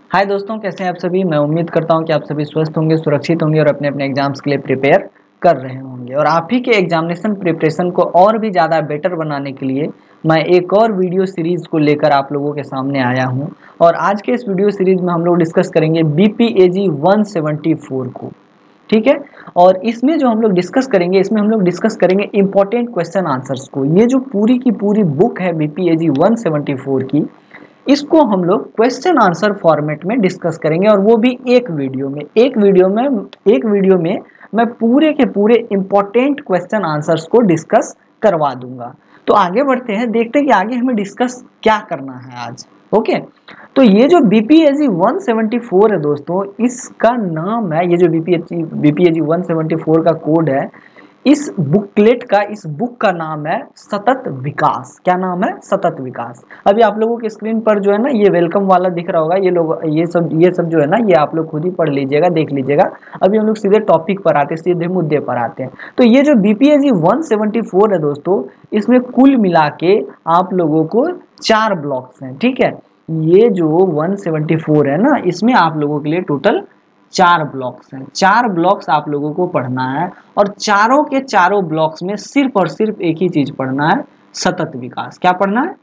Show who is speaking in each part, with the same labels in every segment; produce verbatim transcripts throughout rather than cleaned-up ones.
Speaker 1: हाय दोस्तों, कैसे हैं आप सभी। मैं उम्मीद करता हूं कि आप सभी स्वस्थ होंगे, सुरक्षित होंगे और अपने अपने एग्जाम्स के लिए प्रिपेयर कर रहे होंगे। और आप ही के एग्जामिनेशन प्रिपरेशन को और भी ज़्यादा बेटर बनाने के लिए मैं एक और वीडियो सीरीज़ को लेकर आप लोगों के सामने आया हूं। और आज के इस वीडियो सीरीज़ में हम लोग डिस्कस करेंगे B P A G one seventy four को। ठीक है। और इसमें जो हम लोग डिस्कस करेंगे, इसमें हम लोग डिस्कस करेंगे इंपॉर्टेंट क्वेश्चन आंसर्स को। ये जो पूरी की पूरी बुक है B P A G one seventy four की, इसको हम लोग क्वेश्चन आंसर फॉर्मेट में डिस्कस करेंगे। और वो भी एक वीडियो में एक वीडियो में एक वीडियो में मैं पूरे के पूरे इंपॉर्टेंट क्वेश्चन आंसर्स को डिस्कस करवा दूंगा। तो आगे बढ़ते हैं, देखते हैं कि आगे हमें डिस्कस क्या करना है आज। ओके। तो ये जो B P A G one seventy four है दोस्तों, इसका नाम है, ये जो B P A G B P A G one seventy four का कोड है, इस बुकलेट का, इस बुक का नाम है सतत विकास। क्या नाम है? सतत विकास। अभी आप लोगों के स्क्रीन पर जो है ना, ये वेलकम वाला दिख रहा होगा। ये लोग ये सब ये सब जो है ना, ये आप लोग खुद ही पढ़ लीजिएगा, देख लीजिएगा। अभी हम लोग सीधे टॉपिक पर आते हैं, सीधे मुद्दे पर आते हैं। तो ये जो B P A G one seventy four है दोस्तों, इसमें कुल मिला के आप लोगों को चार ब्लॉक्स हैं। ठीक है। ये जो वन सेवेंटी फोर है ना, इसमें आप लोगों के लिए टोटल चार ब्लॉक्स हैं। चार ब्लॉक्स आप लोगों को पढ़ना है। और चारों के चारों ब्लॉक्स में सिर्फ और सिर्फ एक ही चीज पढ़ना है, सतत विकास। क्या पढ़ना है?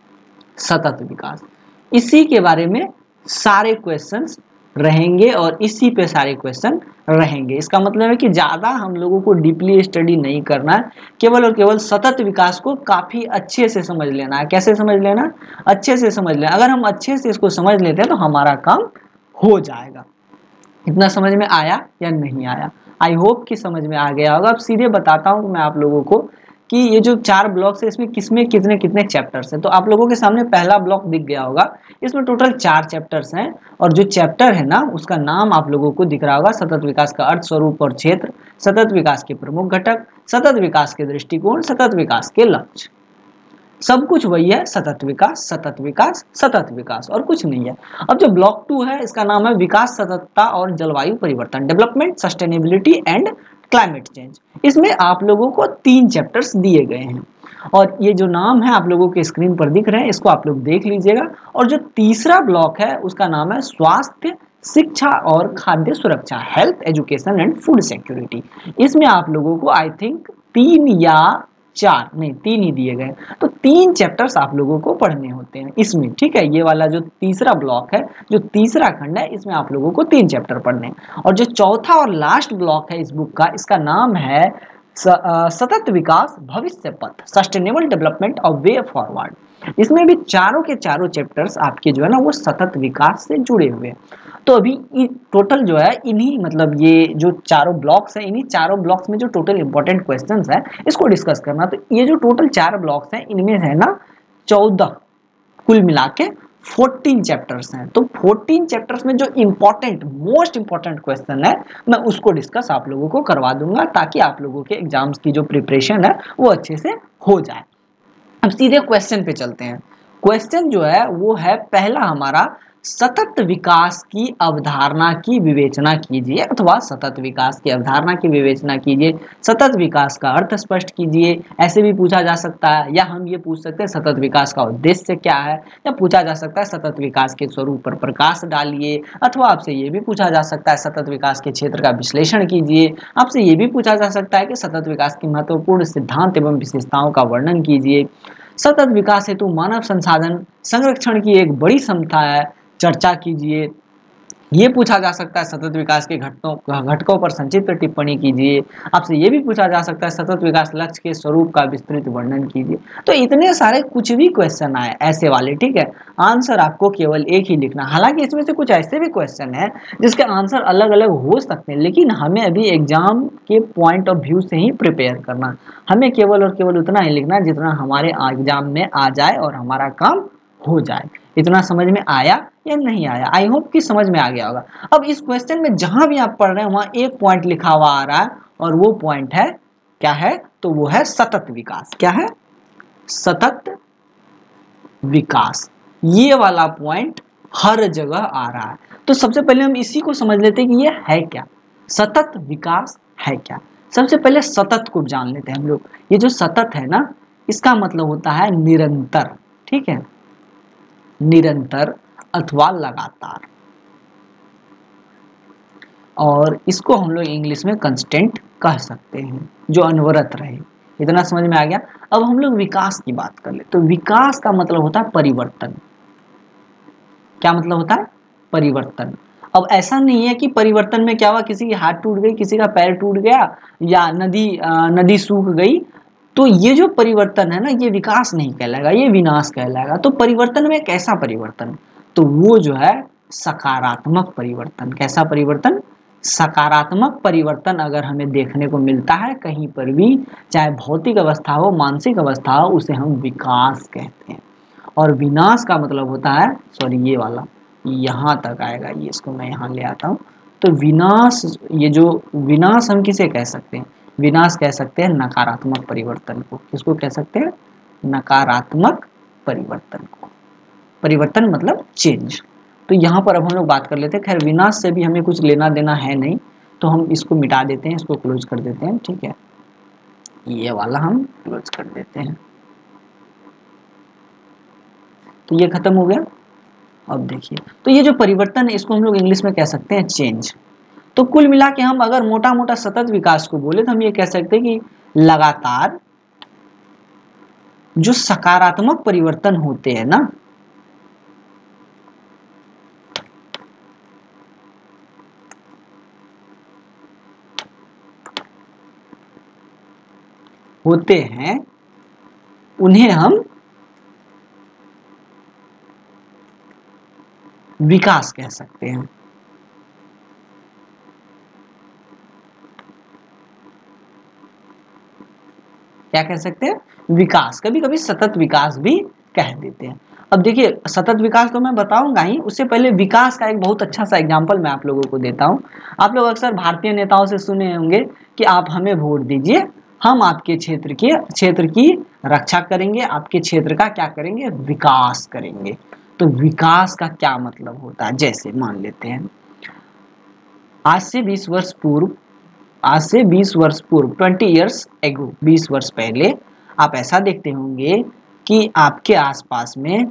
Speaker 1: सतत विकास। इसी के बारे में सारे क्वेश्चंस रहेंगे और इसी पे सारे क्वेश्चन रहेंगे। इसका मतलब है कि ज्यादा हम लोगों को डीपली स्टडी नहीं करना है, केवल और केवल सतत विकास को काफी अच्छे से समझ लेना है। कैसे समझ लेना? अच्छे से समझ लेना। अगर हम अच्छे से इसको समझ लेते हैं तो हमारा काम हो जाएगा। इतना समझ में आया या नहीं आया? आई होप कि समझ में आ गया होगा। अब सीधे बताता हूँ मैं आप लोगों को कि ये जो चार ब्लॉक्स है, इसमें किसमें कितने कितने चैप्टर्स हैं। तो आप लोगों के सामने पहला ब्लॉक दिख गया होगा। इसमें टोटल चार चैप्टर्स हैं। और जो चैप्टर है ना, उसका नाम आप लोगों को दिख रहा होगा, सतत विकास का अर्थ, स्वरूप और क्षेत्र, सतत विकास के प्रमुख घटक, सतत विकास के दृष्टिकोण, सतत विकास के लक्ष्य। सब कुछ वही है, सतत विकास, सतत विकास, सतत विकास, और कुछ नहीं है। अब जो ब्लॉक टू है, इसका नाम है विकास, सततता और जलवायु परिवर्तन, development, sustainability and climate change. इसमें आप लोगों को तीन चैप्टर्स दिए गए हैं। और ये जो नाम है आप लोगों के स्क्रीन पर दिख रहे हैं, इसको आप लोग देख लीजिएगा। और जो तीसरा ब्लॉक है, उसका नाम है स्वास्थ्य, शिक्षा और खाद्य सुरक्षा, health, education and food security. इसमें आप लोगों को आई थिंक तीन या चार, नहीं तीन ही दिए गए। तो तीन चैप्टर्स आप लोगों को पढ़ने होते हैं इसमें। ठीक है। ये वाला जो तीसरा ब्लॉक है, जो तीसरा खंड है, इसमें आप लोगों को तीन चैप्टर पढ़ने हैं। और जो चौथा और लास्ट ब्लॉक है इस बुक का, इसका नाम है सतत विकास, भविष्य पथ, सस्टेनेबल डेवलपमेंट और वे फॉरवर्ड। इसमें भी चारों के चारों चैप्टर्स आपके जो है ना, वो सतत विकास से जुड़े हुए हैं। तो अभी टोटल जो है, इन्हीं मतलब ये जो चारों ब्लॉक्स हैं, इन्हीं चारों ब्लॉक्स में जो टोटल इंपॉर्टेंट क्वेश्चंस हैं, इसको डिस्कस करना। तो ये जो टोटल चार ब्लॉक्स हैं, इनमें है ना चौदह, कुल मिला के फोर्टीन चैप्टर्स हैं। तो फोर्टीन चैप्टर्स में जो इंपॉर्टेंट, मोस्ट इंपॉर्टेंट क्वेश्चन है, मैं उसको डिस्कस आप लोगों को करवा दूंगा, ताकि आप लोगों के एग्जाम्स की जो प्रिपरेशन है वो अच्छे से हो जाए। अब सीधे क्वेश्चन पे चलते हैं। क्वेश्चन जो है वो है पहला हमारा, सतत विकास की अवधारणा की विवेचना कीजिए, अथवा सतत विकास की अवधारणा की विवेचना कीजिए, सतत विकास का अर्थ स्पष्ट कीजिए। ऐसे भी पूछा जा सकता है, या हम ये पूछ सकते हैं सतत विकास का उद्देश्य क्या है, या पूछा जा सकता है सतत विकास के स्वरूप पर प्रकाश डालिए। अथवा आपसे ये भी पूछा जा सकता है सतत विकास के क्षेत्र का विश्लेषण कीजिए। आपसे ये भी पूछा जा सकता है कि सतत विकास की महत्वपूर्ण सिद्धांत एवं विशेषताओं का वर्णन कीजिए। सतत विकास हेतु मानव संसाधन संरक्षण की एक बड़ी क्षमता है, चर्चा कीजिए। ये पूछा जा सकता है सतत विकास के घटकों घटकों पर संक्षिप्त टिप्पणी कीजिए। आपसे ये भी पूछा जा सकता है सतत विकास लक्ष्य के स्वरूप का विस्तृत वर्णन कीजिए। तो इतने सारे कुछ भी क्वेश्चन आए ऐसे वाले, ठीक है। आंसर आपको केवल एक ही लिखना। हालांकि इसमें से कुछ ऐसे भी क्वेश्चन है जिसके आंसर अलग अलग हो सकते हैं, लेकिन हमें अभी एग्जाम के पॉइंट ऑफ व्यू से ही प्रिपेयर करना। हमें केवल और केवल उतना ही लिखना जितना हमारे एग्जाम में आ जाए और हमारा काम हो जाए। इतना समझ में आया या नहीं आया? आई होप कि समझ में आ गया होगा। अब इस क्वेश्चन में जहां भी आप पढ़ रहे हैं, वहां एक पॉइंट लिखा हुआ आ रहा है, और वो पॉइंट है, क्या है? तो वो है सतत विकास। क्या है? सतत विकास। ये वाला पॉइंट हर जगह आ रहा है। तो सबसे पहले हम इसी को समझ लेते हैं कि ये है क्या, सतत विकास है क्या। सबसे पहले सतत को जान लेते हैं हम लोग। ये जो सतत है ना, इसका मतलब होता है निरंतर। ठीक है, निरंतर अथवा लगातार। और इसको हम लोग इंग्लिश में कंस्टेंट कह सकते हैं, जो अनवरत रहे। इतना समझ में आ गया। अब हम लोग विकास की बात कर ले तो विकास का मतलब होता है परिवर्तन। क्या मतलब होता है? परिवर्तन। अब ऐसा नहीं है कि परिवर्तन में क्या हुआ, किसी की हाथ टूट गई, किसी का पैर टूट गया, या नदी नदी सूख गई, तो ये जो परिवर्तन है ना, ये विकास नहीं कहलाएगा, ये विनाश कहलाएगा। तो परिवर्तन में कैसा परिवर्तन? तो वो जो है सकारात्मक परिवर्तन। कैसा परिवर्तन? सकारात्मक परिवर्तन अगर हमें देखने को मिलता है कहीं पर भी, चाहे भौतिक अवस्था हो, मानसिक अवस्था हो, उसे हम विकास कहते हैं। और विनाश का मतलब होता है, सॉरी ये वाला यहाँ तक आएगा, ये इसको मैं यहाँ ले आता हूँ। तो विनाश, ये जो विनाश हम किसे कह सकते हैं? विनाश कह सकते हैं नकारात्मक परिवर्तन को। किसको कह सकते हैं? नकारात्मक परिवर्तन को। परिवर्तन मतलब चेंज। तो यहाँ पर अब हम लोग बात कर लेते हैं। खैर विनाश से भी हमें कुछ लेना देना है नहीं, तो हम इसको मिटा देते हैं, इसको क्लोज कर देते हैं, ठीक है, ये वाला हम क्लोज कर देते हैं। तो ये खत्म हो गया। अब देखिए, तो ये जो परिवर्तन है इसको हम लोग इंग्लिश में कह सकते हैं चेंज। तो कुल मिला के हम अगर मोटा मोटा सतत विकास को बोले तो हम ये कह सकते हैं कि लगातार जो सकारात्मक परिवर्तन होते हैं ना, होते हैं, उन्हें हम विकास कह सकते हैं। क्या कह सकते हैं? विकास। कभी कभी सतत विकास भी कह देते हैं। अब देखिए, सतत विकास तो मैं बताऊंगा ही, उससे पहले विकास का एक बहुत अच्छा सा एग्जांपल मैं आप लोगों को देता हूं। आप लोग अक्सर भारतीय नेताओं से सुने होंगे कि आप हमें वोट दीजिए, हम आपके क्षेत्र के क्षेत्र की रक्षा करेंगे, आपके क्षेत्र का क्या करेंगे? विकास करेंगे। तो विकास का क्या मतलब होता है? जैसे मान लेते हैं आज से बीस वर्ष पूर्व आज से बीस वर्ष पूर्व ट्वेंटी ईयर्स एगो, बीस वर्ष पहले आप ऐसा देखते होंगे कि आपके आसपास में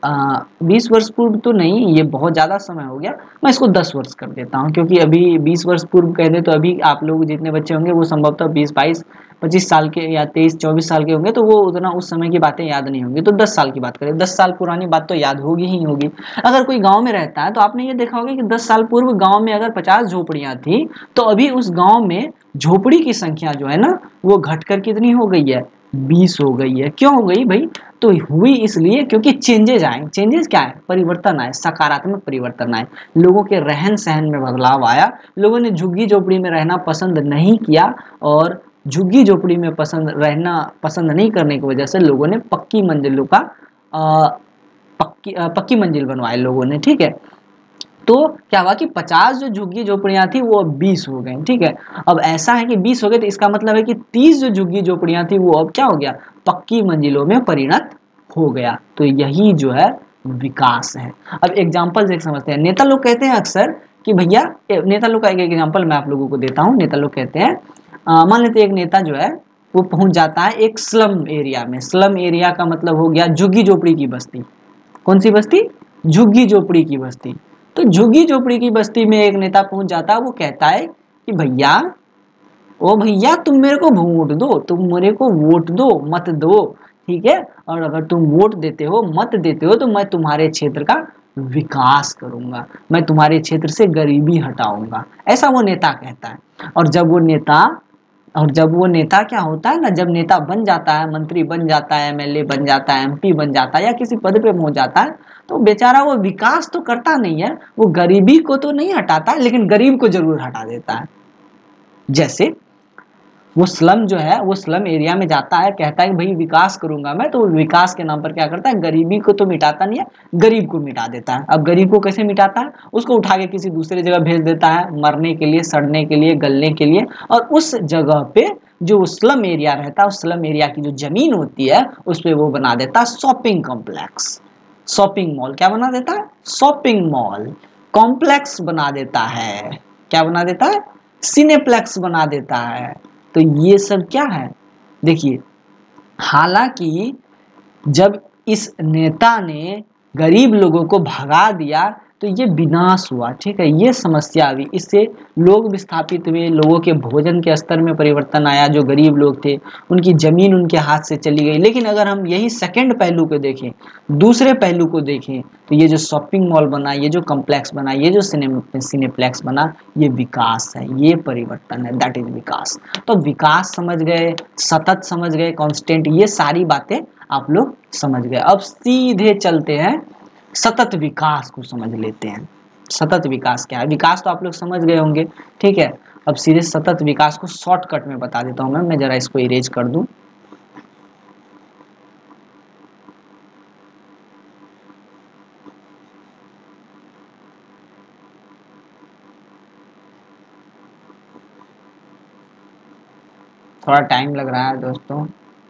Speaker 1: बीस वर्ष पूर्व तो नहीं, ये बहुत ज़्यादा समय हो गया, मैं इसको दस वर्ष कर देता हूँ, क्योंकि अभी बीस वर्ष पूर्व कह दे तो अभी आप लोग जितने बच्चे होंगे वो संभवतः बीस बाईस पच्चीस साल के या तेईस चौबीस साल के होंगे, तो वो उतना उस समय की बातें याद नहीं होंगी। तो दस साल की बात करें, दस साल पुरानी बात तो याद होगी ही होगी। अगर कोई गांव में रहता है तो आपने ये देखा होगा कि दस साल पूर्व गांव में अगर पचास झोपड़ियां थी, तो अभी उस गांव में झोपड़ी की संख्या जो है ना, वो घटकर कितनी हो गई है? बीस हो गई है। क्यों हो गई भाई? तो हुई इसलिए क्योंकि चेंजेज आए। चेंजेस क्या है? परिवर्तन आए, सकारात्मक परिवर्तन आए, लोगों के रहन सहन में बदलाव आया, लोगों ने झुग्गी झोपड़ी में रहना पसंद नहीं किया, और झुग्गी झोपड़ी में पसंद रहना पसंद नहीं करने की वजह से लोगों ने पक्की मंजिलों का आ, पक्की आ, पक्की मंजिल बनवाए लोगों ने, ठीक है। तो क्या हुआ कि पचास जो झुग्गी झोपड़ियां थी वो अब बीस हो गई, ठीक है। अब ऐसा है कि बीस हो गए तो इसका मतलब है कि तीस जो झुग्गी झोपड़ियां थी वो अब क्या हो गया? पक्की मंजिलों में परिणत हो गया। तो यही जो है विकास है। अब एग्जाम्पल से समझते हैं। नेता लोग कहते हैं अक्सर कि भैया, नेता लोग का एक एग्जाम्पल मैं आप लोगों को देता हूँ। नेता लोग कहते हैं, मान लेते एक नेता जो है वो पहुंच जाता है एक स्लम एरिया में। स्लम एरिया का मतलब हो गया झुग्गी झोपड़ी की बस्ती। कौन सी बस्ती? झुग्गी झोपड़ी की बस्ती। तो झुग्गी झोपड़ी की बस्ती में एक नेता पहुंच जाता है, वो कहता है कि भैया, ओ भैया, तुम मेरे को वोट दो, तुम मेरे को वोट दो, मत दो, ठीक है। और अगर तुम वोट देते हो, मत देते हो, तो मैं तुम्हारे क्षेत्र का विकास करूंगा, मैं तुम्हारे क्षेत्र से गरीबी हटाऊंगा। ऐसा वो नेता कहता है। और जब वो नेता और जब वो नेता क्या होता है ना, जब नेता बन जाता है, मंत्री बन जाता है, एमएलए बन जाता है, एमपी बन जाता है, या किसी पद पे पहुंच जाता है, तो बेचारा वो विकास तो करता नहीं है, वो गरीबी को तो नहीं हटाता, लेकिन गरीब को जरूर हटा देता है। जैसे वो स्लम जो है, वो स्लम एरिया में जाता है, कहता है कि भाई विकास करूंगा मैं, तो विकास के नाम पर क्या करता है? गरीबी को तो मिटाता नहीं है, गरीब को मिटा देता है। अब गरीब को कैसे मिटाता है? उसको उठा के किसी दूसरी जगह भेज देता है, मरने के लिए, सड़ने के लिए, गलने के लिए। और उस जगह पे जो स्लम एरिया रहता है, उस स्लम एरिया की जो जमीन होती है, उस पर वो बना देता है शॉपिंग कॉम्प्लेक्स, शॉपिंग मॉल। क्या बना देता है? शॉपिंग मॉल कॉम्प्लेक्स बना देता है। क्या बना देता है? सिनेप्लेक्स बना देता है। तो ये सब क्या है? देखिए, हालांकि जब इस नेता ने गरीब लोगों को भगा दिया, तो ये विनाश हुआ, ठीक है, ये समस्या हुई, इससे लोग विस्थापित हुए, लोगों के भोजन के स्तर में परिवर्तन आया, जो गरीब लोग थे उनकी जमीन उनके हाथ से चली गई। लेकिन अगर हम यही सेकंड पहलू को देखें, दूसरे पहलू को देखें, तो ये जो शॉपिंग मॉल बना, ये जो कम्प्लेक्स बना, ये जो सिने सिनेप्लेक्स बना, ये विकास है, ये परिवर्तन है, दैट इज विकास। तो विकास समझ गए, सतत समझ गए, कांस्टेंट, ये सारी बातें आप लोग समझ गए। अब सीधे चलते हैं सतत विकास को समझ लेते हैं। सतत विकास क्या है? विकास तो आप लोग समझ गए होंगे, ठीक है। अब सीधे सतत विकास को शॉर्टकट में बता देता हूं मैं मैं जरा इसको इरेज कर दूं। थोड़ा टाइम लग रहा है दोस्तों,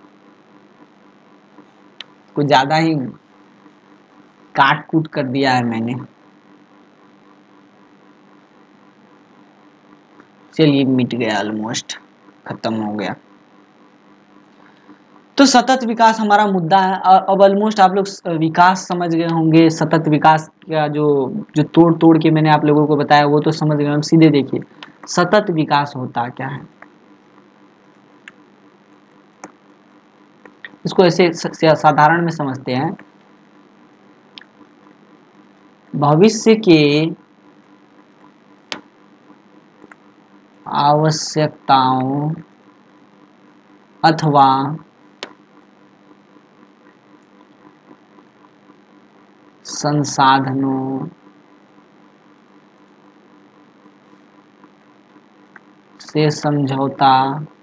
Speaker 1: कुछ ज्यादा ही काट कूट कर दिया है मैंने। चलिए मिट गया, ऑलमोस्ट खत्म हो गया। तो सतत विकास हमारा मुद्दा है। अब ऑलमोस्ट आप लोग विकास समझ गए होंगे, सतत विकास का जो जो तोड़ तोड़ के मैंने आप लोगों को बताया वो तो समझ गए। हम सीधे देखिए सतत विकास होता क्या है, इसको ऐसे साधारण में समझते हैं। भविष्य के आवश्यकताओं अथवा संसाधनों से समझौता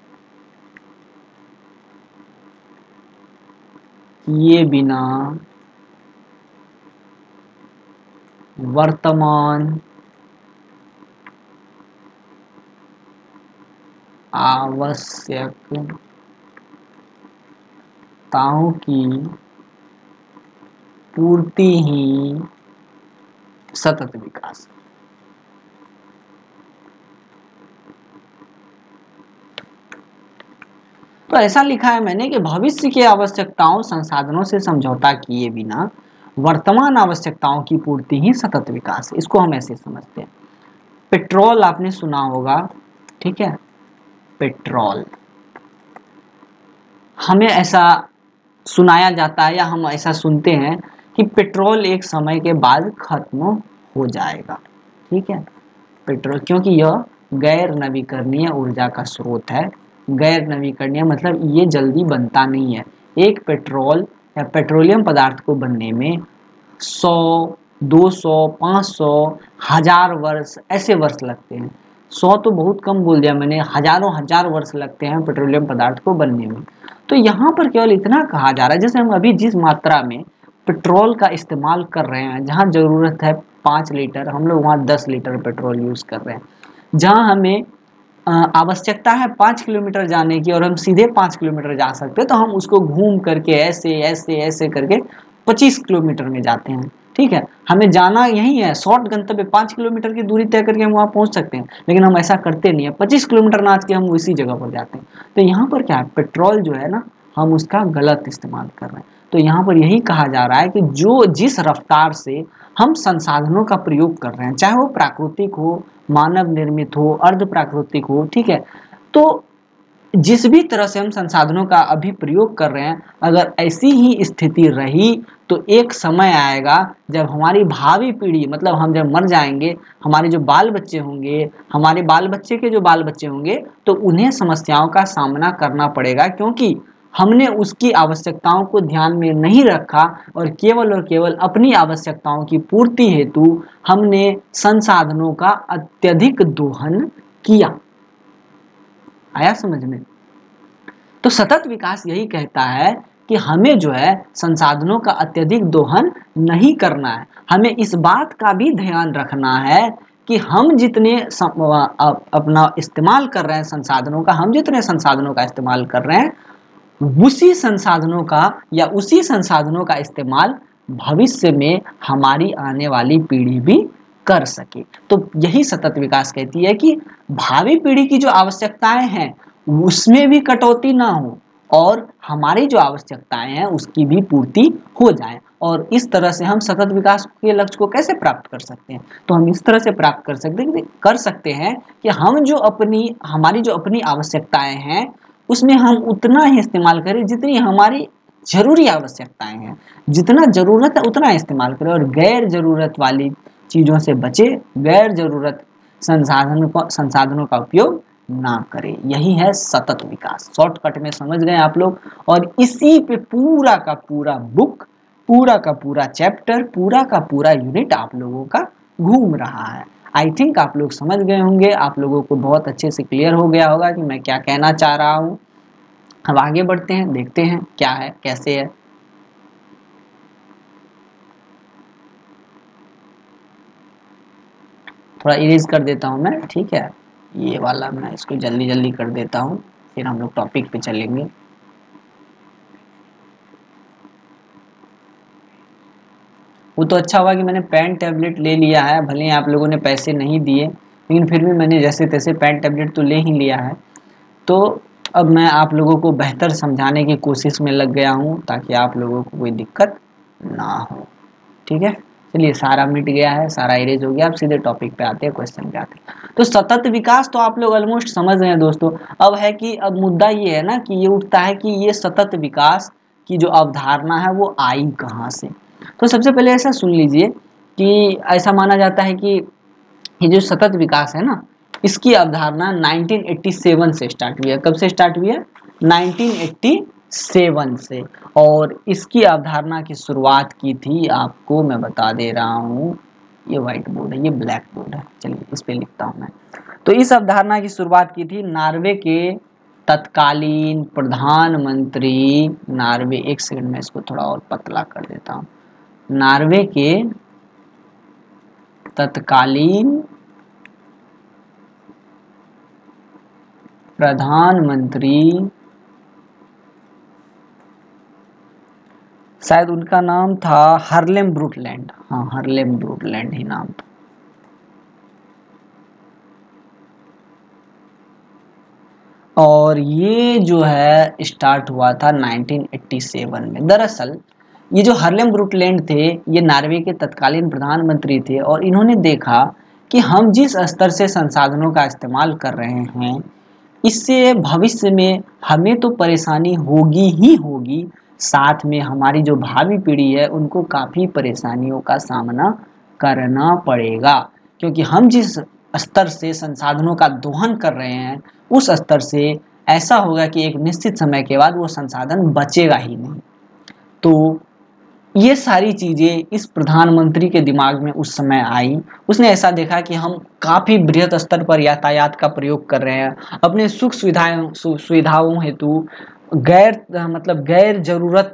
Speaker 1: किए बिना वर्तमान आवश्यकताओं की पूर्ति ही सतत विकास। तो ऐसा लिखा है मैंने कि भविष्य की आवश्यकताओं संसाधनों से समझौता किए बिना वर्तमान आवश्यकताओं की पूर्ति ही सतत विकास है। इसको हम ऐसे समझते हैं। पेट्रोल आपने सुना होगा, ठीक है, पेट्रोल हमें ऐसा सुनाया जाता है या हम ऐसा सुनते हैं कि पेट्रोल एक समय के बाद खत्म हो जाएगा, ठीक है। पेट्रोल क्योंकि यह गैर नवीकरणीय ऊर्जा का स्रोत है। गैर नवीकरणीय मतलब ये जल्दी बनता नहीं है। एक पेट्रोल या पेट्रोलियम पदार्थ को बनने में सौ, दो सौ, पाँच सौ, हजार वर्ष ऐसे वर्ष लगते हैं। सौ तो बहुत कम बोल दिया मैंने, हजारों हजार वर्ष लगते हैं पेट्रोलियम पदार्थ को बनने में। तो यहाँ पर केवल इतना कहा जा रहा है, जैसे हम अभी जिस मात्रा में पेट्रोल का इस्तेमाल कर रहे हैं, जहाँ ज़रूरत है पाँच लीटर, हम लोग वहाँ दस लीटर पेट्रोल यूज़ कर रहे हैं। जहाँ हमें आवश्यकता है पाँच किलोमीटर जाने की और हम सीधे पाँच किलोमीटर जा सकते हैं, तो हम उसको घूम करके ऐसे ऐसे ऐसे करके पच्चीस किलोमीटर में जाते हैं, ठीक है। हमें जाना यही है, शॉर्ट गंतव्य पाँच किलोमीटर की दूरी तय करके हम वहाँ पहुँच सकते हैं, लेकिन हम ऐसा करते नहीं है। पच्चीस किलोमीटर नाच के हम उसी जगह पर जाते हैं। तो यहाँ पर क्या है, पेट्रोल जो है ना, हम उसका गलत इस्तेमाल कर रहे हैं। तो यहाँ पर यही कहा जा रहा है कि जो जिस रफ्तार से हम संसाधनों का प्रयोग कर रहे हैं, चाहे वो प्राकृतिक हो, मानव निर्मित हो, अर्ध प्राकृतिक हो, ठीक है, तो जिस भी तरह से हम संसाधनों का अभी प्रयोग कर रहे हैं, अगर ऐसी ही स्थिति रही तो एक समय आएगा जब हमारी भावी पीढ़ी, मतलब हम जब मर जाएंगे, हमारे जो बाल बच्चे होंगे, हमारे बाल बच्चे के जो बाल बच्चे होंगे, तो उन्हें समस्याओं का सामना करना पड़ेगा, क्योंकि हमने उसकी आवश्यकताओं को ध्यान में नहीं रखा और केवल और केवल अपनी आवश्यकताओं की पूर्ति हेतु हमने संसाधनों का अत्यधिक दोहन किया। आया समझ में? तो सतत विकास यही कहता है कि हमें जो है संसाधनों का अत्यधिक दोहन नहीं करना है। हमें इस बात का भी ध्यान रखना है कि हम जितने अपना इस्तेमाल कर रहे हैं संसाधनों का, हम जितने संसाधनों का इस्तेमाल कर रहे हैं, उसी संसाधनों का या उसी संसाधनों का इस्तेमाल भविष्य में हमारी आने वाली पीढ़ी भी कर सके। तो यही सतत विकास कहती है कि भावी पीढ़ी की जो आवश्यकताएं हैं उसमें भी कटौती ना हो और हमारी जो आवश्यकताएं हैं उसकी भी पूर्ति हो जाए। और इस तरह से हम सतत विकास के लक्ष्य को कैसे प्राप्त कर सकते हैं? तो हम इस तरह से प्राप्त कर सकते हैं कर सकते हैं कि हम जो अपनी हमारी जो अपनी आवश्यकताएं हैं उसमें हम उतना ही इस्तेमाल करें जितनी हमारी जरूरी आवश्यकताएं हैं, जितना जरूरत है उतना इस्तेमाल करें और गैर जरूरत वाली चीज़ों से बचे, गैर जरूरत संसाधनों का संसाधनों का उपयोग ना करें। यही है सतत विकास। शॉर्टकट में समझ गए आप लोग। और इसी पे पूरा का पूरा बुक, पूरा का पूरा चैप्टर, पूरा का पूरा यूनिट आप लोगों का घूम रहा है। आई थिंक आप लोग समझ गए होंगे, आप लोगों को बहुत अच्छे से क्लियर हो गया होगा कि मैं क्या कहना चाह रहा हूँ। अब आगे बढ़ते हैं, देखते हैं क्या है कैसे है। थोड़ा इरेज कर देता हूँ मैं, ठीक है, ये वाला मैं इसको जल्दी जल्दी कर देता हूँ, फिर हम लोग टॉपिक पे चलेंगे। वो तो अच्छा हुआ कि मैंने पेन टैबलेट ले लिया है, भले ही आप लोगों ने पैसे नहीं दिए, लेकिन फिर भी मैंने जैसे तैसे पेन टैबलेट तो ले ही लिया है। तो अब मैं आप लोगों को बेहतर समझाने की कोशिश में लग गया हूँ ताकि आप लोगों को कोई दिक्कत ना हो। ठीक है, चलिए सारा मिट गया है, सारा इरेज हो गया। अब सीधे टॉपिक पे आते हैं, क्वेश्चन पे आते हैं। तो सतत विकास तो आप लोग ऑलमोस्ट समझ गए हैं दोस्तों। अब है कि अब मुद्दा ये है ना कि ये उठता है कि ये सतत विकास की जो अवधारणा है वो आई कहाँ से। तो सबसे पहले ऐसा सुन लीजिए कि ऐसा माना जाता है कि ये जो सतत विकास है ना, इसकी अवधारणा नाइनटीन एटी सेवन से स्टार्ट हुई है। कब से स्टार्ट हुई है? नाइनटीन एटी सेवन से। और इसकी अवधारणा की शुरुआत की थी, आपको मैं बता दे रहा हूँ, ये व्हाइट बोर्ड है, ये ब्लैक बोर्ड है, चलिए इस पे लिखता हूँ मैं। तो इस अवधारणा की शुरुआत की थी नॉर्वे के तत्कालीन प्रधानमंत्री, नॉर्वे, एक सेकंड में इसको थोड़ा और पतला कर देता हूँ, नॉर्वे के तत्कालीन प्रधानमंत्री, शायद उनका नाम था हार्लेम ब्रूटलैंड, हाँ हार्लेम ब्रूटलैंड ही नाम था। और ये जो है स्टार्ट हुआ था नाइनटीन एटी सेवन में। दरअसल ये जो हार्लेम ब्रूटलैंड थे, ये नॉर्वे के तत्कालीन प्रधानमंत्री थे और इन्होंने देखा कि हम जिस स्तर से संसाधनों का इस्तेमाल कर रहे हैं इससे भविष्य में हमें तो परेशानी होगी ही होगी, साथ में हमारी जो भावी पीढ़ी है उनको काफ़ी परेशानियों का सामना करना पड़ेगा, क्योंकि हम जिस स्तर से संसाधनों का दोहन कर रहे हैं उस स्तर से ऐसा होगा कि एक निश्चित समय के बाद वो संसाधन बचेगा ही नहीं। तो ये सारी चीज़ें इस प्रधानमंत्री के दिमाग में उस समय आई। उसने ऐसा देखा कि हम काफ़ी बृहत स्तर पर यातायात का प्रयोग कर रहे हैं, अपने सुख सुविधाओं सुविधाओं हेतु गैर मतलब गैर जरूरत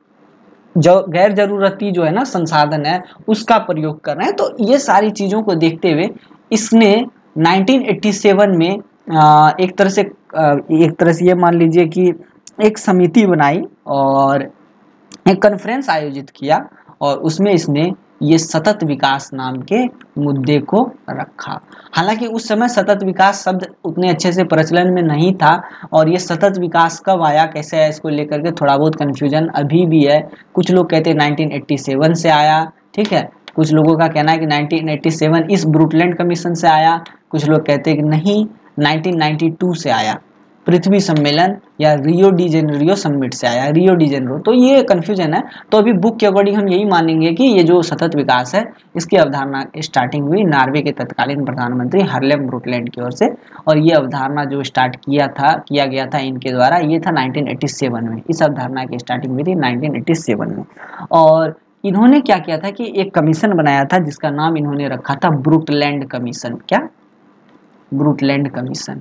Speaker 1: जो गैर जरूरती जो है ना संसाधन है उसका प्रयोग कर रहे हैं। तो ये सारी चीज़ों को देखते हुए इसने नाइनटीन एटी सेवन में एक तरह से एक तरह से ये मान लीजिए कि एक समिति बनाई और एक कॉन्फ्रेंस आयोजित किया और उसमें इसने ये सतत विकास नाम के मुद्दे को रखा। हालांकि उस समय सतत विकास शब्द उतने अच्छे से प्रचलन में नहीं था और ये सतत विकास कब आया, कैसे है, इसको लेकर के थोड़ा बहुत कन्फ्यूजन अभी भी है। कुछ लोग कहते हैं नाइनटीन एटी सेवन से आया, ठीक है, कुछ लोगों का कहना है कि नाइनटीन एटी सेवन इस ब्रूटलैंड कमीशन से आया, कुछ लोग कहते हैं कि नहीं नाइनटीन नाइंटी टू से आया, पृथ्वी सम्मेलन या रियो डी जेनेरियो समिट से आया, रियो डी जेनेरो। तो ये कन्फ्यूजन है। तो अभी बुक के अकॉर्डिंग हम यही मानेंगे कि ये जो सतत विकास है इसकी अवधारणा स्टार्टिंग हुई नॉर्वे के तत्कालीन प्रधानमंत्री हार्लेम ब्रूटलैंड की ओर से, और ये अवधारणा जो स्टार्ट किया था किया गया था इनके द्वारा, ये था नाइनटीन एटी सेवन में। इस अवधारणा की स्टार्टिंग हुई थी नाइनटीन एटी सेवन में। और इन्होंने क्या किया था कि एक कमीशन बनाया था जिसका नाम इन्होंने रखा था ब्रूटलैंड कमीशन। क्या? Brundtland commission.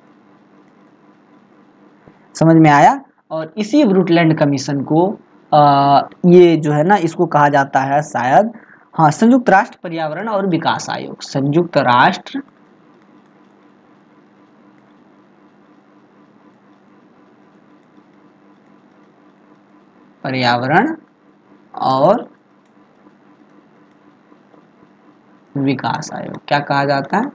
Speaker 1: समझ में आया? और इसी ब्रूटलैंड कमीशन को आ, ये जो है ना इसको कहा जाता है शायद, हाँ, संयुक्त राष्ट्र पर्यावरण और विकास आयोग। संयुक्त राष्ट्र पर्यावरण और विकास आयोग क्या कहा जाता है?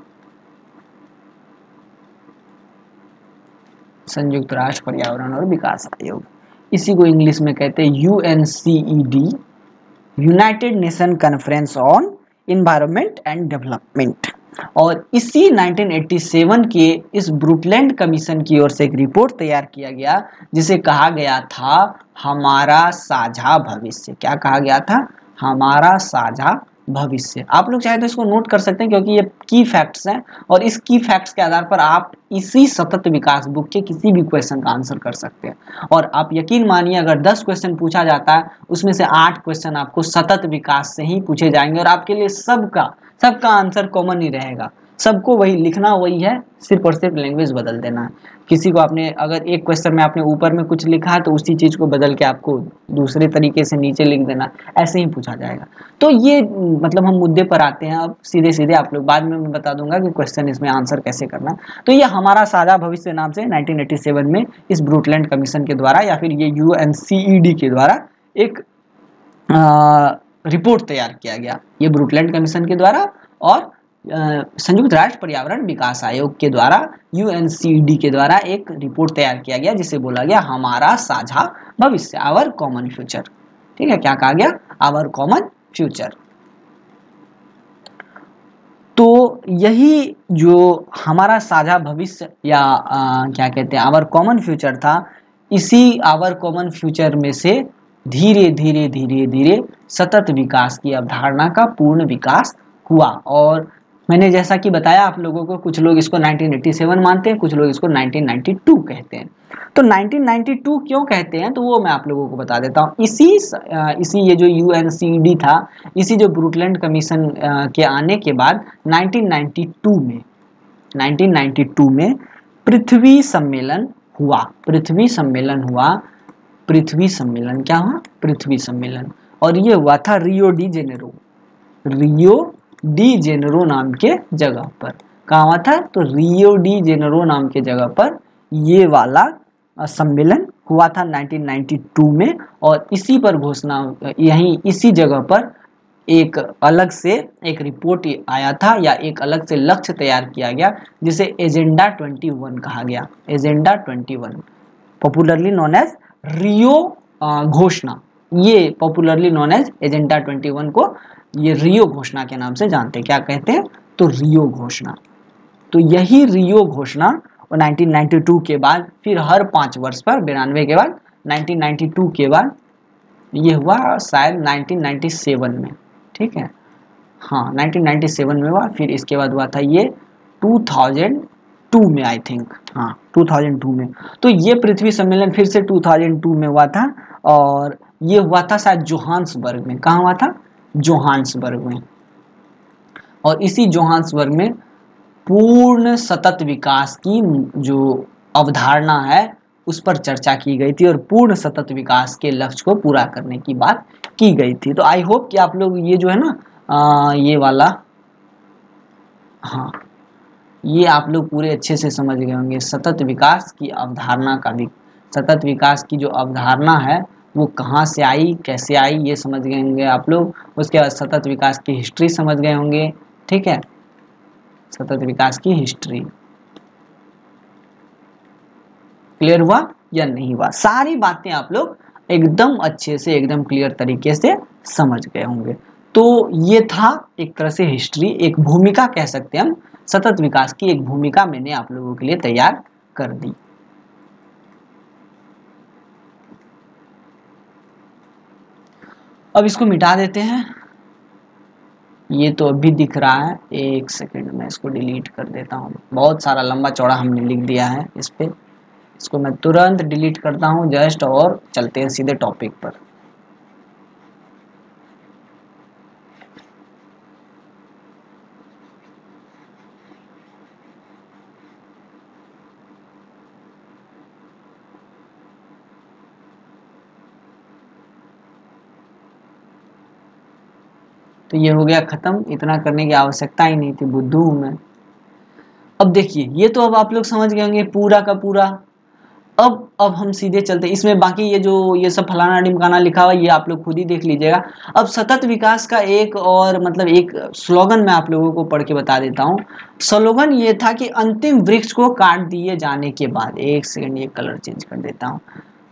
Speaker 1: संयुक्त राष्ट्र पर्यावरण और विकास आयोग। इसी को इंग्लिश में कहते हैं U N C E D, United Nation conference on environment and development. और इसी नाइनटीन एटी सेवन के इस ब्रुकलैंड कमीशन की ओर से एक रिपोर्ट तैयार किया गया जिसे कहा गया था हमारा साझा भविष्य। क्या कहा गया था? हमारा साझा भविष्य। आप लोग चाहे तो इसको नोट कर सकते हैं क्योंकि ये की फैक्ट्स हैं और इस की फैक्ट्स के आधार पर आप इसी सतत विकास बुक के किसी भी क्वेश्चन का आंसर कर सकते हैं। और आप यकीन मानिए अगर दस क्वेश्चन पूछा जाता है उसमें से आठ क्वेश्चन आपको सतत विकास से ही पूछे जाएंगे और आपके लिए सबका सबका आंसर कॉमन ही रहेगा। सबको वही लिखना वही है, सिर्फ और सिर्फ लैंग्वेज बदल देना है। किसी को आपने अगर एक क्वेश्चन में आपने ऊपर में कुछ लिखा है तो उसी चीज को बदल के आपको दूसरे तरीके से नीचे लिख देना, ऐसे ही पूछा जाएगा। तो ये मतलब हम मुद्दे पर आते हैं अब सीधे सीधे। आप लोग बाद में मैं बता दूंगा कि क्वेश्चन इसमें आंसर कैसे करना। तो ये हमारा साझा भविष्य नाम से नाइनटीन एटी सेवन में इस ब्रुकलैंड कमीशन के द्वारा या फिर ये यूएनसीईडी के द्वारा एक आ, रिपोर्ट तैयार किया गया। ये ब्रुकलैंड कमीशन के द्वारा और संयुक्त राष्ट्र पर्यावरण विकास आयोग के द्वारा यूएनसीडी के द्वारा एक रिपोर्ट तैयार किया गया जिसे बोला गया हमारा साझा भविष्य, आवर कॉमन फ्यूचर। ठीक है, क्या कहा गया? Our common future. तो यही जो हमारा साझा भविष्य या आ, क्या कहते हैं आवर कॉमन फ्यूचर था, इसी आवर कॉमन फ्यूचर में से धीरे धीरे धीरे धीरे सतत विकास की अवधारणा का पूर्ण विकास हुआ। और मैंने जैसा कि बताया आप लोगों को, कुछ लोग इसको नाइनटीन एटी सेवन मानते हैं, कुछ लोग इसको नाइनटीन नाइंटी टू कहते हैं। तो नाइनटीन नाइंटी टू क्यों कहते हैं तो वो मैं आप लोगों को बता देता हूँ। इसी इसी ये जो यूएनसीडी था, इसी जो ब्रुकलैंड कमीशन के आने के बाद नाइनटीन नाइंटी टू में नाइनटीन नाइंटी टू में पृथ्वी सम्मेलन हुआ। पृथ्वी सम्मेलन हुआ पृथ्वी सम्मेलन क्या हुआ? पृथ्वी सम्मेलन। और ये हुआ था Rio de Janeiro Rio de Janeiro नाम के जगह पर। कहाँ हुआ था? तो रियो डी जेनेरो नाम के जगह पर ये वाला सम्मेलन हुआ था नाइनटीन नाइंटी टू में। और इसी पर घोषणा यहीं इसी जगह पर एक अलग से एक रिपोर्ट आया था या एक अलग से लक्ष्य तैयार किया गया जिसे एजेंडा ट्वेंटी वन कहा गया। Agenda twenty one popularly known as Rio घोषणा। ये popularly known as agenda twenty one को ये रियो घोषणा के नाम से जानते हैं। क्या कहते हैं? तो रियो घोषणा। तो यही रियो घोषणा और नाइनटीन नाइंटी टू के बाद फिर हर पाँच वर्ष पर, बिरानवे के बाद, नाइनटीन नाइंटी टू के बाद ये हुआ शायद नाइनटीन नाइंटी सेवन में। ठीक है, हाँ नाइनटीन नाइंटी सेवन में हुआ। फिर इसके बाद हुआ था ये टू थाउजेंड टू में आई थिंक, हाँ टू थाउजेंड टू में। तो ये पृथ्वी सम्मेलन फिर से टू थाउजेंड टू में हुआ था और ये हुआ था शायद जोहान्सबर्ग में। कहाँ हुआ था? जोहान्सबर्ग में। और इसी जोहान्सबर्ग में पूर्ण सतत विकास की जो अवधारणा है उस पर चर्चा की गई थी और पूर्ण सतत विकास के लक्ष्य को पूरा करने की बात की गई थी। तो आई होप कि आप लोग ये जो है ना आ, ये वाला, हाँ ये आप लोग पूरे अच्छे से समझ गए होंगे। सतत विकास की अवधारणा का भी, सतत विकास की जो अवधारणा है वो कहाँ से आई, कैसे आई, ये समझ गए होंगे आप लोग। उसके बाद सतत विकास की हिस्ट्री समझ गए होंगे। ठीक है, सतत विकास की हिस्ट्री क्लियर हुआ या नहीं हुआ? सारी बातें आप लोग एकदम अच्छे से, एकदम क्लियर तरीके से समझ गए होंगे। तो ये था एक तरह से हिस्ट्री, एक भूमिका कह सकते हैं हम, सतत विकास की एक भूमिका मैंने आप लोगों के लिए तैयार कर दी। अब इसको मिटा देते हैं। ये तो अभी दिख रहा है, एक सेकंड में इसको डिलीट कर देता हूँ। बहुत सारा लंबा चौड़ा हमने लिख दिया है इस पे, इसको मैं तुरंत डिलीट करता हूँ जस्ट, और चलते हैं सीधे टॉपिक पर। तो ये हो गया खत्म, इतना करने की आवश्यकता ही नहीं थी, बुद्धू हूं मैं। अब देखिए, ये तो अब आप लोग समझ गए होंगे पूरा का पूरा। अब अब हम सीधे चलते, इसमें बाकी ये जो ये सब फलाना ढिमकाना लिखा हुआ ये आप लोग खुद ही देख लीजिएगा। अब सतत विकास का एक और मतलब एक स्लोगन मैं आप लोगों को पढ़ के बता देता हूँ। स्लोगन ये था कि अंतिम वृक्ष को काट दिए जाने के बाद, एक सेकंड ये कलर चेंज कर देता हूँ,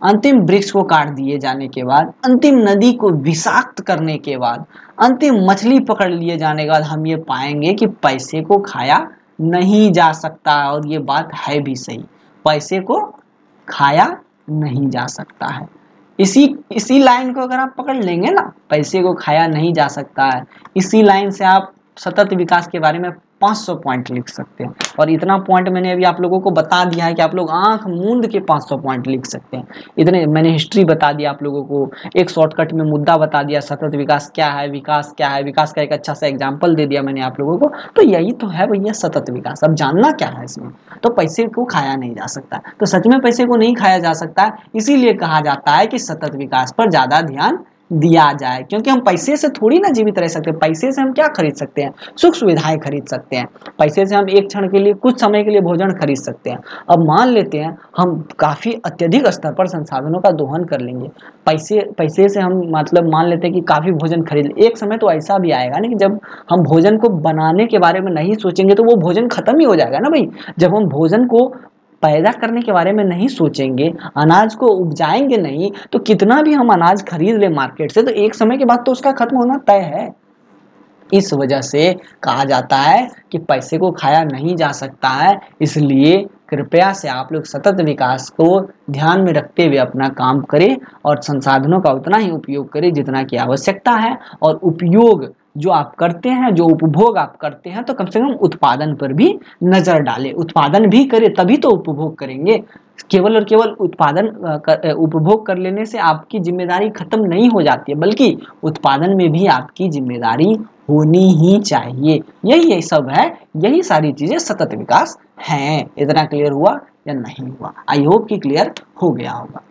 Speaker 1: अंतिम वृक्ष को काट दिए जाने के बाद, अंतिम नदी को विषाक्त करने के बाद, अंतिम मछली पकड़ लिए जाने के बाद हम ये पाएंगे कि पैसे को खाया नहीं जा सकता। और ये बात है भी सही, पैसे को खाया नहीं जा सकता है। इसी इसी लाइन को अगर आप पकड़ लेंगे ना, पैसे को खाया नहीं जा सकता है, इसी लाइन से आप सतत विकास के बारे में पाँच सौ पॉइंट लिख सकते हैं। और इतना पॉइंट मैंने अभी आप लोगों को बता दिया है कि आप लोग आंख मूंद के पाँच सौ पॉइंट लिख सकते हैं। इतने मैंने हिस्ट्री बता दिया आप लोगों को, एक शॉर्टकट में मुद्दा बता दिया, सतत विकास क्या है, विकास क्या है, विकास का एक अच्छा सा एग्जाम्पल दे दिया मैंने आप लोगों को। तो यही तो है भैया सतत विकास। अब जानना क्या है इसमें, तो पैसे को खाया नहीं जा सकता। तो सच में पैसे को नहीं खाया जा सकता, इसीलिए कहा जाता है कि सतत विकास पर ज्यादा ध्यान दिया जाए, क्योंकि हम पैसे से थोड़ी ना जीवित रह सकते। पैसे से हम क्या खरीद सकते हैं, सुख सुविधाएं खरीद सकते हैं। पैसे से हम एक क्षण के लिए, कुछ समय के लिए भोजन खरीद सकते हैं। अब मान लेते हैं हम काफी अत्यधिक स्तर पर संसाधनों का दोहन कर लेंगे, पैसे पैसे से हम मतलब मान लेते हैं कि काफी भोजन खरीद, एक समय तो ऐसा भी आएगा ना कि जब हम भोजन को बनाने के बारे में नहीं सोचेंगे तो वो भोजन खत्म ही हो जाएगा ना भाई। जब हम भोजन को पैदा करने के बारे में नहीं सोचेंगे, अनाज को उपजाएंगे नहीं, तो कितना भी हम अनाज खरीद ले मार्केट से, तो एक समय के बाद तो उसका खत्म होना तय है। इस वजह से कहा जाता है कि पैसे को खाया नहीं जा सकता है। इसलिए कृपया से आप लोग सतत विकास को ध्यान में रखते हुए अपना काम करें और संसाधनों का उतना ही उपयोग करें जितना की आवश्यकता है। और उपयोग जो आप करते हैं, जो उपभोग आप करते हैं, तो कम से कम उत्पादन पर भी नजर डालें। उत्पादन भी करें तभी तो उपभोग करेंगे। केवल और केवल उत्पादन कर, उपभोग कर लेने से आपकी जिम्मेदारी खत्म नहीं हो जाती है, बल्कि उत्पादन में भी आपकी जिम्मेदारी होनी ही चाहिए। यही यही सब है, यही सारी चीजें सतत विकास हैं। इतना क्लियर हुआ या नहीं हुआ? आई होप कि क्लियर हो गया होगा।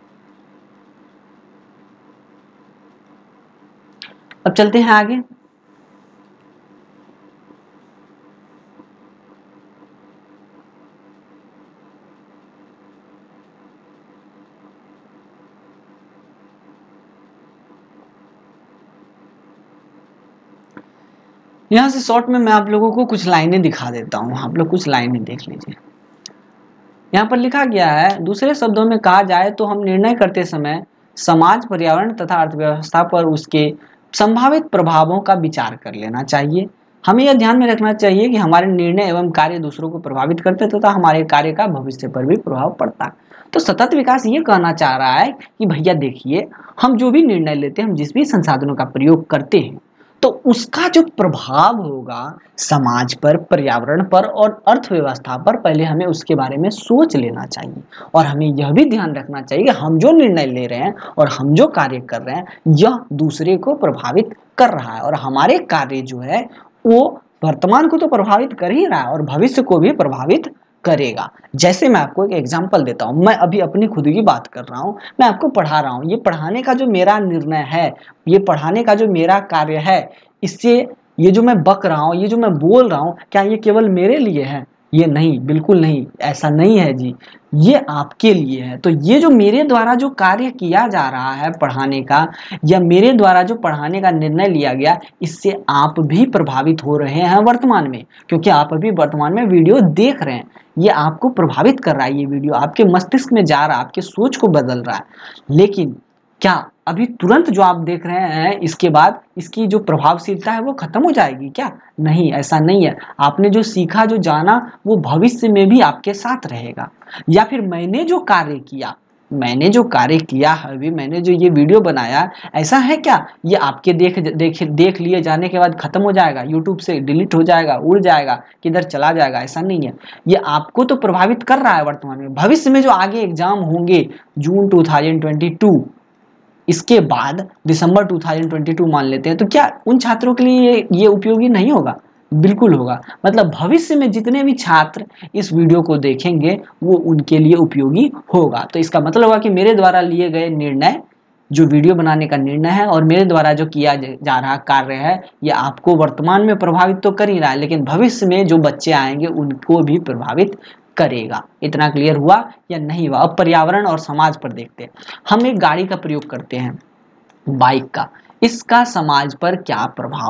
Speaker 1: अब चलते हैं आगे। यहाँ से शॉर्ट में मैं आप लोगों को कुछ लाइनें दिखा देता हूँ, आप लोग कुछ लाइनें देख लीजिए। यहाँ पर लिखा गया है, दूसरे शब्दों में कहा जाए तो हम निर्णय करते समय समाज, पर्यावरण तथा अर्थव्यवस्था पर उसके संभावित प्रभावों का विचार कर लेना चाहिए। हमें यह ध्यान में रखना चाहिए कि हमारे निर्णय एवं कार्य दूसरों को प्रभावित करते तथा हमारे कार्य का भविष्य पर भी प्रभाव पड़ता है। तो सतत विकास ये कहना चाह रहा है कि भैया देखिए, हम जो भी निर्णय लेते हैं, हम जिस भी संसाधनों का प्रयोग करते हैं, तो उसका जो प्रभाव होगा समाज पर, पर्यावरण पर और अर्थव्यवस्था पर, पहले हमें उसके बारे में सोच लेना चाहिए। और हमें यह भी ध्यान रखना चाहिए कि हम जो निर्णय ले रहे हैं और हम जो कार्य कर रहे हैं, यह दूसरे को प्रभावित कर रहा है। और हमारे कार्य जो है वो वर्तमान को तो प्रभावित कर ही रहा है और भविष्य को भी प्रभावित करेगा। जैसे मैं आपको एक एग्जांपल देता हूं, मैं अभी अपनी खुद की बात कर रहा हूं, मैं आपको पढ़ा रहा हूं। ये पढ़ाने का जो मेरा निर्णय है, ये पढ़ाने का जो मेरा कार्य है, इससे ये जो मैं बक रहा हूं, ये जो मैं बोल रहा हूं, क्या ये केवल मेरे लिए है? ये नहीं, बिल्कुल नहीं, ऐसा नहीं है जी, ये आपके लिए है। तो ये जो मेरे द्वारा जो कार्य किया जा रहा है पढ़ाने का, या मेरे द्वारा जो पढ़ाने का निर्णय लिया गया, इससे आप भी प्रभावित हो रहे हैं वर्तमान में, क्योंकि आप अभी वर्तमान में वीडियो देख रहे हैं। ये आपको प्रभावित कर रहा है, ये वीडियो आपके मस्तिष्क में जा रहा है, आपके सोच को बदल रहा है। लेकिन क्या अभी तुरंत जो आप देख रहे हैं, इसके बाद इसकी जो प्रभावशीलता है वो खत्म हो जाएगी क्या? नहीं, ऐसा नहीं है। आपने जो सीखा, जो जाना, वो भविष्य में भी आपके साथ रहेगा। या फिर मैंने जो कार्य किया, मैंने जो कार्य किया है, अभी मैंने जो ये वीडियो बनाया, ऐसा है क्या ये आपके देख देख देख लिए जाने के बाद खत्म हो जाएगा, यूट्यूब से डिलीट हो जाएगा, उड़ जाएगा, किधर चला जाएगा? ऐसा नहीं है। ये आपको तो प्रभावित कर रहा है वर्तमान में। भविष्य में जो आगे एग्जाम होंगे जून दो हज़ार बाईस, इसके बाद दिसंबर दो हज़ार बाईस मान लेते हैं, तो क्या उन छात्रों के लिए ये, ये उपयोगी नहीं होगा? बिल्कुल होगा। मतलब भविष्य में जितने भी छात्र इस वीडियो को देखेंगे वो उनके लिए उपयोगी होगा। तो इसका मतलब होगा कि मेरे द्वारा लिए गए निर्णय, जो वीडियो बनाने का निर्णय है और मेरे द्वारा जो किया जा रहा कार्य है, ये आपको वर्तमान में प्रभावित तो कर ही रहा है, लेकिन भविष्य में जो बच्चे आएंगे उनको भी प्रभावित करेगा। इतना क्लियर हुआ या नहीं हुआ? अब पर्यावरण और समाज पर देखते हैं। हम एक गाड़ी का प्रयोग करते हैं, बाइक का, इसका समाज पर क्या प्रभाव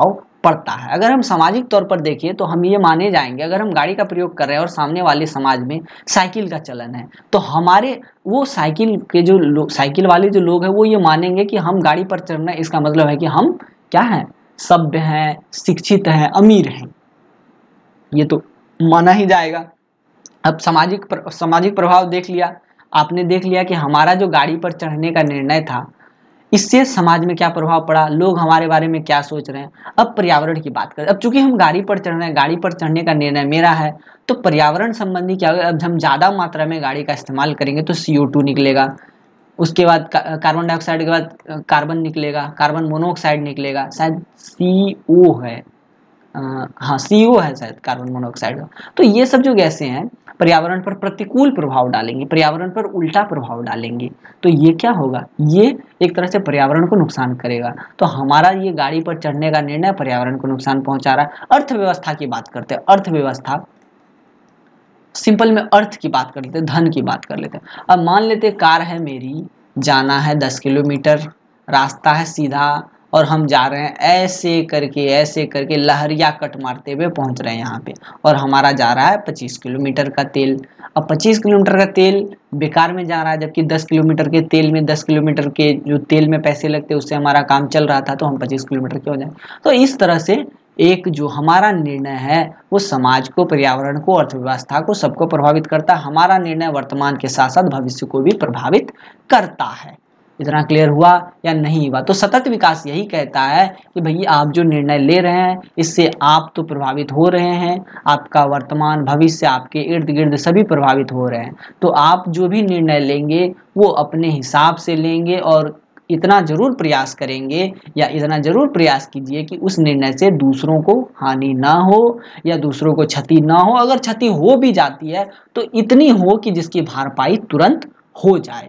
Speaker 1: पड़ता है। अगर हम सामाजिक तौर पर देखिए तो हम ये माने जाएंगे, अगर हम गाड़ी का प्रयोग कर रहे हैं और सामने वाले समाज में साइकिल का चलन है, तो हमारे वो साइकिल के जो लोग, साइकिल वाले जो लोग हैं, वो ये मानेंगे कि हम गाड़ी पर चढ़ना है, इसका मतलब है कि हम क्या हैं, सभ्य हैं, शिक्षित हैं, अमीर हैं। ये तो माना ही जाएगा। अब सामाजिक प्र, सामाजिक प्रभाव देख लिया आपने, देख लिया कि हमारा जो गाड़ी पर चढ़ने का निर्णय था, इससे समाज में क्या प्रभाव पड़ा, लोग हमारे बारे में क्या सोच रहे हैं। अब पर्यावरण की बात करें, अब चूंकि हम गाड़ी पर चढ़ रहे हैं, गाड़ी पर चढ़ने का निर्णय मेरा है, तो पर्यावरण संबंधी क्या होगा, अब हम ज़्यादा मात्रा में गाड़ी का इस्तेमाल करेंगे तो सी ओ टू निकलेगा, उसके बाद कार्बन डाइऑक्साइड के बाद कार्बन निकलेगा, कार्बन मोनोऑक्साइड निकलेगा, शायद सी ओ है, आ, हाँ सी ओ है शायद कार्बन मोनोऑक्साइड का। तो ये सब जो गैसें हैं पर्यावरण पर प्रतिकूल प्रभाव डालेंगी, पर्यावरण पर उल्टा प्रभाव डालेंगी। तो ये क्या होगा, ये एक तरह से पर्यावरण को नुकसान करेगा। तो हमारा ये गाड़ी पर चढ़ने का निर्णय पर्यावरण को नुकसान पहुंचा रहा है। अर्थव्यवस्था की बात करते हैं, अर्थव्यवस्था सिंपल में अर्थ की बात कर लेते हैं, धन की बात कर लेते हैं। अब मान लेते कार है मेरी, जाना है दस किलोमीटर, रास्ता है सीधा, और हम जा रहे हैं ऐसे करके ऐसे करके लहरिया कट मारते हुए पहुंच रहे हैं यहाँ पे, और हमारा जा रहा है पच्चीस किलोमीटर का तेल। अब पच्चीस किलोमीटर का तेल बेकार में जा रहा है, जबकि दस किलोमीटर के तेल में, दस किलोमीटर के जो तेल में पैसे लगते उससे हमारा काम चल रहा था, तो हम पच्चीस किलोमीटर क्यों जाए। तो इस तरह से एक जो हमारा निर्णय है वो समाज को, पर्यावरण को, अर्थव्यवस्था को, सबको प्रभावित करता है। हमारा निर्णय वर्तमान के साथ साथ भविष्य को भी प्रभावित करता है। इतना क्लियर हुआ या नहीं हुआ। तो सतत विकास यही कहता है कि भैया आप जो निर्णय ले रहे हैं इससे आप तो प्रभावित हो रहे हैं, आपका वर्तमान, भविष्य, आपके इर्द गिर्द सभी प्रभावित हो रहे हैं। तो आप जो भी निर्णय लेंगे वो अपने हिसाब से लेंगे, और इतना जरूर प्रयास करेंगे या इतना जरूर प्रयास कीजिए कि उस निर्णय से दूसरों को हानि ना हो या दूसरों को क्षति ना हो। अगर क्षति हो भी जाती है तो इतनी हो कि जिसकी भरपाई तुरंत हो जाए।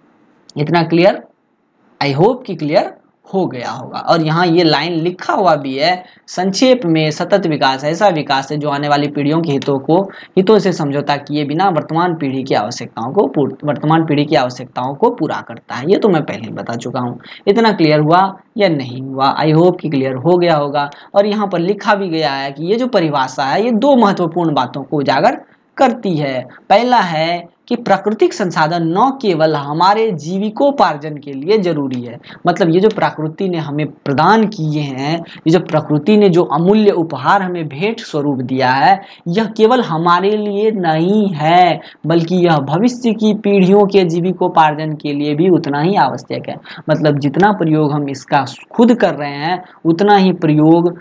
Speaker 1: इतना क्लियर, आई होप कि क्लियर हो गया होगा। और यहाँ ये लाइन लिखा हुआ भी है, संक्षेप में सतत विकास ऐसा विकास है जो आने वाली पीढ़ियों के हितों को हितों से समझौता किए बिना वर्तमान पीढ़ी की आवश्यकताओं को वर्तमान पीढ़ी की आवश्यकताओं को पूरा करता है। ये तो मैं पहले ही बता चुका हूँ। इतना क्लियर हुआ या नहीं हुआ, आई होप कि क्लियर हो गया होगा। और यहाँ पर लिखा भी गया है कि ये जो परिभाषा है ये दो महत्वपूर्ण बातों को उजागर करती है। पहला है कि प्राकृतिक संसाधन न केवल हमारे जीविकोपार्जन के लिए जरूरी है, मतलब ये जो प्रकृति ने हमें प्रदान किए हैं, ये जो प्रकृति ने जो अमूल्य उपहार हमें भेंट स्वरूप दिया है, यह केवल हमारे लिए नहीं है बल्कि यह भविष्य की पीढ़ियों के जीविकोपार्जन के लिए भी उतना ही आवश्यक है। मतलब जितना प्रयोग हम इसका खुद कर रहे हैं उतना ही प्रयोग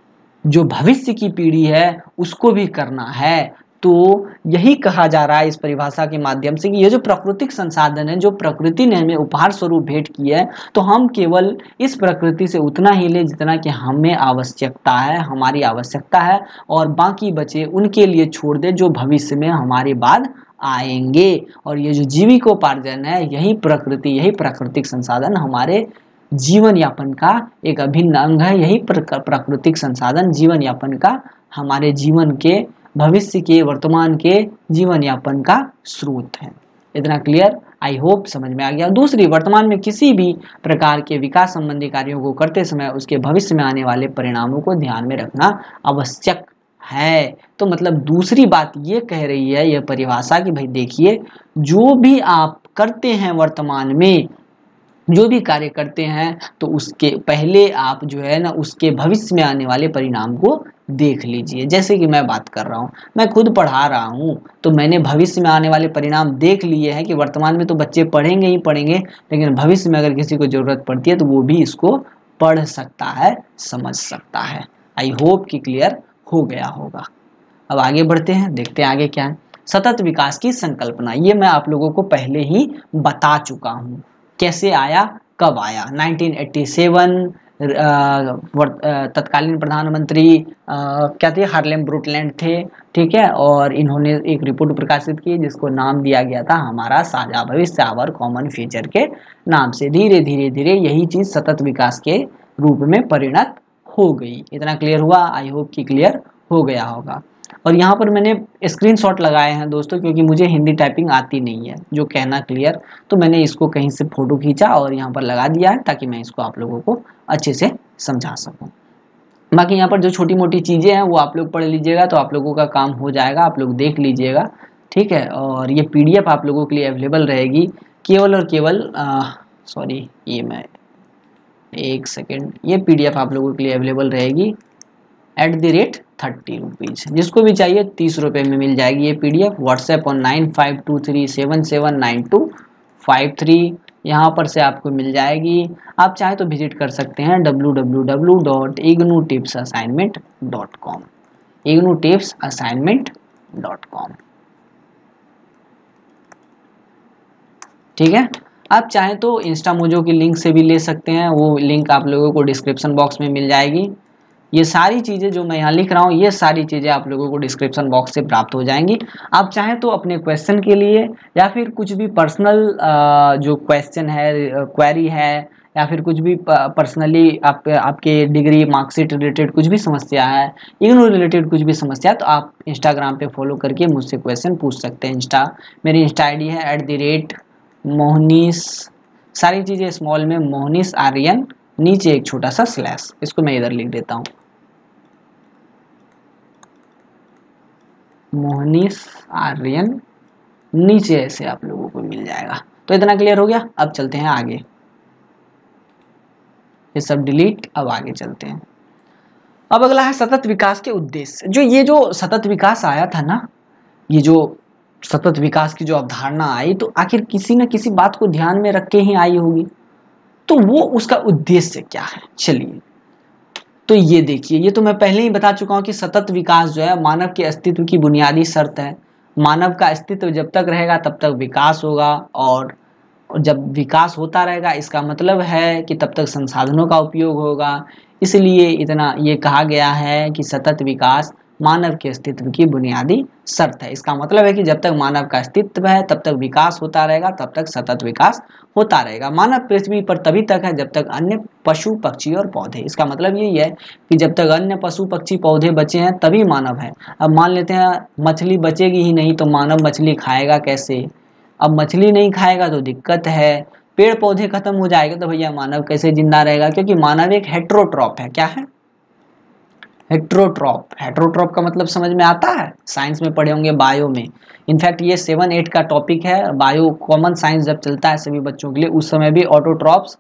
Speaker 1: जो भविष्य की पीढ़ी है उसको भी करना है। तो यही कहा जा रहा है इस परिभाषा के माध्यम से कि ये जो प्राकृतिक संसाधन है, जो प्रकृति ने हमें उपहार स्वरूप भेंट किया है, तो हम केवल इस प्रकृति से उतना ही ले जितना कि हमें आवश्यकता है, हमारी आवश्यकता है, और बाकी बचे उनके लिए छोड़ दे जो भविष्य में हमारे बाद आएंगे। और ये जो जीविकोपार्जन है, यही प्रकृति, यही प्राकृतिक संसाधन हमारे जीवन यापन का एक अभिन्न अंग है। यही प्राकृतिक संसाधन जीवन यापन का, हमारे जीवन के, भविष्य के, वर्तमान के जीवन यापन का स्रोत है। इतना क्लियर, आई होप समझ में आ गया। दूसरी, वर्तमान में किसी भी प्रकार के विकास संबंधी कार्यों को करते समय उसके भविष्य में आने वाले परिणामों को ध्यान में रखना आवश्यक है। तो मतलब दूसरी बात ये कह रही है यह परिभाषा कि भाई देखिए, जो भी आप करते हैं वर्तमान में, जो भी कार्य करते हैं, तो उसके पहले आप जो है ना उसके भविष्य में आने वाले परिणाम को देख लीजिए। जैसे कि मैं बात कर रहा हूँ, मैं खुद पढ़ा रहा हूँ, तो मैंने भविष्य में आने वाले परिणाम देख लिए हैं कि वर्तमान में तो बच्चे पढ़ेंगे ही पढ़ेंगे, लेकिन भविष्य में अगर किसी को ज़रूरत पड़ती है तो वो भी इसको पढ़ सकता है, समझ सकता है। आई होप कि क्लियर हो गया होगा। अब आगे बढ़ते हैं, देखते हैं आगे क्या है। सतत विकास की संकल्पना, ये मैं आप लोगों को पहले ही बता चुका हूँ। कैसे आया, कब आया, नाइनटीन एटी सेवन, तत्कालीन प्रधानमंत्री क्या थे, हार्लेम ब्रूटलैंड थे, ठीक है। और इन्होंने एक रिपोर्ट प्रकाशित की जिसको नाम दिया गया था हमारा साझा भविष्य, आवर कॉमन फ्यूचर के नाम से। धीरे धीरे धीरे यही चीज़ सतत विकास के रूप में परिणत हो गई। इतना क्लियर हुआ, आई होप कि क्लियर हो गया होगा। और यहाँ पर मैंने स्क्रीनशॉट लगाए हैं दोस्तों, क्योंकि मुझे हिंदी टाइपिंग आती नहीं है जो कहना क्लियर, तो मैंने इसको कहीं से फोटो खींचा और यहाँ पर लगा दिया है ताकि मैं इसको आप लोगों को अच्छे से समझा सकूँ। बाकी यहाँ पर जो छोटी मोटी चीज़ें हैं वो आप लोग पढ़ लीजिएगा तो आप लोगों का काम हो जाएगा, आप लोग देख लीजिएगा, ठीक है। और ये पीडीएफ आप लोगों के लिए अवेलेबल रहेगी केवल और केवल, सॉरी ये मैं एक सेकेंड, ये पीडीएफ आप लोगों के लिए अवेलेबल रहेगी at the rate thirty rupees. जिसको भी चाहिए तीस रुपये में मिल जाएगी ये पीडीएफ। व्हाट्सएप और nine five two three seven seven nine two five three, यहाँ पर से आपको मिल जाएगी। आप चाहे तो विजिट कर सकते हैं W W W dot IGNOU tips assignment dot com, IGNOU tips assignment dot com, ठीक है। आप चाहें तो इंस्टा मोजो की लिंक से भी ले सकते हैं, वो लिंक आप लोगों को डिस्क्रिप्शन बॉक्स में मिल जाएगी। ये सारी चीज़ें जो मैं यहाँ लिख रहा हूँ ये सारी चीज़ें आप लोगों को डिस्क्रिप्शन बॉक्स से प्राप्त हो जाएंगी। आप चाहें तो अपने क्वेश्चन के लिए या फिर कुछ भी पर्सनल जो क्वेश्चन है, क्वेरी है, या फिर कुछ भी पर्सनली आप आपके डिग्री मार्कशीट रिलेटेड कुछ भी समस्या है, इग्नू रिलेटेड कुछ भी समस्या है, तो आप इंस्टाग्राम पे फॉलो करके मुझसे क्वेश्चन पूछ सकते हैं। इंस्टा मेरी इंस्टा आई डी है एट द रेट मोहनीस, सारी चीज़ें स्मॉल में, मोहनीस आर्यन, नीचे एक छोटा सा स्लैश, इसको मैं इधर लिख देता हूँ, मोहनीस आर्यन, नीचे ऐसे आप लोगों को मिल जाएगा। तो इतना क्लियर हो गया। अब चलते हैं आगे, ये सब डिलीट, अब आगे चलते हैं। अब अगला है सतत विकास के उद्देश्य। जो ये जो सतत विकास आया था ना, ये जो सतत विकास की जो अवधारणा आई, तो आखिर किसी न किसी बात को ध्यान में रख के ही आई होगी। तो वो उसका उद्देश्य क्या है, चलिए तो ये देखिए, ये तो मैं पहले ही बता चुका हूँ कि सतत विकास जो है मानव के अस्तित्व की बुनियादी शर्त है। मानव का अस्तित्व जब तक रहेगा तब तक विकास होगा, और जब विकास होता रहेगा इसका मतलब है कि तब तक संसाधनों का उपयोग होगा। इसलिए इतना ये कहा गया है कि सतत विकास मानव के अस्तित्व की बुनियादी शर्त है। इसका मतलब है कि जब तक मानव का अस्तित्व है तब तक विकास होता रहेगा, तब तक सतत विकास होता रहेगा। मानव पृथ्वी पर तभी तक है जब तक अन्य पशु पक्षी और पौधे, इसका मतलब यही है कि जब तक अन्य पशु पक्षी पौधे बचे हैं तभी मानव है। अब मान लेते हैं मछली बचेगी ही नहीं तो मानव मछली खाएगा कैसे? अब मछली नहीं खाएगा तो दिक्कत है, पेड़ पौधे खत्म हो जाएगा तो भैया मानव कैसे जिंदा रहेगा? क्योंकि मानव एक हेट्रोट्रॉप है। क्या है? हेट्रोट्रॉप। हेट्रोट्रॉप का मतलब समझ में आता है, साइंस में पढ़े होंगे, बायो में। इनफैक्ट ये सेवन एट का टॉपिक है, बायो कॉमन साइंस जब चलता है सभी बच्चों के लिए, उस समय भी ऑटोट्रॉप्स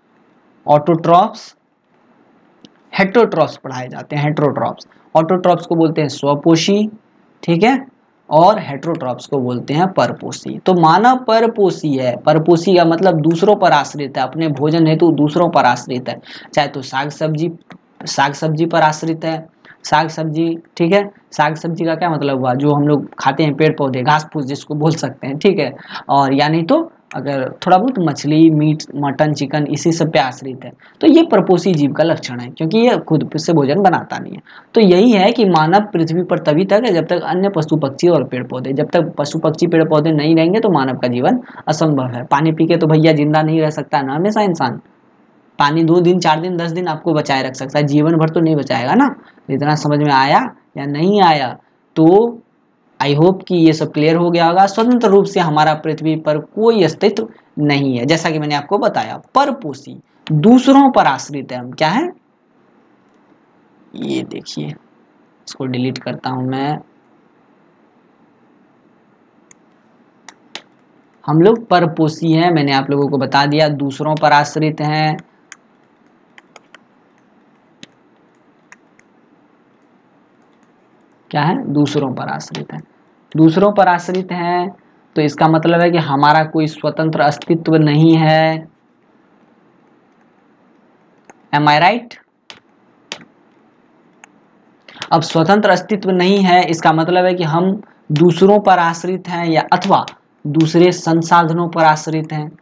Speaker 1: ऑटोट्रॉप्स हेट्रोट्रॉप्स पढ़ाए जाते हैं। हेट्रोट्रॉप्स ऑटोट्रॉप्स को बोलते हैं स्वपोषी, ठीक है, और हेट्रोट्रॉप्स को बोलते हैं परपोषी। तो मानव परपोषी है। परपोषी का मतलब दूसरों पर आश्रित है, अपने भोजन हेतु दूसरों पर आश्रित है। चाहे तो साग सब्जी साग सब्जी पर आश्रित है, साग सब्जी, ठीक है। साग सब्जी का क्या मतलब हुआ? जो हम लोग खाते हैं, पेड़ पौधे, घास फूस जिसको बोल सकते हैं, ठीक है। और या नहीं तो अगर थोड़ा बहुत मछली, मीट, मटन, चिकन, इसी सब पे आश्रित है। तो ये परपोषी जीव का लक्षण है, क्योंकि ये खुद से भोजन बनाता नहीं है। तो यही है कि मानव पृथ्वी पर तभी तक है जब तक अन्य पशु पक्षी और पेड़ पौधे, जब तक पशु पक्षी पेड़ पौधे नहीं रहेंगे तो मानव का जीवन असंभव है। पानी पी के तो भैया जिंदा नहीं रह सकता ना हमेशा इंसान। पानी दो दिन, चार दिन, दस दिन आपको बचाए रख सकता है, जीवन भर तो नहीं बचाएगा ना। इतना समझ में आया या नहीं आया? तो आई होप कि ये सब क्लियर हो गया होगा। स्वतंत्र रूप से हमारा पृथ्वी पर कोई अस्तित्व नहीं है, जैसा कि मैंने आपको बताया। परपोषी, दूसरों पर आश्रित है हम। क्या है? ये देखिए, इसको डिलीट करता हूं मैं। हम लोग परपोषी हैं, मैंने आप लोगों को बता दिया, दूसरों पर आश्रित हैं। क्या है? दूसरों पर आश्रित है। दूसरों पर आश्रित हैं तो इसका मतलब है कि हमारा कोई स्वतंत्र अस्तित्व नहीं है। Am I right? अब स्वतंत्र अस्तित्व नहीं है इसका मतलब है कि हम दूसरों पर आश्रित हैं, या अथवा दूसरे संसाधनों पर आश्रित हैं।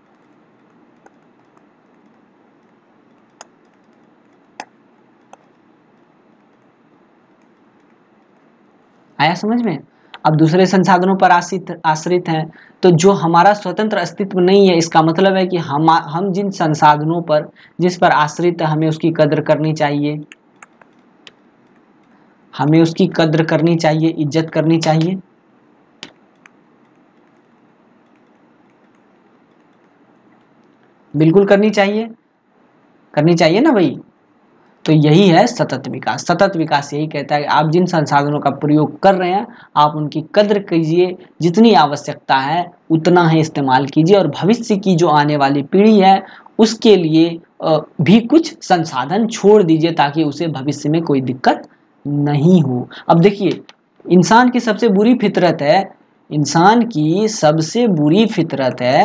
Speaker 1: आया समझ में? अब दूसरे संसाधनों पर आश्रित आश्रित हैं तो जो हमारा स्वतंत्र अस्तित्व नहीं है, इसका मतलब है कि हम हम जिन संसाधनों पर, जिस पर आश्रित है, हमें उसकी कद्र करनी चाहिए, हमें उसकी कद्र करनी चाहिए, इज्जत करनी चाहिए। बिल्कुल करनी चाहिए, करनी चाहिए ना भाई। तो यही है सतत विकास। सतत विकास यही कहता है कि आप जिन संसाधनों का प्रयोग कर रहे हैं आप उनकी कद्र कीजिए, जितनी आवश्यकता है उतना ही इस्तेमाल कीजिए, और भविष्य की जो आने वाली पीढ़ी है उसके लिए भी कुछ संसाधन छोड़ दीजिए ताकि उसे भविष्य में कोई दिक्कत नहीं हो। अब देखिए, इंसान की सबसे बुरी फितरत है इंसान की सबसे बुरी फितरत है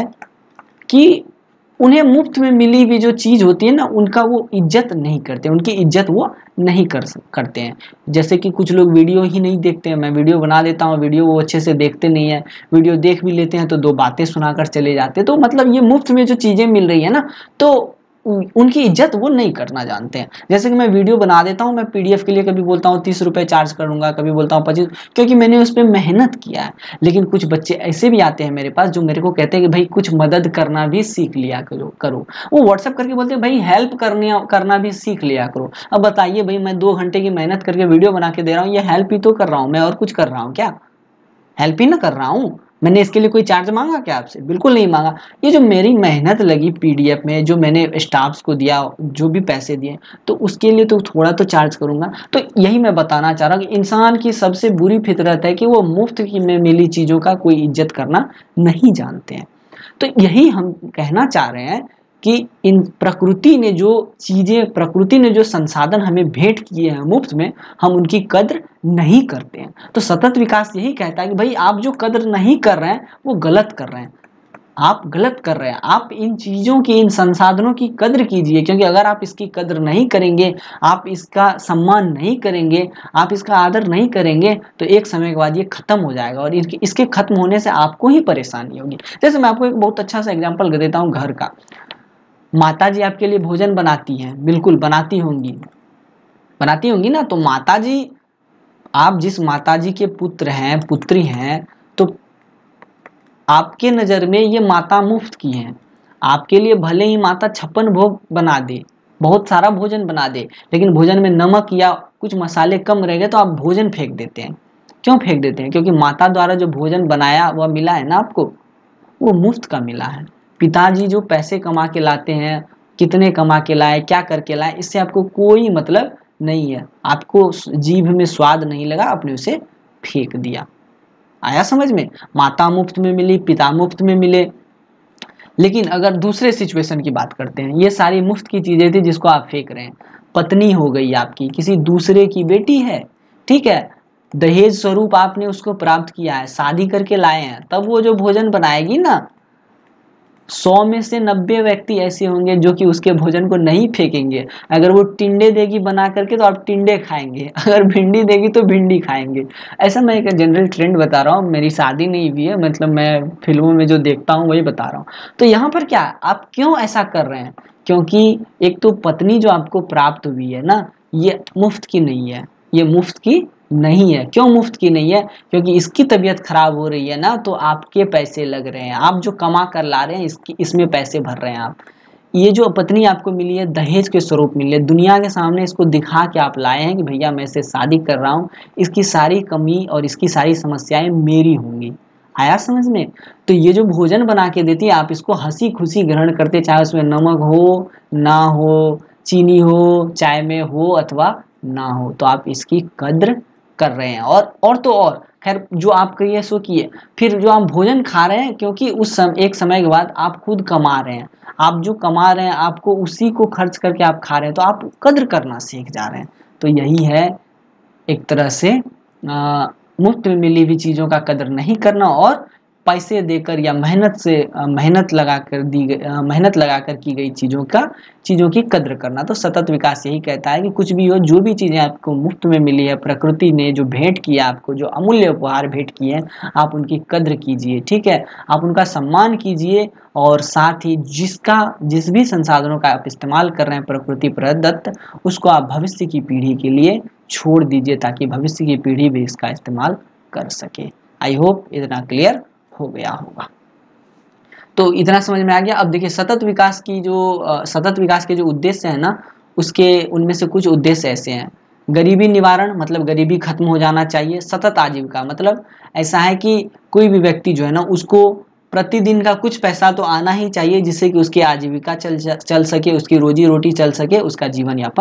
Speaker 1: कि उन्हें मुफ्त में मिली हुई जो चीज़ होती है ना, उनका वो इज्जत नहीं करते, उनकी इज्जत वो नहीं कर करते हैं। जैसे कि कुछ लोग वीडियो ही नहीं देखते हैं, मैं वीडियो बना देता हूँ, वीडियो वो अच्छे से देखते नहीं है, वीडियो देख भी लेते हैं तो दो बातें सुनाकर चले जाते हैं। तो मतलब ये मुफ्त में जो चीज़ें मिल रही है ना, तो उनकी इज्जत वो नहीं करना जानते हैं। जैसे कि मैं वीडियो बना देता हूँ, मैं पीडीएफ के लिए कभी बोलता हूँ तीस रुपये चार्ज करूँगा, कभी बोलता हूँ पच्चीस, क्योंकि मैंने उस पर मेहनत किया है। लेकिन कुछ बच्चे ऐसे भी आते हैं मेरे पास जो मेरे को कहते हैं कि भाई कुछ मदद करना भी सीख लिया करो करो वो व्हाट्सएप करके बोलते हैं भाई हेल्प करने करना भी सीख लिया करो। अब बताइए भाई, मैं दो घंटे की मेहनत करके वीडियो बना के दे रहा हूँ, ये हेल्प ही तो कर रहा हूँ मैं, और कुछ कर रहा हूँ क्या? हेल्प ही ना कर रहा हूँ। मैंने इसके लिए कोई चार्ज मांगा क्या आपसे? बिल्कुल नहीं मांगा। ये जो मेरी मेहनत लगी पीडीएफ में, जो मैंने स्टाफ्स को दिया, जो भी पैसे दिए, तो उसके लिए तो थोड़ा तो चार्ज करूंगा। तो यही मैं बताना चाह रहा हूँ कि इंसान की सबसे बुरी फितरत है कि वो मुफ्त की में मिली चीज़ों का कोई इज्जत करना नहीं जानते हैं। तो यही हम कहना चाह रहे हैं कि इन प्रकृति ने जो चीज़ें, प्रकृति ने जो संसाधन हमें भेंट किए हैं मुफ्त में, हम उनकी कद्र नहीं करते हैं। तो सतत विकास यही कहता है कि भाई आप जो कद्र नहीं कर रहे हैं वो गलत कर रहे हैं, आप गलत कर रहे हैं। आप इन चीज़ों की, इन संसाधनों की कद्र कीजिए, क्योंकि अगर आप इसकी कद्र नहीं करेंगे, आप इसका सम्मान नहीं करेंगे, आप इसका आदर नहीं करेंगे, तो एक समय के बाद ये खत्म हो जाएगा, और इसके इसके खत्म होने से आपको ही परेशानी होगी। जैसे मैं आपको एक बहुत अच्छा सा एग्जाम्पल देता हूँ घर का। माता जी आपके लिए भोजन बनाती हैं, बिल्कुल बनाती होंगी, बनाती होंगी ना। तो माता जी, आप जिस माता जी के पुत्र हैं, पुत्री हैं, तो आपके नज़र में ये माता मुफ्त की हैं। आपके लिए भले ही माता छप्पन भोग बना दे, बहुत सारा भोजन बना दे, लेकिन भोजन में नमक या कुछ मसाले कम रह गए तो आप भोजन फेंक देते हैं। क्यों फेंक देते हैं? क्योंकि माता द्वारा जो भोजन बनाया हुआ मिला है ना आपको, वो मुफ्त का मिला है। पिताजी जो पैसे कमा के लाते हैं, कितने कमा के लाए, क्या करके लाए, इससे आपको कोई मतलब नहीं है। आपको जीभ में स्वाद नहीं लगा, आपने उसे फेंक दिया। आया समझ में? माता मुफ्त में मिली, पिता मुफ्त में मिले। लेकिन अगर दूसरे सिचुएशन की बात करते हैं, ये सारी मुफ्त की चीजें थी जिसको आप फेंक रहे हैं। पत्नी हो गई आपकी, किसी दूसरे की बेटी है, ठीक है, दहेज स्वरूप आपने उसको प्राप्त किया है, शादी करके लाए हैं, तब वो जो भोजन बनाएगी ना, सौ में से नब्बे व्यक्ति ऐसे होंगे जो कि उसके भोजन को नहीं फेंकेंगे। अगर वो टिंडे देगी बना करके तो आप टिंडे खाएंगे, अगर भिंडी देगी तो भिंडी खाएंगे। ऐसा मैं एक जनरल ट्रेंड बता रहा हूँ, मेरी शादी नहीं हुई है, मतलब मैं फिल्मों में जो देखता हूँ वही बता रहा हूँ। तो यहाँ पर क्या, आप क्यों ऐसा कर रहे हैं? क्योंकि एक तो पत्नी जो आपको प्राप्त हुई है ना, ये मुफ्त की नहीं है, ये मुफ्त की नहीं है। क्यों मुफ्त की नहीं है? क्योंकि इसकी तबीयत खराब हो रही है ना, तो आपके पैसे लग रहे हैं, आप जो कमा कर ला रहे हैं इसकी इसमें पैसे भर रहे हैं आप। ये जो पत्नी आपको मिली है दहेज के स्वरूप मिली है, दुनिया के सामने इसको दिखा के आप लाए हैं कि भैया मैं इससे शादी कर रहा हूँ, इसकी सारी कमी और इसकी सारी समस्याएं मेरी होंगी। आया समझ में? तो ये जो भोजन बना के देती है, आप इसको हंसी खुशी ग्रहण करते, चाहे उसमें नमक हो ना हो, चीनी हो, चाय में हो अथवा ना हो, तो आप इसकी कद्र कर रहे हैं। और और तो और खैर, जो आप कहिए सो किए। फिर जो आप भोजन खा रहे हैं, क्योंकि उस सम, एक समय के बाद आप खुद कमा रहे हैं, आप जो कमा रहे हैं आपको उसी को खर्च करके आप खा रहे हैं, तो आप कद्र करना सीख जा रहे हैं। तो यही है एक तरह से आ, मुफ्त में मिली हुई चीज़ों का कदर नहीं करना, और पैसे देकर या मेहनत से मेहनत लगाकर दी गई मेहनत लगाकर की गई चीज़ों का चीज़ों की कद्र करना। तो सतत विकास यही कहता है कि कुछ भी हो, जो भी चीज़ें आपको मुफ्त में मिली है, प्रकृति ने जो भेंट किया आपको, जो अमूल्य उपहार भेंट किए हैं, आप उनकी कद्र कीजिए, ठीक है, आप उनका सम्मान कीजिए, और साथ ही जिसका जिस भी संसाधनों का आप इस्तेमाल कर रहे हैं प्रकृति प्रदत्त, उसको आप भविष्य की पीढ़ी के लिए छोड़ दीजिए ताकि भविष्य की पीढ़ी भी इसका इस्तेमाल कर सके। आई होप इतना क्लियर हो गया होगा। तो इतना समझ में आ गया। अब देखिए, सतत विकास की जो सतत विकास के जो उद्देश्य है ना, उसके उनमें से कुछ उद्देश्य ऐसे हैं। गरीबी निवारण, मतलब गरीबी खत्म हो जाना चाहिए। सतत आजीविका मतलब ऐसा है कि कोई भी व्यक्ति जो है ना, उसको प्रतिदिन का कुछ पैसा तो आना ही चाहिए जिससे कि उसकी आजीविका चल चल सके, उसकी रोजी रोटी चल सके, उसका जीवन यापन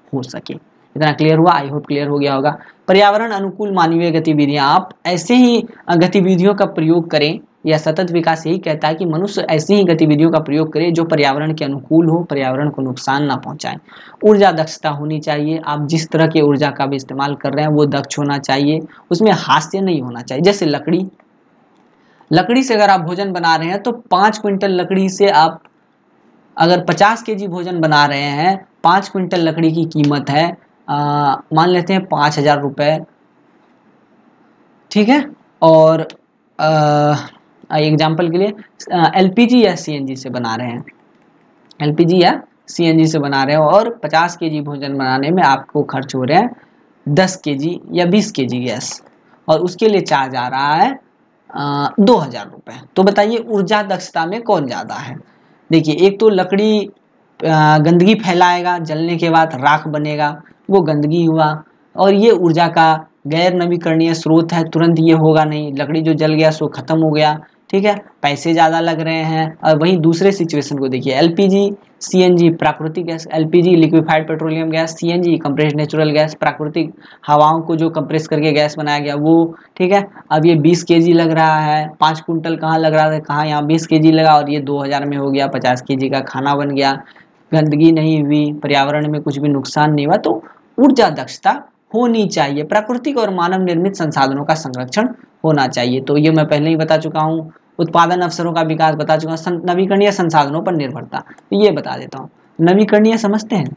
Speaker 1: हो सके। इतना क्लियर हुआ? आई होप क्लियर हो गया होगा। पर्यावरण अनुकूल मानवीय गतिविधियां, आप ऐसे ही गतिविधियों का प्रयोग करें, या सतत विकास यही कहता है कि मनुष्य ऐसी ही गतिविधियों का प्रयोग करे जो पर्यावरण के अनुकूल हो, पर्यावरण को नुकसान ना पहुंचाए। ऊर्जा दक्षता होनी चाहिए, आप जिस तरह की ऊर्जा का भी इस्तेमाल कर रहे हैं वो दक्ष होना चाहिए, उसमें हास्य नहीं होना चाहिए। जैसे लकड़ी, लकड़ी से अगर आप भोजन बना रहे हैं तो पाँच क्विंटल लकड़ी से आप अगर पचास के जी भोजन बना रहे हैं, पाँच क्विंटल लकड़ी की कीमत है मान लेते हैं पाँच हजार रुपये, ठीक है। और एग्जाम्पल के लिए एलपीजी या सीएनजी से बना रहे हैं, एलपीजी या सीएनजी से बना रहे हो और पचास केजी भोजन बनाने में आपको खर्च हो रहे हैं दस केजी या बीस केजी गैस, और उसके लिए चार्ज आ रहा है दो हजार रुपये। तो बताइए ऊर्जा दक्षता में कौन ज़्यादा है? देखिए, एक तो लकड़ी गंदगी फैलाएगा, जलने के बाद राख बनेगा, वो गंदगी हुआ, और ये ऊर्जा का गैर नवीकरणीय स्रोत है, तुरंत ये होगा नहीं, लकड़ी जो जल गया सो खत्म हो गया, ठीक है, पैसे ज़्यादा लग रहे हैं। और वहीं दूसरे सिचुएशन को देखिए, एलपीजी सीएनजी प्राकृतिक gas, LPG liquefied petroleum gas, CNG compressed natural gas प्राकृतिक हवाओं को जो कंप्रेस करके गैस बनाया गया वो, ठीक है। अब ये बीस केजी लग रहा है, पाँच कुंटल कहाँ लग रहा था, कहाँ यहाँ बीस केजी लगा, और ये दो हज़ार में हो गया, पचास केजी का खाना बन गया, गंदगी नहीं हुई, पर्यावरण में कुछ भी नुकसान नहीं हुआ। तो ऊर्जा दक्षता होनी चाहिए, प्राकृतिक और मानव निर्मित संसाधनों का संरक्षण होना चाहिए। तो ये मैं पहले ही बता चुका हूँ। उत्पादन अवसरों का विकास बता चुका हूँ, नवीकरणीय संसाधनों पर निर्भरता तो ये बता देता हूँ। नवीकरणीय समझते हैं?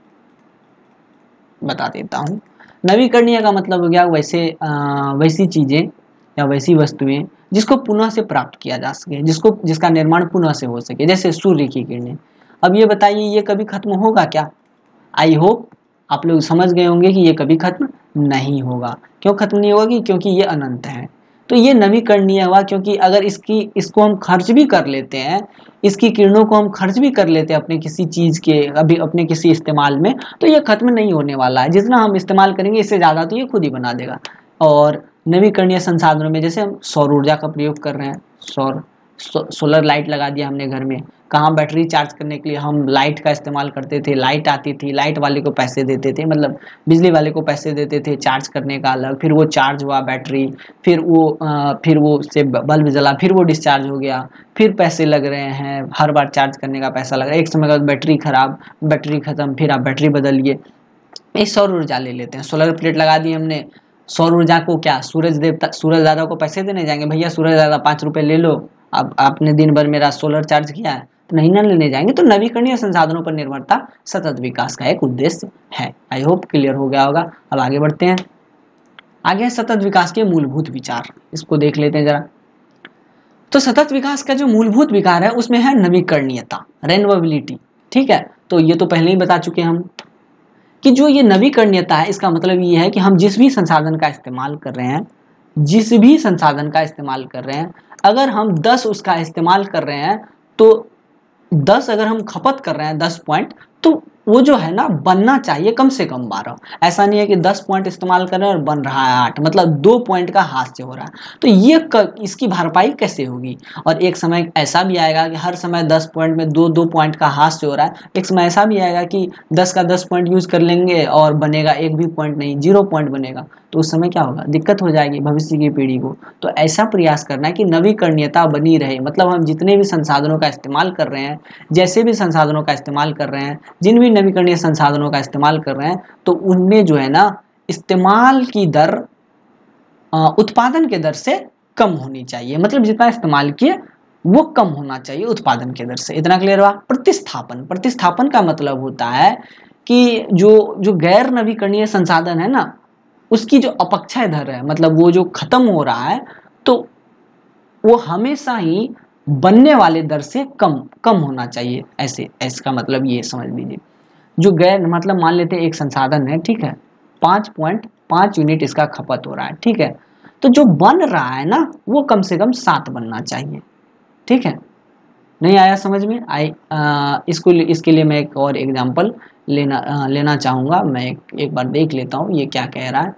Speaker 1: बता देता हूँ। नवीकरणीय का मतलब हो गया वैसे आ, वैसी चीजें या वैसी वस्तुएं जिसको पुनः से प्राप्त किया जा सके, जिसको जिसका निर्माण पुनः से हो सके, जैसे सूर्य की किरणें। अब ये बताइए ये कभी खत्म होगा क्या? आई होप आप लोग समझ गए होंगे कि ये कभी खत्म नहीं होगा। क्यों खत्म नहीं होगा? कि क्योंकि ये अनंत है। तो ये नवीकरणीय हुआ, क्योंकि अगर इसकी इसको हम खर्च भी कर लेते हैं, इसकी किरणों को हम खर्च भी कर लेते हैं अपने किसी चीज के अभी अपने किसी इस्तेमाल में, तो ये खत्म नहीं होने वाला है। जितना हम इस्तेमाल करेंगे इससे ज्यादा तो ये खुद ही बना देगा। और नवीकरणीय संसाधनों में जैसे हम सौर ऊर्जा का प्रयोग कर रहे हैं, सौर सो, सोलर लाइट लगा दिया हमने घर में, कहाँ बैटरी चार्ज करने के लिए हम लाइट का इस्तेमाल करते थे, लाइट आती थी, लाइट वाले को पैसे देते थे, मतलब बिजली वाले को पैसे देते थे चार्ज करने का अलग, फिर वो चार्ज हुआ बैटरी, फिर वो आ, फिर वो से बल्ब जला, फिर वो डिस्चार्ज हो गया, फिर पैसे लग रहे हैं, हर बार चार्ज करने का पैसा लग रहा है, एक समय बाद बैटरी खराब, बैटरी खत्म, फिर आप बैटरी बदलिए। एक सौर ऊर्जा ले लेते हैं, सोलर प्लेट लगा दी हमने, सौर ऊर्जा को क्या सूरज देवता सूरज दादा को पैसे देने जाएंगे? भैया सूरज दादा पाँच रुपए ले लो, अब आपने दिन भर मेरा सोलर चार्ज किया है, तो नहीं ना लेने जाएंगे। तो नवीकरणीय संसाधनों पर निर्भरता सतत विकास का एक उद्देश्य है। आई होप क्लियर हो गया होगा। अब आगे बढ़ते हैं। आगे सतत विकास के मूलभूत विचार, इसको देख लेते हैं जरा। तो सतत विकास का जो मूलभूत विकार है उसमें है नवीकरणीयता, रेनोवेबिलिटी, ठीक है। तो ये तो पहले ही बता चुके हम कि जो ये नवीकरणीयता है इसका मतलब ये है कि हम जिस भी संसाधन का इस्तेमाल कर रहे हैं, जिस भी संसाधन का इस्तेमाल कर रहे हैं, अगर हम दस उसका इस्तेमाल कर रहे हैं तो दस अगर हम खपत कर रहे हैं दस पॉइंट, तो वो जो है ना बनना चाहिए कम से कम बारह। ऐसा नहीं है कि दस पॉइंट इस्तेमाल कर रहे हैं और बन रहा है आठ, मतलब दो पॉइंट का हास्य हो रहा है। तो ये क, इसकी भरपाई कैसे होगी? और एक समय ऐसा भी आएगा कि हर समय दस पॉइंट में दो दो पॉइंट का हास्य हो रहा है, एक समय ऐसा भी आएगा कि दस का दस पॉइंट यूज कर लेंगे और बनेगा एक भी पॉइंट नहीं, जीरो पॉइंट बनेगा। तो उस समय क्या होगा? दिक्कत हो जाएगी भविष्य की पीढ़ी को। तो ऐसा प्रयास करना है कि नवीकरणीयता बनी रहे, मतलब हम जितने भी संसाधनों का इस्तेमाल कर रहे हैं, जैसे भी संसाधनों का इस्तेमाल कर रहे हैं, जिन भी नवीकरणीय संसाधनों का इस्तेमाल कर रहे हैं, तो उनमें जो है ना इस्तेमाल की दर उत्पादन के दर से कम होनी चाहिए, मतलब जितना इस्तेमाल किए वो कम होना चाहिए उत्पादन के दर से। इतना क्लियर हुआ? प्रतिस्थापन, प्रतिस्थापन का मतलब होता है कि जो जो गैर नवीकरणीय संसाधन है ना उसकी जो अपक्षय दर है, मतलब वो जो खत्म हो रहा है, तो वो हमेशा ही बनने वाले दर से कम कम होना चाहिए। ऐसे इसका मतलब ये समझ लीजिए, जो गैर मतलब मान लेते हैं एक संसाधन है, ठीक है, पाँच पॉइंट पाँच यूनिट इसका खपत हो रहा है, ठीक है, तो जो बन रहा है ना वो कम से कम सात बनना चाहिए, ठीक है। नहीं आया समझ में? आई आ, इसको इसके लिए मैं एक और एग्जांपल लेना आ, लेना चाहूँगा। मैं एक, एक बार देख लेता हूँ ये क्या कह रहा है।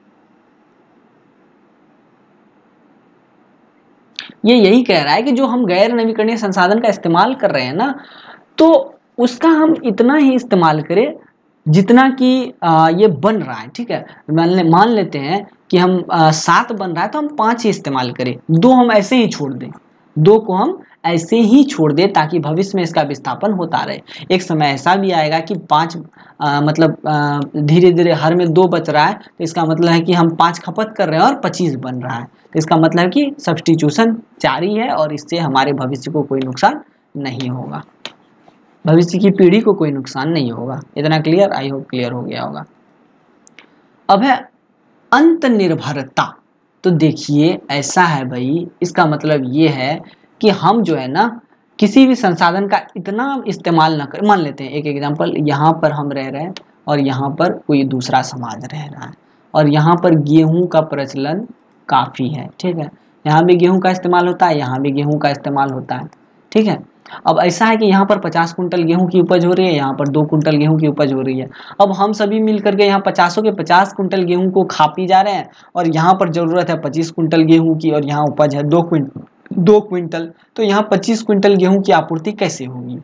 Speaker 1: ये यही कह रहा है कि जो हम गैर नवीकरणीय संसाधन का इस्तेमाल कर रहे हैं ना, तो उसका हम इतना ही इस्तेमाल करें जितना कि आ, ये बन रहा है, ठीक है, मान ले मान लेते हैं कि हम आ, सात बन रहा है तो हम पाँच ही इस्तेमाल करें, दो हम ऐसे ही छोड़ दें, दो को हम ऐसे ही छोड़ दें ताकि भविष्य में इसका विस्थापन होता रहे। एक समय ऐसा भी आएगा कि पाँच आ, मतलब धीरे धीरे हर में दो बच रहा है, तो इसका मतलब है कि हम पाँच खपत कर रहे हैं और पच्चीस बन रहा है, तो इसका मतलब है कि सब्स्टिट्यूशन जारी है और इससे हमारे भविष्य को कोई नुकसान नहीं होगा, भविष्य की पीढ़ी को कोई नुकसान नहीं होगा। इतना क्लियर? आई होप क्लियर हो गया होगा। अब है अंत निर्भरता। तो देखिए ऐसा है भाई, इसका मतलब ये है कि हम जो है ना किसी भी संसाधन का इतना इस्तेमाल ना करें। मान लेते हैं एक एग्जांपल, यहाँ पर हम रह रहे हैं और यहाँ पर कोई दूसरा समाज रह रहा है और यहाँ पर गेहूं का प्रचलन काफ़ी है, ठीक है, यहाँ भी गेहूं का इस्तेमाल होता है, यहाँ भी गेहूं का इस्तेमाल होता है, ठीक है। अब ऐसा है कि यहाँ पर पचास कुंटल गेहूं की उपज हो रही है, यहाँ पर दो कुंटल गेहूं की उपज हो रही है। अब हम सभी मिल करके यहाँ पचासों के पचास कुंटल गेहूं को खा पी जा रहे हैं और यहाँ पर जरूरत है पच्चीस कुंटल गेहूं की और यहाँ उपज है दो क्विंटल दो क्विंटल, तो यहाँ पच्चीस क्विंटल गेहूं की आपूर्ति कैसे होगी?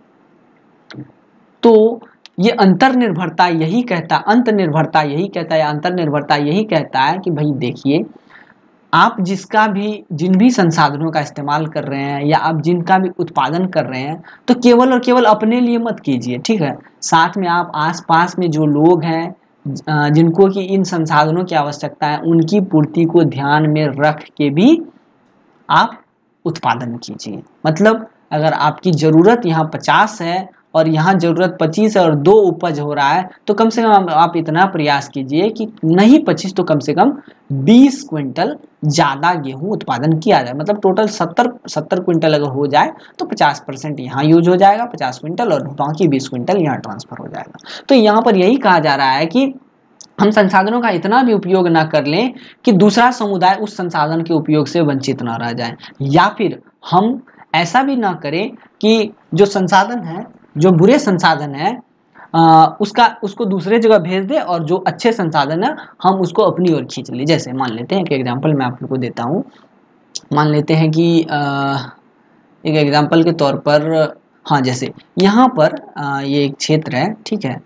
Speaker 1: तो ये अंतर निर्भरता यही कहता अंत निर्भरता यही कहता है अंतर निर्भरता यही कहता है कि भाई देखिए, आप जिसका भी जिन भी संसाधनों का इस्तेमाल कर रहे हैं या आप जिनका भी उत्पादन कर रहे हैं, तो केवल और केवल अपने लिए मत कीजिए, ठीक है, साथ में आप आसपास में जो लोग हैं जिनको कि इन संसाधनों की आवश्यकता है, उनकी पूर्ति को ध्यान में रख के भी आप उत्पादन कीजिए। मतलब अगर आपकी ज़रूरत यहाँ पचास है और यहाँ ज़रूरत पच्चीस है और दो उपज हो रहा है, तो कम से कम आप इतना प्रयास कीजिए कि नहीं पच्चीस तो कम से कम बीस क्विंटल ज़्यादा गेहूं उत्पादन किया जाए। मतलब टोटल सत्तर सत्तर क्विंटल अगर हो जाए तो पचास परसेंट यहाँ यूज हो जाएगा, पचास क्विंटल, और बाकी बीस क्विंटल यहाँ ट्रांसफ़र हो जाएगा। तो यहाँ पर यही कहा जा रहा है कि हम संसाधनों का इतना भी उपयोग ना कर लें कि दूसरा समुदाय उस संसाधन के उपयोग से वंचित ना रह जाए, या फिर हम ऐसा भी ना करें कि जो संसाधन है, जो बुरे संसाधन है, आ, उसका उसको दूसरे जगह भेज दे और जो अच्छे संसाधन है हम उसको अपनी ओर खींच लें। जैसे मान लेते हैं, एक एग्जांपल मैं आप लोग को देता हूँ। मान लेते हैं कि आ, एक एग्जांपल के तौर पर, हाँ, जैसे यहाँ पर आ, ये एक क्षेत्र है, ठीक है,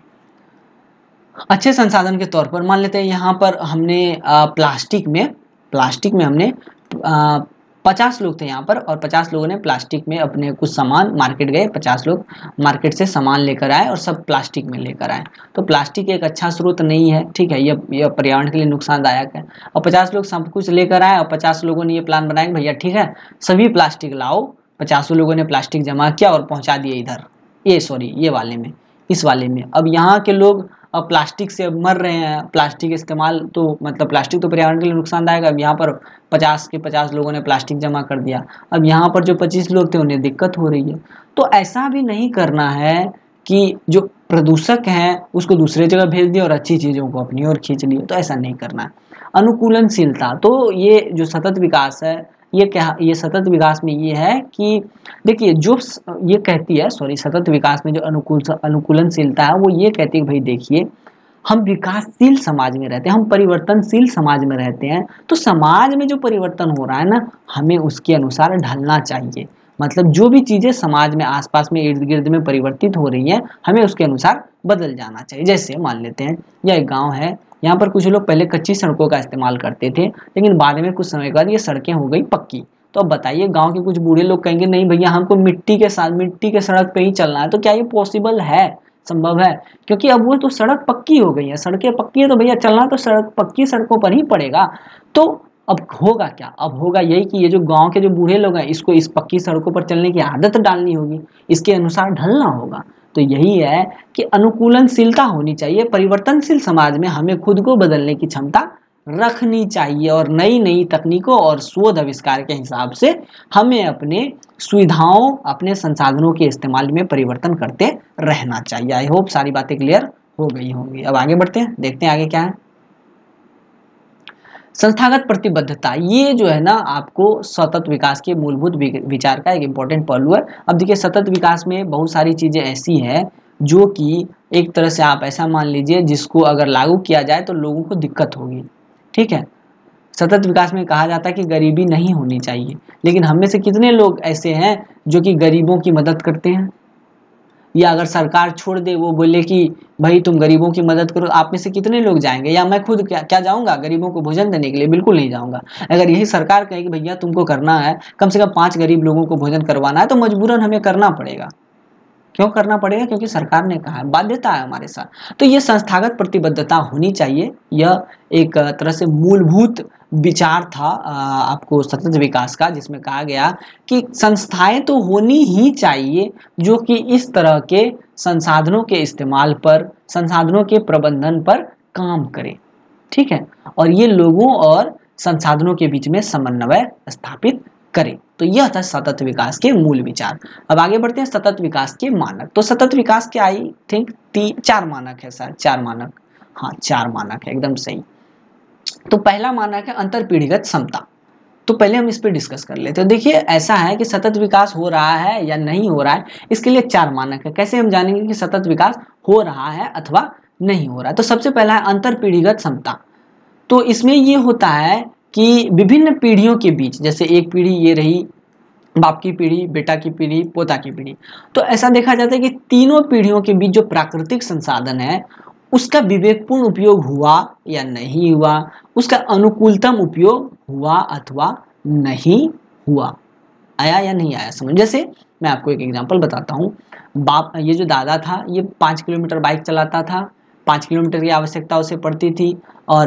Speaker 1: अच्छे संसाधन के तौर पर मान लेते हैं यहाँ पर हमने आ, प्लास्टिक में प्लास्टिक में हमने आ, पचास लोग थे यहाँ पर और पचास लोगों ने प्लास्टिक में अपने कुछ सामान, मार्केट गए, पचास लोग मार्केट से सामान लेकर आए और सब प्लास्टिक में लेकर आए। तो प्लास्टिक एक अच्छा स्रोत नहीं है, ठीक है, यह यह पर्यावरण के लिए नुकसानदायक है। और पचास लोग सब कुछ लेकर आए और पचास लोगों ने ये प्लान बनाया कि भैया ठीक है सभी प्लास्टिक लाओ। पचासों लोगों ने प्लास्टिक जमा किया और पहुँचा दिए इधर, ये सॉरी ये वाले में, इस वाले में। अब यहाँ के लोग अब प्लास्टिक से मर रहे हैं, प्लास्टिक इस्तेमाल तो मतलब प्लास्टिक तो पर्यावरण के लिए नुकसानदायक है। अब यहाँ पर पचास के पचास लोगों ने प्लास्टिक जमा कर दिया, अब यहाँ पर जो पच्चीस लोग थे उन्हें दिक्कत हो रही है। तो ऐसा भी नहीं करना है कि जो प्रदूषक हैं उसको दूसरे जगह भेज दिया और अच्छी चीज़ों को अपनी ओर खींच लिया, तो ऐसा नहीं करना है। अनुकूलनशीलता, तो ये जो सतत विकास है, ये क्या, ये सतत विकास में ये है कि देखिए जो ये कहती है सॉरी सतत विकास में जो अनुकूल अनुकूलनशीलता है वो ये कहती है भाई देखिए, हम विकासशील समाज में रहते हैं, हम परिवर्तनशील समाज में रहते हैं, तो समाज में जो परिवर्तन हो रहा है ना, हमें उसके अनुसार ढलना चाहिए। मतलब जो भी चीज़ें समाज में आसपास में इर्द गिर्द में परिवर्तित हो रही हैं, हमें उसके अनुसार बदल जाना चाहिए। जैसे मान लेते हैं यह एक गाँव है, यहाँ पर कुछ लोग पहले कच्ची सड़कों का इस्तेमाल करते थे, लेकिन बाद में कुछ समय बाद ये सड़कें हो गई पक्की। तो अब बताइए, गांव के कुछ बूढ़े लोग कहेंगे नहीं भैया हमको मिट्टी के साथ मिट्टी के सड़क पे ही चलना है, तो क्या ये पॉसिबल है, संभव है? क्योंकि अब वो तो सड़क पक्की हो गई है, सड़कें पक्की है, तो भैया चलना तो सड़क पक्की सड़कों पर ही पड़ेगा। तो अब होगा क्या? अब होगा यही कि ये जो गांव के जो बूढ़े लोग हैं इसको इस पक्की सड़कों पर चलने की आदत डालनी होगी, इसके अनुसार ढलना होगा। तो यही है कि अनुकूलनशीलता होनी चाहिए। परिवर्तनशील समाज में हमें खुद को बदलने की क्षमता रखनी चाहिए और नई नई तकनीकों और शोध आविष्कार के हिसाब से हमें अपने सुविधाओं, अपने संसाधनों के इस्तेमाल में परिवर्तन करते रहना चाहिए। आई होप सारी बातें क्लियर हो गई होंगी। अब आगे बढ़ते हैं, देखते हैं आगे क्या है। संस्थागत प्रतिबद्धता, ये जो है ना आपको सतत विकास के मूलभूत विचार का एक इम्पोर्टेंट पहलू है। अब देखिए सतत विकास में बहुत सारी चीज़ें ऐसी हैं जो कि एक तरह से आप ऐसा मान लीजिए जिसको अगर लागू किया जाए तो लोगों को दिक्कत होगी, ठीक है। सतत विकास में कहा जाता है कि गरीबी नहीं होनी चाहिए, लेकिन हम में से कितने लोग ऐसे हैं जो कि गरीबों की मदद करते हैं? या अगर सरकार छोड़ दे, वो बोले कि भाई तुम गरीबों की मदद करो, आप में से कितने लोग जाएंगे? या मैं खुद क्या क्या जाऊंगा गरीबों को भोजन देने के लिए? बिल्कुल नहीं जाऊंगा। अगर यही सरकार कहे कि भैया तुमको करना है, कम से कम पांच गरीब लोगों को भोजन करवाना है, तो मजबूरन हमें करना पड़ेगा। क्यों करना पड़ेगा? क्योंकि सरकार ने कहा है, बाध्यता है हमारे साथ। तो ये संस्थागत प्रतिबद्धता होनी चाहिए। यह एक तरह से मूलभूत विचार था आपको सतत विकास का, जिसमें कहा गया कि संस्थाएं तो होनी ही चाहिए जो कि इस तरह के संसाधनों के इस्तेमाल पर, संसाधनों के प्रबंधन पर काम करे। ठीक है, और ये लोगों और संसाधनों के बीच में समन्वय स्थापित करे। तो यह था सतत विकास के मूल विचार। अब आगे बढ़ते हैं सतत विकास के मानक। तो सतत विकास के आई थिंक तीन चार मानक है सर, चार मानक, हाँ चार मानक है, एकदम सही। तो पहला मानक है अंतर पीढ़ीगत समता। तो पहले हम इस पे डिस्कस कर लेते हैं। देखिए ऐसा है कि सतत विकास हो रहा है या नहीं हो रहा है, इसके लिए चार मानक है। कैसे हम जानेंगे कि सतत विकास हो रहा है अथवा नहीं हो रहा है? तो सबसे पहला है अंतर पीढ़ीगत समता। तो इसमें ये होता है कि विभिन्न पीढ़ियों के बीच, जैसे एक पीढ़ी ये रही बाप की पीढ़ी, बेटा की पीढ़ी, पोता की पीढ़ी, तो ऐसा देखा जाता है कि तीनों पीढ़ियों के बीच जो प्राकृतिक संसाधन है उसका विवेकपूर्ण उपयोग हुआ या नहीं हुआ, उसका अनुकूलतम उपयोग हुआ अथवा नहीं हुआ, आया या नहीं आया समझ। जैसे मैं आपको एक एग्जांपल बताता हूँ। बाप, ये जो दादा था, ये पाँच किलोमीटर बाइक चलाता था, पाँच किलोमीटर की आवश्यकता उसे पड़ती थी। और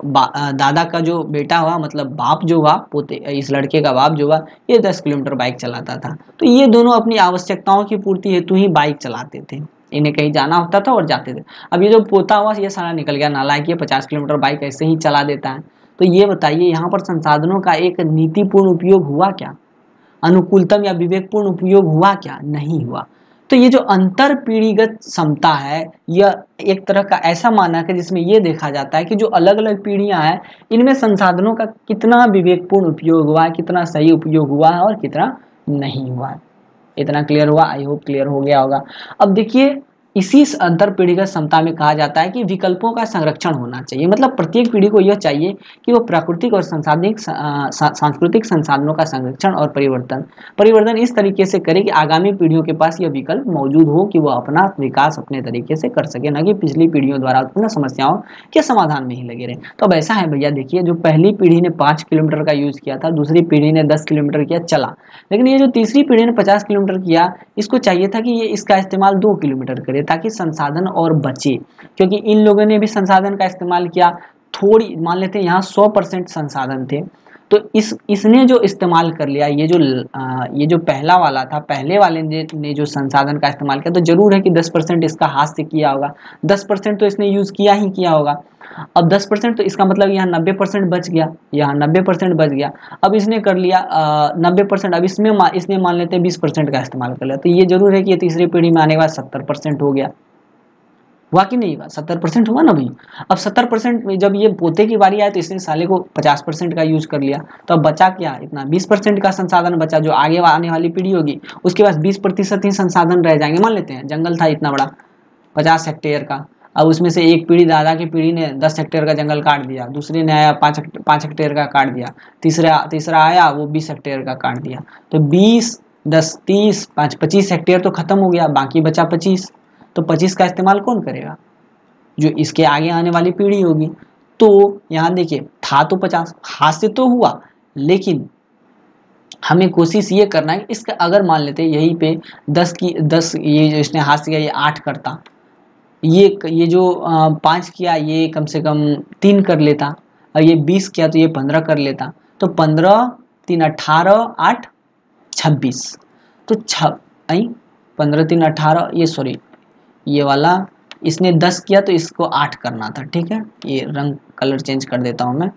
Speaker 1: दादा का जो बेटा हुआ, मतलब बाप जो हुआ, पोते इस लड़के का बाप जो हुआ, ये दस किलोमीटर बाइक चलाता था। तो ये दोनों अपनी आवश्यकताओं की पूर्ति हेतु ही बाइक चलाते थे, इन्हें कहीं जाना होता था और जाते थे। अब ये जो पोता हुआ, ये सारा निकल गया नालायक, ये पचास किलोमीटर बाइक ऐसे ही चला देता है। तो ये बताइए यहाँ पर संसाधनों का एक नीतिपूर्ण उपयोग हुआ क्या? अनुकूलतम या विवेकपूर्ण उपयोग हुआ क्या? नहीं हुआ। तो ये जो अंतर पीढ़ीगत समता है, यह एक तरह का ऐसा मानक है जिसमें यह देखा जाता है कि जो अलग अलग पीढ़ियां हैं, इनमें संसाधनों का कितना विवेकपूर्ण उपयोग हुआ है, कितना सही उपयोग हुआ है और कितना नहीं हुआ है। इतना क्लियर हुआ? आई होप क्लियर हो गया होगा। अब देखिए इसी अंतर पीढ़ीगत समता में कहा जाता है कि विकल्पों का संरक्षण होना चाहिए। मतलब प्रत्येक पीढ़ी को यह चाहिए कि वो प्राकृतिक और सांसाधिक सांस्कृतिक संसाधनों का संरक्षण और परिवर्तन परिवर्तन इस तरीके से करे कि आगामी पीढ़ियों के पास यह विकल्प मौजूद हो कि वो अपना विकास अपने तरीके से कर सके, न कि पिछली पीढ़ियों द्वारा उत्पन्न समस्याओं के समाधान में ही लगे रहे। तो अब ऐसा है भैया, देखिए जो पहली पीढ़ी ने पाँच किलोमीटर का यूज किया था, दूसरी पीढ़ी ने दस किलोमीटर किया, चला। लेकिन ये जो तीसरी पीढ़ी ने पचास किलोमीटर किया, इसको चाहिए था कि ये इसका इस्तेमाल दो किलोमीटर करे ताकि संसाधन और बचे, क्योंकि इन लोगों ने भी संसाधन का इस्तेमाल किया। थोड़ी मान लेते हैं यहाँ सौ परसेंट संसाधन थे, तो इस इसने जो इस्तेमाल कर लिया, ये जो आ, ये जो पहला वाला था, पहले वाले ने, ने जो संसाधन का इस्तेमाल किया, तो जरूर है कि दस परसेंट इसका हाथ से किया होगा, दस परसेंट तो इसने यूज किया ही किया होगा। अब दस परसेंट तो इसका मतलब यहाँ नब्बे परसेंट बच गया, यहाँ नब्बे परसेंट बच गया। अब इसने कर लिया नब्बे परसेंट, अब इसमें मा, इसने मान लेते हैं बीस परसेंट का इस्तेमाल कर लिया, तो ये जरूर है कि ये तीसरी पीढ़ी में आने के बाद सत्तर परसेंट हो गया। हुआ कि नहीं हुआ? सत्तर परसेंट हुआ ना भाई। अब सत्तर परसेंट में जब ये पोते की बारी आए तो इसने साले को पचास परसेंट का यूज कर लिया, तो अब बचा क्या? इतना बीस परसेंट का संसाधन बचा, जो आगे आने वाली पीढ़ी होगी उसके पास बीस प्रतिशत ही संसाधन रह जाएंगे। मान लेते हैं जंगल था इतना बड़ा पचास हेक्टेयर का, अब उसमें से एक पीढ़ी, दादा की पीढ़ी ने दस हेक्टेयर का जंगल काट दिया, दूसरी ने आया पाँच पाँच हेक्टेयर का काट दिया, तीसरा तीसरा आया वो बीस हेक्टेयर का काट दिया। तो बीस दस तीस पाँच पच्चीस हेक्टेयर तो खत्म हो गया, बाकी बचा पच्चीस। तो पच्चीस का इस्तेमाल कौन करेगा? जो इसके आगे आने वाली पीढ़ी होगी। तो यहाँ देखिए था तो पचास, हाथ से तो हुआ, लेकिन हमें कोशिश ये करना है कि इसका अगर मान लेते यहीं पे दस की दस, ये जो इसने हाथ से किया ये आठ करता, ये ये जो पाँच किया ये कम से कम तीन कर लेता, और ये बीस किया तो ये पंद्रह कर लेता। तो पंद्रह तीन अठारह, आठ छब्बीस, तो छ पंद्रह तीन अठारह, ये सॉरी ये वाला इसने दस किया तो इसको आठ करना था। ठीक है, ये रंग कलर चेंज कर देता हूं मैं।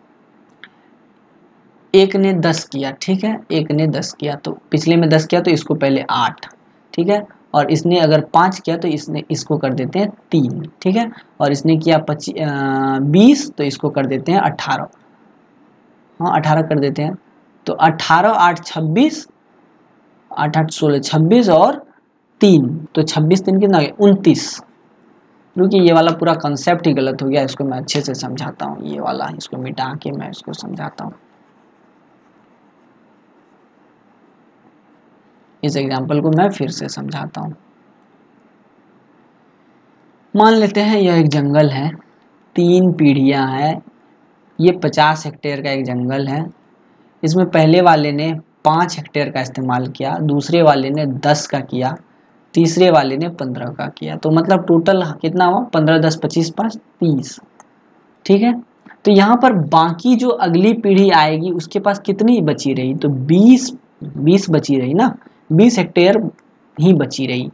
Speaker 1: एक ने दस किया, ठीक है, एक ने दस किया तो पिछले में दस किया तो इसको पहले आठ, ठीक है, और इसने अगर पाँच किया तो इसने इसको कर देते हैं तीन, ठीक है, और इसने किया पच्चीस बीस तो इसको कर देते हैं अठारह, हाँ अठारह कर देते हैं। तो अठारह आठ छब्बीस, आठ आठ सोलह छब्बीस और तीन, तो छब्बीस तीन कितना हो गया? उनतीस। क्योंकि ये वाला पूरा कंसेप्ट ही गलत हो गया, इसको मैं अच्छे से समझाता हूँ। ये वाला इसको मिटा के मैं इसको समझाता हूँ। इस एग्जाम्पल को मैं फिर से समझाता हूँ। मान लेते हैं यह एक जंगल है, तीन पीढ़ियां हैं, ये पचास हेक्टेयर का एक जंगल है। इसमें पहले वाले ने पाँच हेक्टेयर का इस्तेमाल किया, दूसरे वाले ने दस का किया, तीसरे वाले ने पंद्रह का किया। तो मतलब टोटल कितना हुआ, पंद्रह दस पच्चीस पाँच तीस। ठीक है, तो यहाँ पर बाकी जो अगली पीढ़ी आएगी उसके पास कितनी बची रही, तो बीस बीस बची रही ना, बीस हेक्टेयर ही बची रही।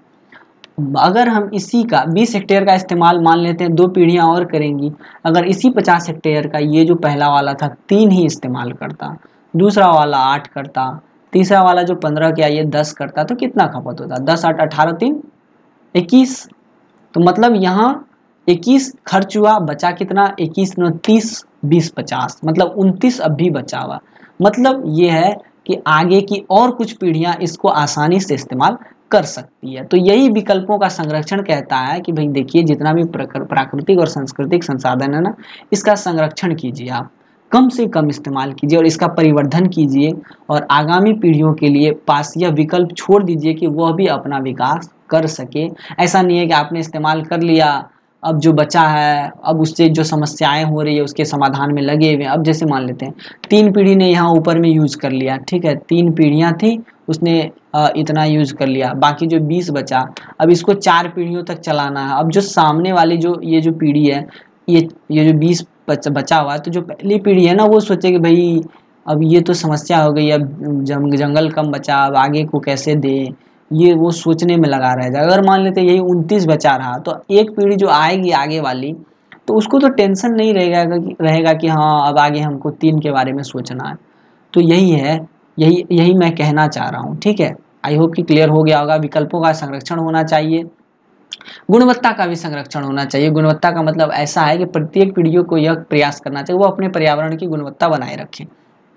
Speaker 1: अगर हम इसी का बीस हेक्टेयर का इस्तेमाल मान लेते हैं दो पीढ़ियां और करेंगी, अगर इसी पचास हेक्टेयर का ये जो पहला वाला था तीन ही इस्तेमाल करता, दूसरा वाला आठ करता, तीसरा वाला जो पंद्रह किया ये दस करता, तो कितना खपत होता, दस आठ अठारह तीन इक्कीस। तो मतलब यहाँ इक्कीस खर्च हुआ, बचा कितना, इक्कीस नौ तीस, बीस पचास, मतलब उनतीस अब भी बचा हुआ। मतलब ये है कि आगे की और कुछ पीढ़ियां इसको आसानी से इस्तेमाल कर सकती है। तो यही विकल्पों का संरक्षण कहता है कि भाई देखिए जितना भी प्राकृतिक और सांस्कृतिक संसाधन है ना, इसका संरक्षण कीजिए, आप कम से कम इस्तेमाल कीजिए और इसका परिवर्धन कीजिए, और आगामी पीढ़ियों के लिए पास यह विकल्प छोड़ दीजिए कि वह भी अपना विकास कर सके। ऐसा नहीं है कि आपने इस्तेमाल कर लिया, अब जो बचा है, अब उससे जो समस्याएं हो रही है उसके समाधान में लगे हुए हैं। अब जैसे मान लेते हैं तीन पीढ़ी ने यहाँ ऊपर में यूज कर लिया, ठीक है, तीन पीढ़ियां थी, उसने इतना यूज कर लिया, बाकी जो बीस बचा, अब इसको चार पीढ़ियों तक चलाना है। अब जो सामने वाली जो ये जो पीढ़ी है, ये ये जो बीस बचा हुआ है, तो जो पहली पीढ़ी है ना वो सोचे कि भाई अब ये तो समस्या हो गई, अब जंगल कम बचा, अब आगे को कैसे दे, ये वो सोचने में लगा रह जाएगा। अगर मान लेते यही उनतीस बचा रहा, तो एक पीढ़ी जो आएगी आगे वाली, तो उसको तो टेंशन नहीं रहेगा कि रहेगा कि हाँ अब आगे हमको तीन के बारे में सोचना है। तो यही है, यही यही मैं कहना चाह रहा हूँ। ठीक है, आई होप कि क्लियर हो गया होगा। विकल्पों का संरक्षण होना चाहिए, गुणवत्ता का भी संरक्षण होना चाहिए। गुणवत्ता का मतलब ऐसा है कि प्रत्येक पीढ़ियों को यह प्रयास करना चाहिए वो अपने पर्यावरण की गुणवत्ता बनाए रखें,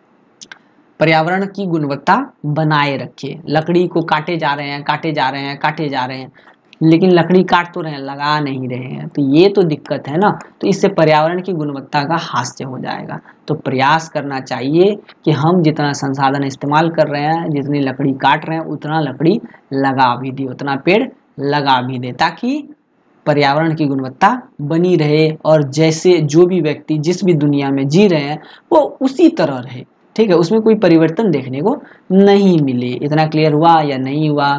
Speaker 1: पर्यावरण की गुणवत्ता बनाए रखे। लकड़ी को काटे जा रहे हैं काटे जा रहे हैं काटे जा रहे हैं, लेकिन लकड़ी काट तो रहे हैं, लगा नहीं रहे हैं, तो ये तो दिक्कत है ना। तो इससे पर्यावरण की गुणवत्ता का हास्य हो जाएगा। तो प्रयास करना चाहिए कि हम जितना संसाधन इस्तेमाल कर रहे हैं, जितनी लकड़ी काट रहे हैं, उतना लकड़ी लगा भी दे, उतना पेड़ लगा भी दे, ताकि पर्यावरण की गुणवत्ता बनी रहे और जैसे जो भी व्यक्ति जिस भी दुनिया में जी रहे हैं वो उसी तरह रहे। ठीक है, उसमें कोई परिवर्तन देखने को नहीं मिले। इतना क्लियर हुआ या नहीं हुआ।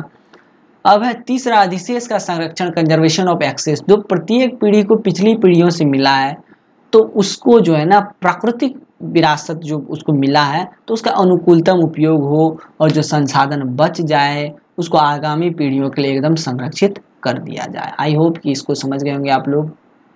Speaker 1: अब है तीसरा, अधिशेष का संरक्षण, कंजर्वेशन ऑफ एक्सेस। जो प्रत्येक पीढ़ी को पिछली पीढ़ियों से मिला है, तो उसको जो है ना प्राकृतिक विरासत जो उसको मिला है, तो उसका अनुकूलतम उपयोग हो और जो संसाधन बच जाए उसको आगामी पीढ़ियों के लिए एकदम संरक्षित कर दिया जाए। आई होप कि इसको समझ गए होंगे आप लोग,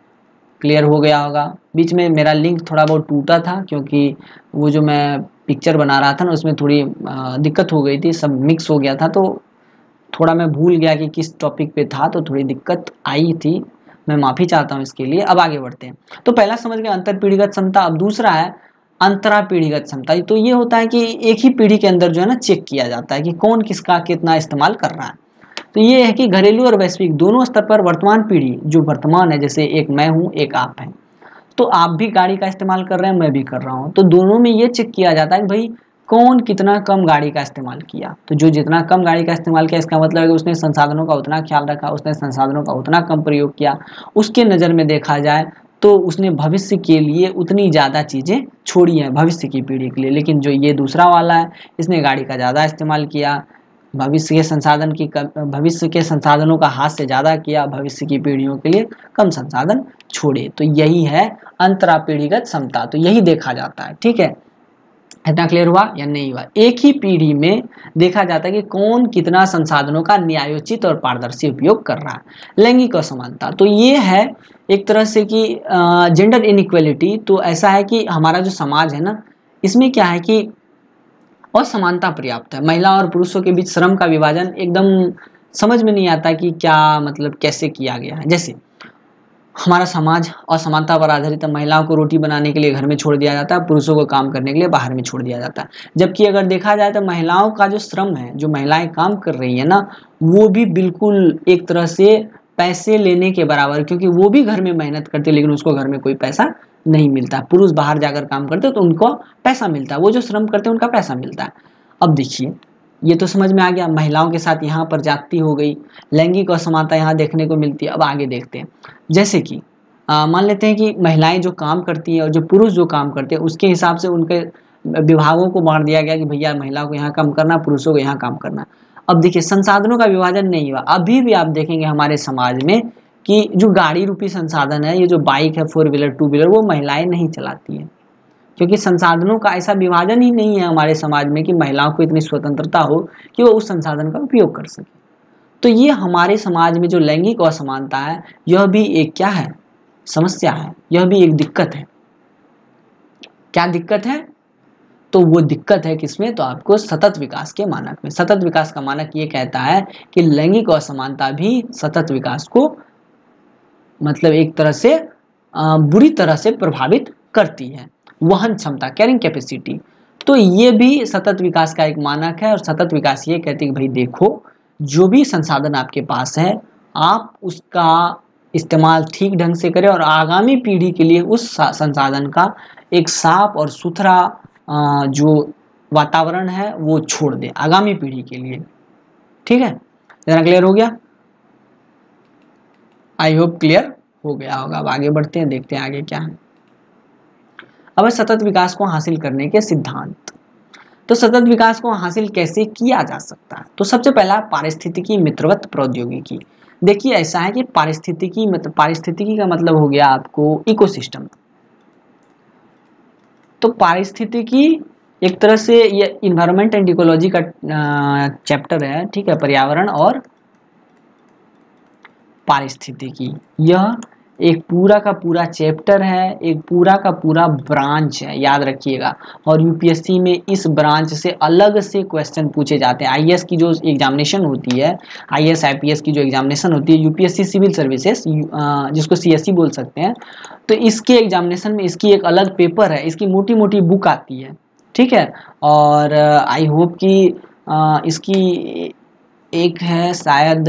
Speaker 1: क्लियर हो गया होगा। बीच में मेरा लिंक थोड़ा बहुत टूटा था क्योंकि वो जो मैं पिक्चर बना रहा था ना उसमें थोड़ी दिक्कत हो गई थी, सब मिक्स हो गया था, तो थोड़ा मैं भूल गया कि किस टॉपिक पे था, तो थोड़ी दिक्कत आई थी, मैं माफ़ी चाहता हूँ इसके लिए। अब आगे बढ़ते हैं। तो पहला समझ गए अंतर पीढ़ीगत क्षमता। अब दूसरा है अंतरा पीढ़ीगत क्षमता। तो ये होता है कि एक ही पीढ़ी के अंदर जो है ना चेक किया जाता है कि कौन किसका कितना इस्तेमाल कर रहा है। तो ये है कि घरेलू और वैश्विक दोनों स्तर पर वर्तमान पीढ़ी जो वर्तमान है, जैसे एक मैं हूँ एक आप हैं, तो आप भी गाड़ी का इस्तेमाल कर रहे हैं, मैं भी कर रहा हूँ, तो दोनों में ये चेक किया जाता है कि भाई कौन कितना कम गाड़ी का इस्तेमाल किया। तो जो जितना कम गाड़ी का इस्तेमाल किया इसका मतलब है कि उसने संसाधनों का उतना ख्याल रखा, उसने संसाधनों का उतना कम प्रयोग किया। उसके नज़र में देखा जाए तो उसने भविष्य के लिए उतनी ज़्यादा चीज़ें छोड़ी हैं भविष्य की पीढ़ी के लिए। लेकिन जो ये दूसरा वाला है, इसने गाड़ी का ज़्यादा इस्तेमाल किया, भविष्य के संसाधन की भविष्य के संसाधनों का हाथ से ज़्यादा किया, भविष्य की पीढ़ियों के लिए कम संसाधन छोड़े। तो यही है अंतरा पीढ़ीगत क्षमता। तो यही देखा जाता है। ठीक है, इतना क्लियर हुआ या नहीं हुआ। एक ही पीढ़ी में देखा जाता है कि कौन कितना संसाधनों का न्यायोचित और पारदर्शी उपयोग कर रहा है। लैंगिक असमानता, तो ये है एक तरह से कि जेंडर इनइक्वालिटी। तो ऐसा है कि हमारा जो समाज है ना, इसमें क्या है कि असमानता पर्याप्त है। महिला और पुरुषों के बीच श्रम का विभाजन एकदम समझ में नहीं आता कि क्या मतलब कैसे किया गया है। जैसे हमारा समाज असमानता पर आधारित है, महिलाओं को रोटी बनाने के लिए घर में छोड़ दिया जाता है, पुरुषों को काम करने के लिए बाहर में छोड़ दिया जाता है। जबकि अगर देखा जाए तो महिलाओं का जो श्रम है, जो महिलाएं काम कर रही है ना, वो भी बिल्कुल एक तरह से पैसे लेने के बराबर, क्योंकि वो भी घर में मेहनत करती है लेकिन उसको घर में कोई पैसा नहीं मिलता। पुरुष बाहर जाकर काम करते तो उनको पैसा मिलता है, वो जो श्रम करते हैं उनका पैसा मिलता है। अब देखिए ये तो समझ में आ गया। महिलाओं के साथ यहाँ पर जाति हो गई, लैंगिक असमानता यहाँ देखने को मिलती है। अब आगे देखते हैं, जैसे कि मान लेते हैं कि महिलाएं जो काम करती हैं और जो पुरुष जो काम करते हैं उसके हिसाब से उनके विभागों को बांट दिया गया कि भैया महिलाओं को यहाँ काम करना, पुरुषों को यहाँ काम करना। अब देखिए संसाधनों का विभाजन नहीं हुआ। अभी भी आप देखेंगे हमारे समाज में कि जो गाड़ी रूपी संसाधन है, ये जो बाइक है, फोर व्हीलर टू व्हीलर, वो महिलाएं नहीं चलाती हैं, क्योंकि संसाधनों का ऐसा विभाजन ही नहीं है हमारे समाज में कि महिलाओं को इतनी स्वतंत्रता हो कि वो उस संसाधन का उपयोग कर सके। तो ये हमारे समाज में जो लैंगिक असमानता है, यह भी एक क्या है, समस्या है, यह भी एक दिक्कत है। क्या दिक्कत है? तो वो दिक्कत है किसमें? तो आपको सतत विकास के मानक में। सतत विकास का मानक ये कहता है कि लैंगिक असमानता भी सतत विकास को मतलब एक तरह से बुरी तरह से प्रभावित करती है। वहन क्षमता, कैरिंग कैपेसिटी, तो ये भी सतत विकास का एक मानक है। और सतत विकास ये कहती है कि भाई देखो, जो भी संसाधन आपके पास है आप उसका इस्तेमाल ठीक ढंग से करें और आगामी पीढ़ी के लिए उस संसाधन का एक साफ और सुथरा जो वातावरण है वो छोड़ दें आगामी पीढ़ी के लिए। ठीक है, जरा क्लियर हो गया? आई होप क्लियर हो गया होगा। अब आगे बढ़ते हैं, देखते हैं आगे क्या है। अब सतत विकास को हासिल करने के सिद्धांत। तो सतत विकास को हासिल कैसे किया जा सकता है? तो सबसे पहला पारिस्थितिकी मित्रवत प्रौद्योगिकी। देखिए ऐसा है कि पारिस्थितिकी मतलब पारिस्थितिकी का मतलब हो गया आपको इकोसिस्टम। तो पारिस्थितिकी एक तरह से ये इन्वायरमेंट एंड इकोलॉजी का चैप्टर है, ठीक है, पर्यावरण और पारिस्थितिकी। यह एक पूरा का पूरा चैप्टर है, एक पूरा का पूरा ब्रांच है, याद रखिएगा। और यूपीएससी में इस ब्रांच से अलग से क्वेश्चन पूछे जाते हैं। आईएएस की जो एग्जामिनेशन होती है, आईएएस आईपीएस की जो एग्जामिनेशन होती है, यूपीएससी सिविल सर्विसेज जिसको सीएससी बोल सकते हैं, तो इसके एग्जामिनेशन में इसकी एक अलग पेपर है, इसकी मोटी मोटी बुक आती है, ठीक है। और आई होप कि इसकी एक है, शायद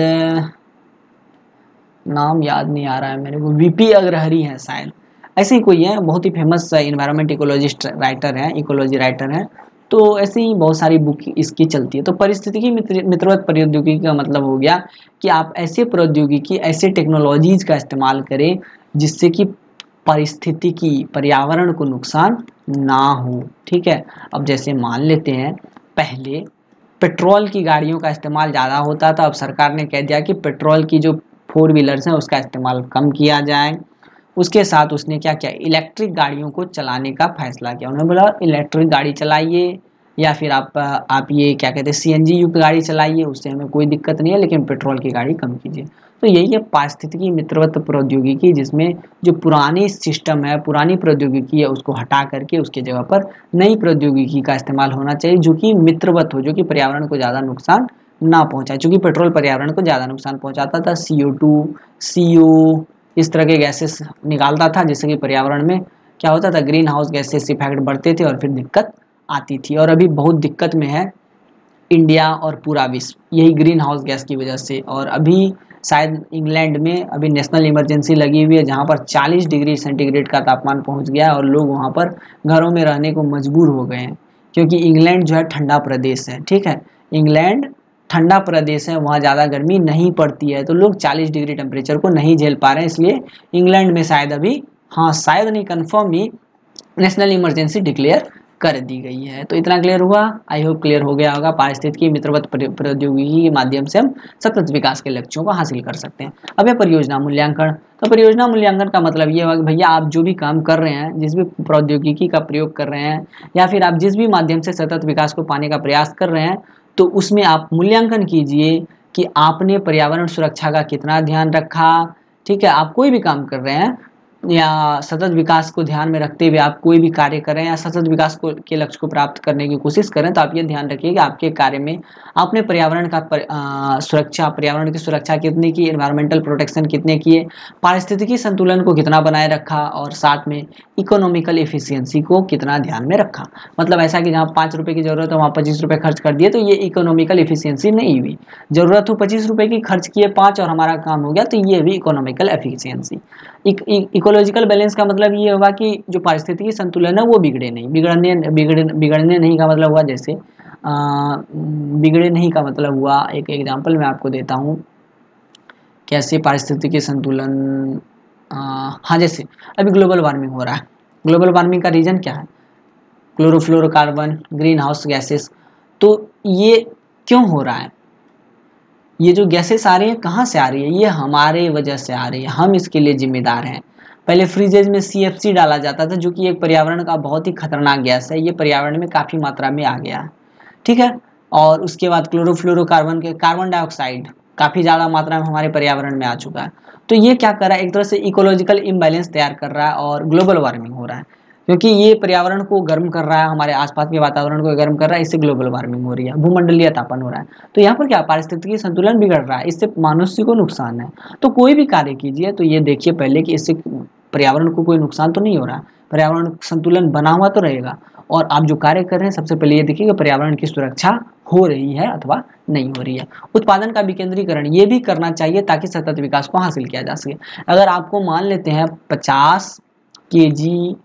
Speaker 1: नाम याद नहीं आ रहा है मेरे को, वीपी अग्रहरी है शायद, ऐसे ही कोई है, बहुत ही फेमस इन्वायरमेंट इकोलॉजिस्ट राइटर है, इकोलॉजी राइटर है। तो ऐसे ही बहुत सारी बुक इसकी चलती है। तो पारिस्थितिकी मित्र, मित्रवत प्रौद्योगिकी का मतलब हो गया कि आप ऐसे प्रौद्योगिकी, ऐसे टेक्नोलॉजीज का इस्तेमाल करें जिससे कि पारिस्थितिकी, पर्यावरण को नुकसान ना हो, ठीक है। अब जैसे मान लेते हैं पहले पेट्रोल की गाड़ियों का इस्तेमाल ज़्यादा होता था, अब सरकार ने कह दिया कि पेट्रोल की जो फोर व्हीलर्स हैं उसका इस्तेमाल कम किया जाए। उसके साथ उसने क्या किया, इलेक्ट्रिक गाड़ियों को चलाने का फैसला किया। उन्होंने बोला इलेक्ट्रिक गाड़ी चलाइए, या फिर आप आप ये क्या कहते हैं सीएनजी युक्त गाड़ी चलाइए, उससे हमें कोई दिक्कत नहीं है, लेकिन पेट्रोल की गाड़ी कम कीजिए। तो यही है पारिस्थितिकी मित्रवत प्रौद्योगिकी, जिसमें जो पुरानी सिस्टम है, पुरानी प्रौद्योगिकी है, उसको हटा करके उसके जगह पर नई प्रौद्योगिकी का इस्तेमाल होना चाहिए जो कि मित्रवत हो, जो कि पर्यावरण को ज़्यादा नुकसान ना पहुंचाए। चूंकि पेट्रोल पर्यावरण को ज़्यादा नुकसान पहुंचाता था, सी ओ टू, सी ओ इस तरह के गैसेस निकालता था, जिससे कि पर्यावरण में क्या होता था, ग्रीन हाउस गैसेस इफेक्ट बढ़ते थे और फिर दिक्कत आती थी। और अभी बहुत दिक्कत में है इंडिया और पूरा विश्व, यही ग्रीन हाउस गैस की वजह से। और अभी शायद इंग्लैंड में अभी नेशनल इमरजेंसी लगी हुई है, जहाँ पर चालीस डिग्री सेंटीग्रेड का तापमान पहुँच गया है और लोग वहाँ पर घरों में रहने को मजबूर हो गए हैं, क्योंकि इंग्लैंड जो है ठंडा प्रदेश है, ठीक है, इंग्लैंड ठंडा प्रदेश है, वहाँ ज़्यादा गर्मी नहीं पड़ती है, तो लोग चालीस डिग्री टेम्परेचर को नहीं झेल पा रहे हैं, इसलिए इंग्लैंड में शायद अभी, हाँ शायद नहीं कन्फर्म ही, नेशनल इमरजेंसी डिक्लेयर कर दी गई है। तो इतना क्लियर हुआ, आई होप क्लियर हो गया होगा। पारिस्थितिकी मित्रवत प्रौद्योगिकी के माध्यम से हम सतत विकास के लक्ष्यों को हासिल कर सकते हैं। अब है परियोजना मूल्यांकन। तो परियोजना मूल्यांकन का मतलब ये हुआ कि भैया आप जो भी काम कर रहे हैं, जिस भी प्रौद्योगिकी का प्रयोग कर रहे हैं, या फिर आप जिस भी माध्यम से सतत विकास को पाने का प्रयास कर रहे हैं, तो उसमें आप मूल्यांकन कीजिए कि आपने पर्यावरण सुरक्षा का कितना ध्यान रखा, ठीक है। आप कोई भी काम कर रहे हैं या सतत विकास को ध्यान में रखते हुए आप कोई भी कार्य करें या सतत विकास को के लक्ष्य को प्राप्त करने की कोशिश करें, तो आप ये ध्यान रखिए कि आपके कार्य में आपने पर्यावरण का पर, आ, सुरक्षा पर्यावरण की सुरक्षा कितनी की, एनवायरमेंटल प्रोटेक्शन कितने किए, पारिस्थितिकी संतुलन को कितना बनाए रखा, और साथ में इकोनॉमिकल एफिशिएंसी को कितना ध्यान में रखा। मतलब ऐसा कि जहाँ पाँच रुपये की जरूरत है वहाँ पच्चीस रुपये खर्च कर दिए, तो ये इकोनॉमिकल एफिशिएंसी नहीं हुई। जरूरत हो पच्चीस रुपये की, खर्च किए पाँच और हमारा काम हो गया, तो ये भी इकोनॉमिकल एफिशिएंसी। इकोलॉजिकल बैलेंस का मतलब ये होगा कि जो पारिस्थितिकी संतुलन है वो बिगड़े नहीं, बिगड़ने बिगड़ बिगड़ने नहीं का मतलब हुआ जैसे बिगड़े नहीं का मतलब हुआ, एक एग्जांपल मैं आपको देता हूँ कैसे पारिस्थितिकी संतुलन, आ, हाँ जैसे अभी ग्लोबल वार्मिंग हो रहा है, ग्लोबल वार्मिंग का रीजन क्या है, क्लोरोफ्लोरोकार्बन, ग्रीन हाउस गैसेस। तो ये क्यों हो रहा है, ये जो गैसेस आ रही है कहाँ से आ रही है, ये हमारे वजह से आ रही है, हम इसके लिए जिम्मेदार हैं। पहले फ्रिजेज में सी एफ सी डाला जाता था जो कि एक पर्यावरण का बहुत ही खतरनाक गैस है, ये पर्यावरण में काफ़ी मात्रा में आ गया है, ठीक है। और उसके बाद क्लोरोफ्लोरोकार्बन के कार्बन डाइऑक्साइड काफ़ी ज़्यादा मात्रा में हमारे पर्यावरण में आ चुका है। तो ये क्या कर रहा है, एक तरह से इकोलॉजिकल इम्बैलेंस तैयार कर रहा है और ग्लोबल वार्मिंग हो रहा है, क्योंकि ये पर्यावरण को गर्म कर रहा है, हमारे आसपास के वातावरण को गर्म कर रहा है, इससे ग्लोबल वार्मिंग हो रही है, भूमंडलीय तापन हो रहा है। तो यहाँ पर क्या पारिस्थितिकी संतुलन बिगड़ रहा है, इससे मनुष्य को नुकसान है। तो कोई भी कार्य कीजिए तो ये देखिए पहले कि इससे पर्यावरण को कोई नुकसान तो नहीं हो रहा है, पर्यावरण संतुलन बना हुआ तो रहेगा। और आप जो कार्य कर रहे हैं सबसे पहले ये देखिए कि पर्यावरण की सुरक्षा हो रही है अथवा नहीं हो रही है। उत्पादन का विकेंद्रीकरण ये भी करना चाहिए ताकि सतत विकास को हासिल किया जा सके। अगर आपको मान लेते हैं पचास के जी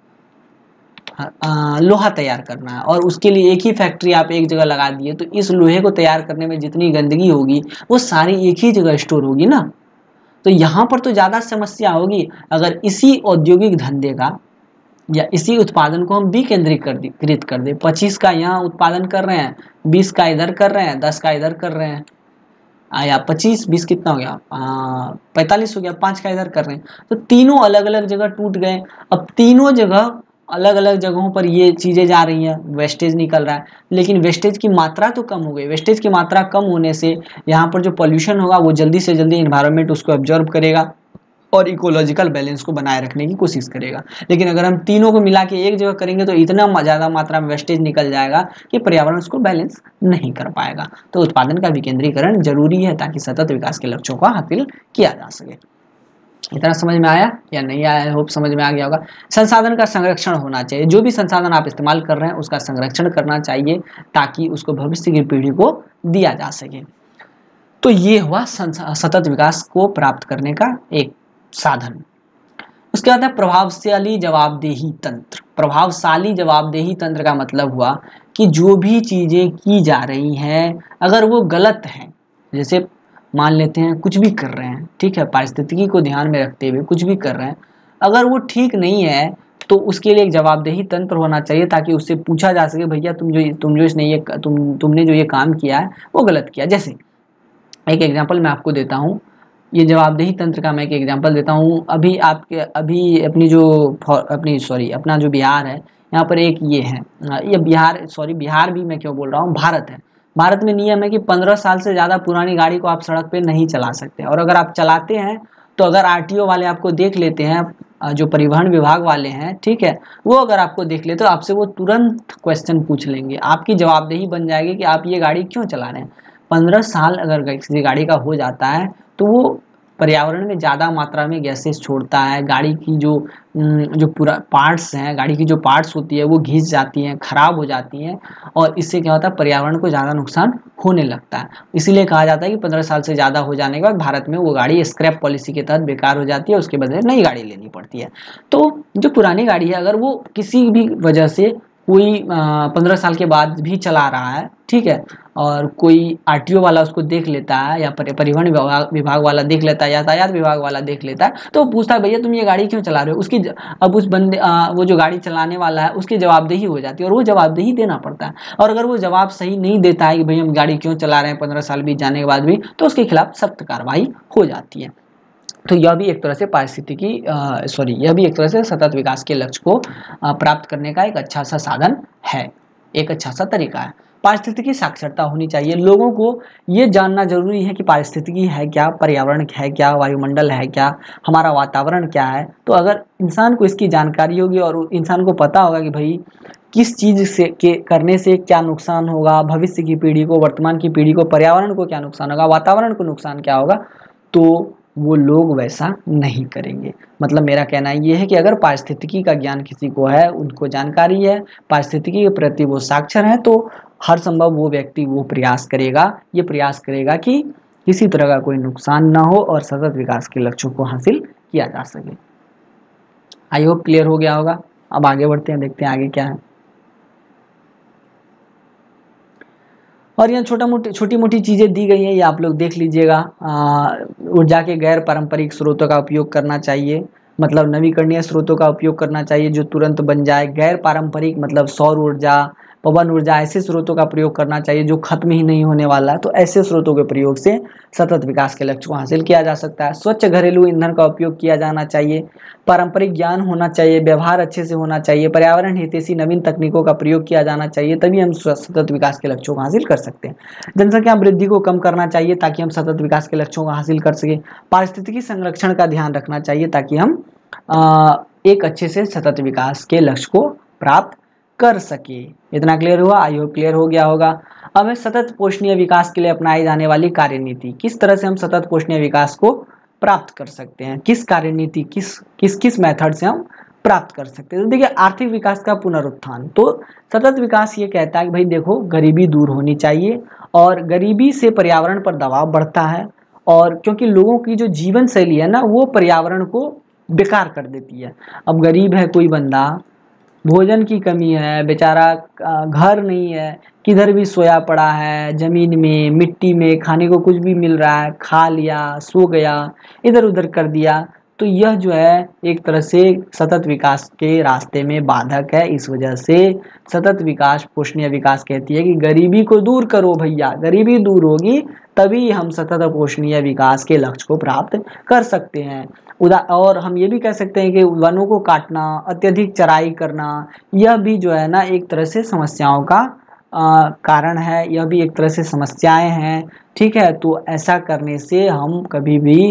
Speaker 1: लोहा तैयार करना है और उसके लिए एक ही फैक्ट्री आप एक जगह लगा दिए, तो इस लोहे को तैयार करने में जितनी गंदगी होगी वो सारी एक ही जगह स्टोर होगी ना। तो यहाँ पर तो ज़्यादा समस्या होगी। अगर इसी औद्योगिक धंधे का या इसी उत्पादन को हम विकेंद्रीकृत कर दें, पच्चीस का यहाँ उत्पादन कर रहे हैं, बीस का इधर कर रहे हैं, दस का इधर कर रहे हैं, या पच्चीस बीस कितना हो गया, पैंतालीस हो गया, पाँच का इधर कर रहे हैं, तो तीनों अलग अलग जगह टूट गए। अब तीनों जगह अलग अलग जगहों पर ये चीज़ें जा रही हैं, वेस्टेज निकल रहा है, लेकिन वेस्टेज की मात्रा तो कम हो गई। वेस्टेज की मात्रा कम होने से यहाँ पर जो पॉल्यूशन होगा वो जल्दी से जल्दी इन्वायरमेंट उसको ऑब्जर्व करेगा और इकोलॉजिकल बैलेंस को बनाए रखने की कोशिश करेगा। लेकिन अगर हम तीनों को मिला के एक जगह करेंगे तो इतना ज़्यादा मात्रा में वेस्टेज निकल जाएगा कि पर्यावरण उसको बैलेंस नहीं कर पाएगा। तो उत्पादन का विकेंद्रीकरण जरूरी है ताकि सतत विकास के लक्ष्यों को हासिल किया जा सके। इतना समझ में आया या नहीं आया, होप समझ में आ गया होगा। संसाधन का संरक्षण होना चाहिए, जो भी संसाधन आप इस्तेमाल कर रहे हैं उसका संरक्षण करना चाहिए ताकि उसको भविष्य की पीढ़ी को दिया जा सके। तो ये हुआ सतत विकास को प्राप्त करने का एक साधन। उसके बाद है प्रभावशाली जवाबदेही तंत्र। प्रभावशाली जवाबदेही तंत्र का मतलब हुआ कि जो भी चीजें की जा रही हैं अगर वो गलत हैं, जैसे मान लेते हैं कुछ भी कर रहे हैं, ठीक है, पारिस्थितिकी को ध्यान में रखते हुए कुछ भी कर रहे हैं, अगर वो ठीक नहीं है तो उसके लिए एक जवाबदेही तंत्र होना चाहिए ताकि उससे पूछा जा सके भैया तुम जो तुम जो इसने ये तुम तुमने जो ये काम किया है वो गलत किया। जैसे एक एग्जाम्पल मैं आपको देता हूँ, ये जवाबदेही तंत्र का मैं एक एग्जांपल देता हूँ। अभी आपके अभी अपनी जो अपनी सॉरी अपना जो बिहार है, यहाँ पर एक ये है, ये बिहार सॉरी बिहार भी मैं क्यों बोल रहा हूँ, भारत है। भारत में नियम है कि पंद्रह साल से ज़्यादा पुरानी गाड़ी को आप सड़क पे नहीं चला सकते, और अगर आप चलाते हैं तो अगर आर टी ओ वाले आपको देख लेते हैं, जो परिवहन विभाग वाले हैं, ठीक है, वो अगर आपको देख लेते तो आपसे वो तुरंत क्वेश्चन पूछ लेंगे, आपकी जवाबदेही बन जाएगी कि आप ये गाड़ी क्यों चला रहे हैं। पंद्रह साल अगर किसी गाड़ी का हो जाता है तो वो पर्यावरण में ज़्यादा मात्रा में गैसेस छोड़ता है, गाड़ी की जो जो पूरा पार्ट्स हैं, गाड़ी की जो पार्ट्स होती है वो घिस जाती हैं, ख़राब हो जाती हैं, और इससे क्या होता है पर्यावरण को ज़्यादा नुकसान होने लगता है। इसीलिए कहा जाता है कि पंद्रह साल से ज़्यादा हो जाने के बाद भारत में वो गाड़ी स्क्रैप पॉलिसी के तहत बेकार हो जाती है, उसके बदले नई गाड़ी लेनी पड़ती है। तो जो पुरानी गाड़ी है अगर वो किसी भी वजह से कोई पंद्रह साल के बाद भी चला रहा है, ठीक है, और कोई आर टी ओ वाला उसको देख लेता है या परिवहन विभाग विभाग वाला देख लेता है, यातायात विभाग वाला देख लेता है, तो वो पूछता है भैया तुम ये गाड़ी क्यों चला रहे हो। उसकी अब उस बंदे आ, वो जो गाड़ी चलाने वाला है उसकी जवाबदेही हो जाती है और वो जवाबदेही देना पड़ता है। और अगर वो जवाब सही नहीं देता है कि भैया हम गाड़ी क्यों चला रहे हैं पंद्रह साल बीत जाने के बाद भी, तो उसके खिलाफ सख्त कार्रवाई हो जाती है। तो यह भी एक तरह से पारिस्थितिकी सॉरी यह भी एक तरह से सतत विकास के लक्ष्य को प्राप्त करने का एक अच्छा सा साधन है, एक अच्छा सा तरीका है। पारिस्थितिकी साक्षरता होनी चाहिए, लोगों को ये जानना जरूरी है कि पारिस्थितिकी है क्या, पर्यावरण है क्या, वायुमंडल है क्या, हमारा वातावरण क्या है। तो अगर इंसान को इसकी जानकारी होगी और इंसान को पता होगा कि भाई किस चीज़ से के करने से क्या नुकसान होगा, भविष्य की पीढ़ी को, वर्तमान की पीढ़ी को, पर्यावरण को क्या नुकसान होगा, वातावरण को नुकसान क्या होगा, तो वो लोग वैसा नहीं करेंगे। मतलब मेरा कहना ये है कि अगर पारिस्थितिकी का ज्ञान किसी को है, उनको जानकारी है, पारिस्थितिकी के प्रति वो साक्षर है, तो हर संभव वो व्यक्ति वो प्रयास करेगा, ये प्रयास करेगा कि किसी तरह का कोई नुकसान ना हो और सतत विकास के लक्ष्यों को हासिल किया जा सके। आई होप क्लियर हो गया होगा। अब आगे बढ़ते हैं, देखते हैं आगे क्या है। और यहाँ छोटा मोटी छोटी मोटी चीज़ें दी गई हैं, ये आप लोग देख लीजिएगा। ऊर्जा के गैर पारंपरिक स्रोतों का उपयोग करना चाहिए, मतलब नवीकरणीय स्रोतों का उपयोग करना चाहिए जो तुरंत बन जाए। गैर पारंपरिक मतलब सौर ऊर्जा, पवन ऊर्जा, ऐसे स्रोतों का प्रयोग करना चाहिए जो खत्म ही नहीं होने वाला है। तो ऐसे स्रोतों के प्रयोग से सतत विकास के लक्ष्य को हासिल किया जा सकता है। स्वच्छ घरेलू ईंधन का उपयोग किया जाना चाहिए, पारंपरिक ज्ञान होना चाहिए, व्यवहार अच्छे से होना चाहिए, पर्यावरण हितैषी नवीन तकनीकों का प्रयोग किया जाना चाहिए, तभी हम सतत विकास के लक्ष्यों को हासिल कर सकते हैं। जनसंख्या वृद्धि को कम करना चाहिए ताकि हम सतत विकास के लक्ष्यों को हासिल कर सकें। पारिस्थितिकी संरक्षण का ध्यान रखना चाहिए ताकि हम आ, एक अच्छे से सतत विकास के लक्ष्य को प्राप्त कर सके। इतना क्लियर हुआ? आई होप क्लियर हो गया होगा। अब है सतत पोषणीय विकास के लिए अपनाई जाने वाली कार्यनीति। किस तरह से हम सतत पोषणीय विकास को प्राप्त कर सकते हैं, किस कार्यनीति, किस किस किस मेथड से हम प्राप्त कर सकते हैं। तो देखिए, आर्थिक विकास का पुनरुत्थान। तो सतत विकास ये कहता है कि भाई देखो, गरीबी दूर होनी चाहिए, और गरीबी से पर्यावरण पर दबाव बढ़ता है, और क्योंकि लोगों की जो जीवन शैली है ना, वो पर्यावरण को बेकार कर देती है। अब गरीब है कोई बंदा, भोजन की कमी है, बेचारा घर नहीं है, किधर भी सोया पड़ा है, जमीन में, मिट्टी में, खाने को कुछ भी मिल रहा है, खा लिया, सो गया, इधर उधर कर दिया। तो यह जो है एक तरह से सतत विकास के रास्ते में बाधक है। इस वजह से सतत विकास पोषणीय विकास कहती है कि गरीबी को दूर करो भैया, गरीबी दूर होगी तभी हम सतत पोषणीय विकास के लक्ष्य को प्राप्त कर सकते हैं। उदा और हम ये भी कह सकते हैं कि वनों को काटना, अत्यधिक चराई करना, यह भी जो है ना एक तरह से समस्याओं का आ, कारण है, यह भी एक तरह से समस्याएं हैं। ठीक है, तो ऐसा करने से हम कभी भी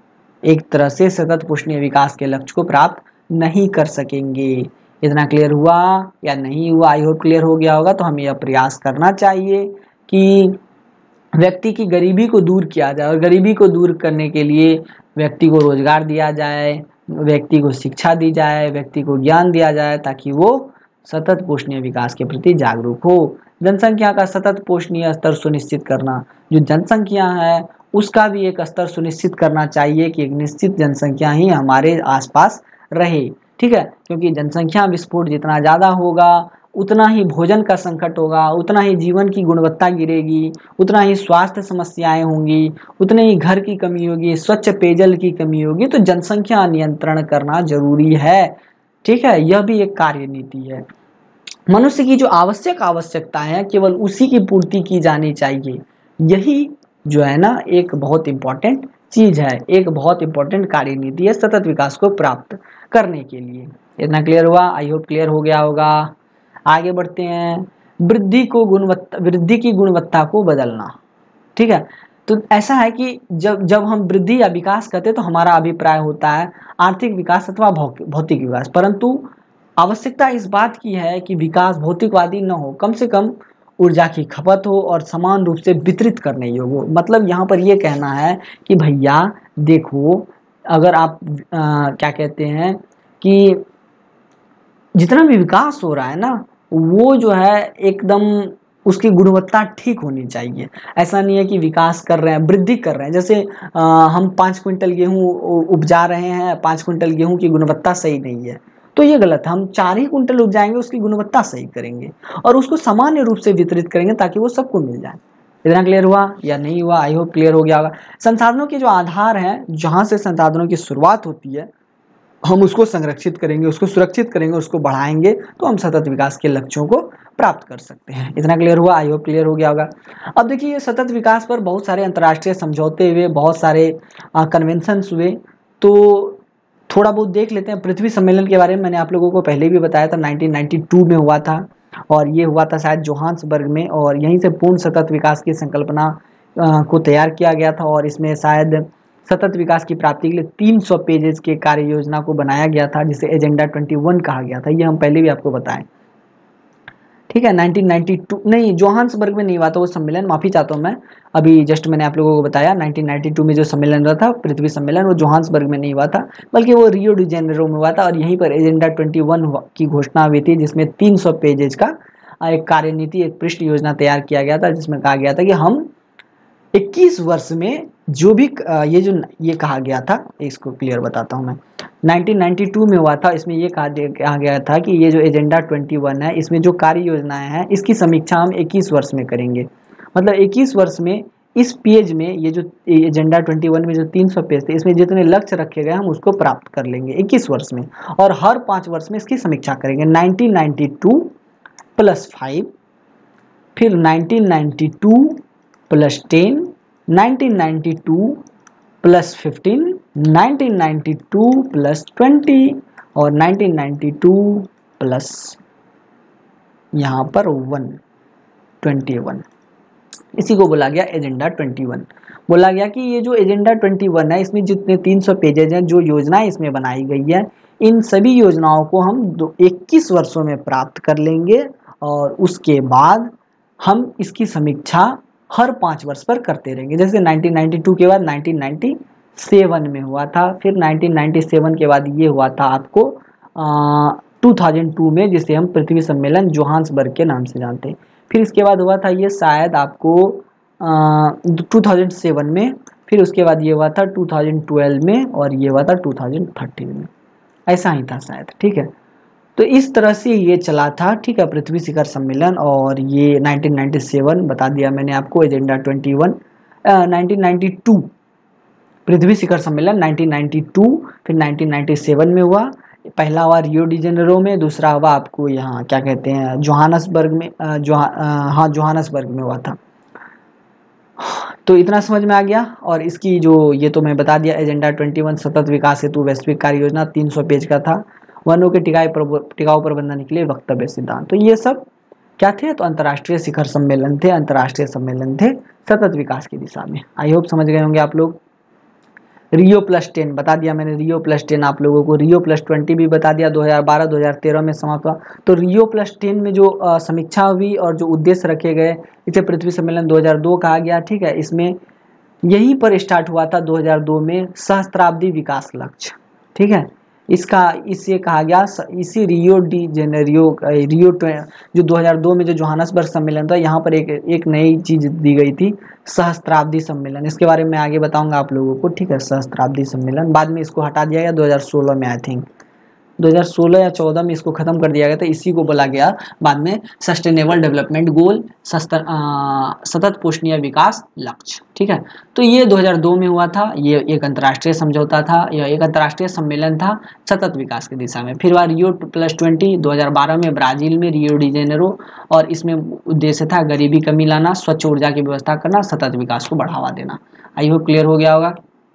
Speaker 1: एक तरह से सतत पोषणीय विकास के लक्ष्य को प्राप्त नहीं कर सकेंगे। इतना क्लियर हुआ या नहीं हुआ? आई होप क्लियर हो गया होगा। तो हमें यह प्रयास करना चाहिए कि व्यक्ति की गरीबी को दूर किया जाए, और गरीबी को दूर करने के लिए व्यक्ति को रोजगार दिया जाए, व्यक्ति को शिक्षा दी जाए, व्यक्ति को ज्ञान दिया जाए, ताकि वो सतत पोषणीय विकास के प्रति जागरूक हो। जनसंख्या का सतत पोषणीय स्तर सुनिश्चित करना, जो जनसंख्या है उसका भी एक स्तर सुनिश्चित करना चाहिए कि एक निश्चित जनसंख्या ही हमारे आसपास रहे। ठीक है, क्योंकि जनसंख्या विस्फोट जितना ज़्यादा होगा उतना ही भोजन का संकट होगा, उतना ही जीवन की गुणवत्ता गिरेगी, उतना ही स्वास्थ्य समस्याएं होंगी, उतने ही घर की कमी होगी, स्वच्छ पेयजल की कमी होगी। तो जनसंख्या नियंत्रण करना जरूरी है। ठीक है, यह भी एक कार्यनीति है। मनुष्य की जो आवश्यक आवश्यकताएं हैं केवल उसी की पूर्ति की जानी चाहिए। यही जो है ना एक बहुत इंपॉर्टेंट चीज है, एक बहुत इंपॉर्टेंट कार्यनीति है सतत विकास को प्राप्त करने के लिए। इतना क्लियर हुआ? आई होप क्लियर हो गया होगा। आगे बढ़ते हैं। वृद्धि को गुणवत्ता वृद्धि की गुणवत्ता को बदलना। ठीक है, तो ऐसा है कि जब जब हम वृद्धि या विकास करते हैं तो हमारा अभिप्राय होता है आर्थिक विकास अथवा भौतिक विकास, परंतु आवश्यकता इस बात की है कि विकास भौतिकवादी न हो, कम से कम ऊर्जा की खपत हो और समान रूप से वितरित करने योग्य हो। मतलब यहाँ पर यह कहना है कि भैया देखो, अगर आप आ, क्या कहते हैं कि जितना भी विकास हो रहा है ना, वो जो है एकदम उसकी गुणवत्ता ठीक होनी चाहिए। ऐसा नहीं है कि विकास कर रहे हैं, वृद्धि कर रहे हैं। जैसे आ, हम पाँच क्विंटल गेहूँ उपजा रहे हैं, पाँच क्विंटल गेहूँ की गुणवत्ता सही नहीं है, तो ये गलत है। हम चार ही कुंटल उपजाएंगे, उसकी गुणवत्ता सही करेंगे और उसको सामान्य रूप से वितरित करेंगे ताकि वो सबको मिल जाए। इतना क्लियर हुआ या नहीं हुआ? आई होप क्लियर हो गया होगा। संसाधनों के जो आधार हैं, जहाँ से संसाधनों की शुरुआत होती है, हम उसको संरक्षित करेंगे, उसको सुरक्षित करेंगे, उसको बढ़ाएंगे, तो हम सतत विकास के लक्ष्यों को प्राप्त कर सकते हैं। इतना क्लियर हुआ? आई होप क्लियर हो गया होगा। अब देखिए, सतत विकास पर बहुत सारे अंतर्राष्ट्रीय समझौते हुए, बहुत सारे कन्वेंशंस हुए, तो थोड़ा बहुत देख लेते हैं। पृथ्वी सम्मेलन के बारे में मैंने आप लोगों को पहले भी बताया था, नाइनटीन नाइंटी टू में हुआ था, और ये हुआ था शायद जोहान्सबर्ग में, और यहीं से पूर्ण सतत विकास की संकल्पना को तैयार किया गया था। और इसमें शायद सतत विकास की प्राप्ति के लिए तीन सौ पेजेस के कार्य योजना को बनाया गया था, जिसे एजेंडा इक्कीस कहा गया था। ये हम पहले भी आपको बताएं। ठीक है, नाइनटीन नाइंटी टू नहीं, जोहान्सबर्ग में नहीं हुआ था वो सम्मेलन, माफ़ी चाहता हूँ मैं, अभी जस्ट मैंने आप लोगों को बताया नाइनटीन नाइंटी टू में जो सम्मेलन हुआ था, पृथ्वी सम्मेलन, वो जोहान्सबर्ग में नहीं हुआ था, बल्कि वो रियो डी जेनेरो में हुआ था। और यहीं पर एजेंडा इक्कीस की घोषणा हुई थी, जिसमें तीन सौ पेजेज का एक कार्यनीति, एक पृष्ठ योजना तैयार किया गया था, जिसमें कहा गया था कि हम इक्कीस वर्ष में जो भी ये जो ये कहा गया था, इसको क्लियर बताता हूँ मैं। नाइनटीन नाइंटी टू में हुआ था, इसमें ये कहा कहा गया था कि ये जो एजेंडा इक्कीस है, इसमें जो कार्य योजनाएं हैं, इसकी समीक्षा हम इक्कीस वर्ष में करेंगे। मतलब इक्कीस वर्ष में इस पेज में, ये जो एजेंडा इक्कीस में जो तीन सौ पेज थे, इसमें जितने लक्ष्य रखे गए हम उसको प्राप्त कर लेंगे इक्कीस वर्ष में, और हर पाँच वर्ष में इसकी समीक्षा करेंगे। Nineteen ninety two plus five, फिर nineteen ninety two plus ten, nineteen ninety two plus fifteen, nineteen ninety two plus twenty, और नाइनटीन नाइंटी टू प्लस यहाँ पर वन, ट्वेंटी वन। इसी को बोला गया एजेंडा इक्कीस। बोला गया कि ये जो एजेंडा इक्कीस है, इसमें जितने तीन सौ पेजेज हैं, जो योजनाएं इसमें बनाई गई है, इन सभी योजनाओं को हम दो इक्कीस वर्षों में प्राप्त कर लेंगे, और उसके बाद हम इसकी समीक्षा हर पाँच वर्ष पर करते रहेंगे। जैसे नाइनटीन नाइंटी टू के बाद नाइनटीन नाइंटी सेवन में हुआ था, फिर नाइनटीन नाइंटी सेवन के बाद ये हुआ था आपको टू थाउजेंड टू में, जिसे हम पृथ्वी सम्मेलन जोहान्सबर्ग के नाम से जानते हैं। फिर इसके बाद हुआ था ये शायद आपको टू थाउजेंड सेवन में, फिर उसके बाद ये हुआ था टू थाउजेंड ट्वेल्व में, और ये हुआ था टू थाउजेंड थर्टीन में, ऐसा ही था शायद। ठीक है, तो इस तरह से ये चला था। ठीक है, पृथ्वी शिखर सम्मेलन, और ये नाइनटीन नाइंटी सेवन बता दिया मैंने आपको, एजेंडा इक्कीस, नाइनटीन नाइंटी टू पृथ्वी शिखर सम्मेलन नाइनटीन नाइंटी टू, फिर नाइनटीन नाइंटी सेवन में हुआ, पहला हुआ रियो डी जेनेरो में, दूसरा हुआ आपको यहाँ क्या कहते हैं जोहान्सबर्ग में, जो हाँ जोहान्सबर्ग में हुआ था। तो इतना समझ में आ गया। और इसकी जो ये तो मैं बता दिया, एजेंडा इक्कीस सतत विकास हेतु वैश्विक कार्य योजना तीन सौ पेज का था। वनों के टिकाऊ टिकाऊ प्रबंधन के लिए वक्तव्य सिद्धांत, तो ये सब क्या थे, तो अंतर्राष्ट्रीय शिखर सम्मेलन थे, अंतर्राष्ट्रीय सम्मेलन थे सतत विकास की दिशा में। आई होप समझ गए होंगे आप लोग। रियो प्लस टेन बता दिया मैंने, रियो प्लस टेन आप लोगों को, रियो प्लस ट्वेंटी भी बता दिया, दो हज़ार बारह दो हज़ार तेरह में समाप्त हुआ। तो रियो प्लस टेन में जो आ, समीक्षा हुई और जो उद्देश्य रखे गए, इसे पृथ्वी सम्मेलन दो हज़ार दो कहा गया। ठीक है, इसमें यहीं पर स्टार्ट हुआ था दो हज़ार दो में सहस्त्राब्दी विकास लक्ष्य। ठीक है, इसका इसे कहा गया, इसी रियो डी जेनेरियो रियो जो दो हज़ार दो में जो जोहान्सबर्ग सम्मेलन था, यहाँ पर एक एक नई चीज दी गई थी, सहस्त्राब्दी सम्मेलन। इसके बारे में आगे बताऊंगा आप लोगों को। ठीक है, सहस्त्राब्दी सम्मेलन बाद में इसको हटा दिया गया दो हज़ार सोलह में, आई थिंक दो हज़ार सोलह या चौदह में इसको खत्म कर दिया गया था। इसी को बोला गया बाद में सस्टेनेबल डेवलपमेंट गोल, सतत पोषणीय विकास लक्ष्य। ठीक है, तो ये दो हज़ार दो में हुआ था, ये एक अंतर्राष्ट्रीय समझौता था, यह एक अंतर्राष्ट्रीय सम्मेलन था सतत विकास की दिशा में। फिर हुआ रियो प्लस ट्वेंटी दो हज़ार बारह में ब्राजील में, रियो डी जेनेरो, और इसमें उद्देश्य था गरीबी कमी लाना, स्वच्छ ऊर्जा की व्यवस्था करना, सतत विकास को बढ़ावा देना। आई होप क्लियर हो गया होगा,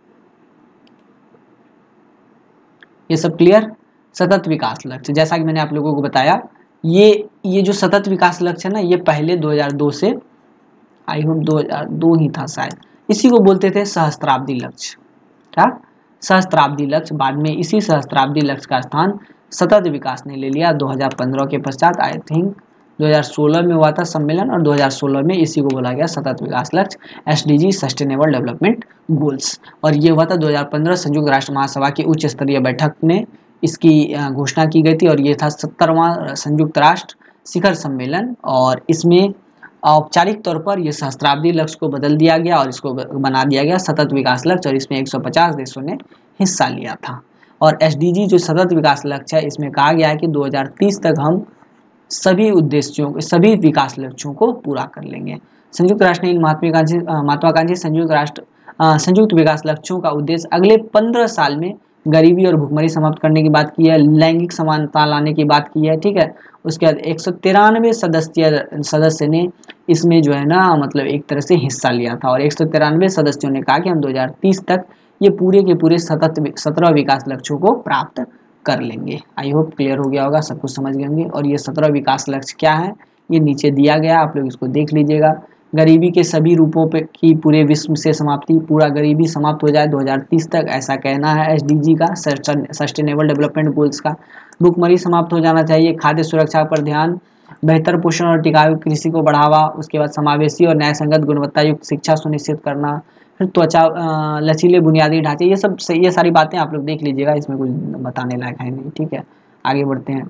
Speaker 1: ये सब क्लियर। सतत विकास लक्ष्य, जैसा कि मैंने आप लोगों को बताया, ये ये जो सतत विकास लक्ष्य है ना, ये पहले दो हज़ार दो से, आई होप दो हज़ार दो ही था शायद, इसी को बोलते थे सहस्त्राब्दी लक्ष्य। क्या, सहस्त्राब्दी लक्ष्य। बाद में इसी सहस्त्राब्दी लक्ष्य का स्थान सतत विकास ने ले लिया दो हज़ार पंद्रह के पश्चात। आई थिंक दो हज़ार सोलह में हुआ था सम्मेलन, और दो हज़ार सोलह में इसी को बोला गया सतत विकास लक्ष्य, एसडीजी सस्टेनेबल डेवलपमेंट गोल्स। और ये हुआ था दो हज़ार पंद्रह संयुक्त राष्ट्र महासभा की उच्च स्तरीय बैठक में इसकी घोषणा की गई थी, और ये था सत्तरवां संयुक्त राष्ट्र शिखर सम्मेलन। और इसमें औपचारिक तौर पर यह सहस्त्राब्दी लक्ष्य को बदल दिया गया और इसको बना दिया गया सतत विकास लक्ष्य, और इसमें एक सौ पचास देशों ने हिस्सा लिया था। और एसडीजी जो सतत विकास लक्ष्य है, इसमें कहा गया है कि दो हज़ार तीस तक हम सभी उद्देश्यों सभी विकास लक्ष्यों को पूरा कर लेंगे। संयुक्त राष्ट्र ने इन महत्वाकांक्षी महत्वाकांक्षी संयुक्त राष्ट्र संयुक्त विकास लक्ष्यों का उद्देश्य अगले पंद्रह साल में गरीबी और भुखमरी समाप्त करने की बात की है, लैंगिक समानता लाने की बात की है। ठीक है, उसके बाद एक सौ तिरानवे सदस्य सदस्य ने इसमें जो है ना मतलब एक तरह से हिस्सा लिया था, और एक सौ तिरानवे सदस्यों ने कहा कि हम दो हज़ार तीस तक ये पूरे के पूरे सतत सत्रह विकास लक्ष्यों को प्राप्त कर लेंगे। आई होप क्लियर हो गया होगा, सब कुछ समझ गए होंगे। और ये सत्रह विकास लक्ष्य क्या है, ये नीचे दिया गया, आप लोग इसको देख लीजिएगा। गरीबी के सभी रूपों पे की पूरे विश्व से समाप्ति, पूरा गरीबी समाप्त हो जाए दो हज़ार तीस तक, ऐसा कहना है एसडीजी का, सस्टेनेबल डेवलपमेंट गोल्स का। भुखमरी समाप्त हो जाना चाहिए, खाद्य सुरक्षा पर ध्यान, बेहतर पोषण और टिकाऊ कृषि को बढ़ावा, उसके बाद समावेशी और न्यायसंगत गुणवत्ता युक्त शिक्षा सुनिश्चित करना, फिर त्वचा लचीले बुनियादी ढांचे, ये सब ये सारी बातें आप लोग देख लीजिएगा, इसमें कुछ बताने लायक है नहीं। ठीक है, आगे बढ़ते हैं।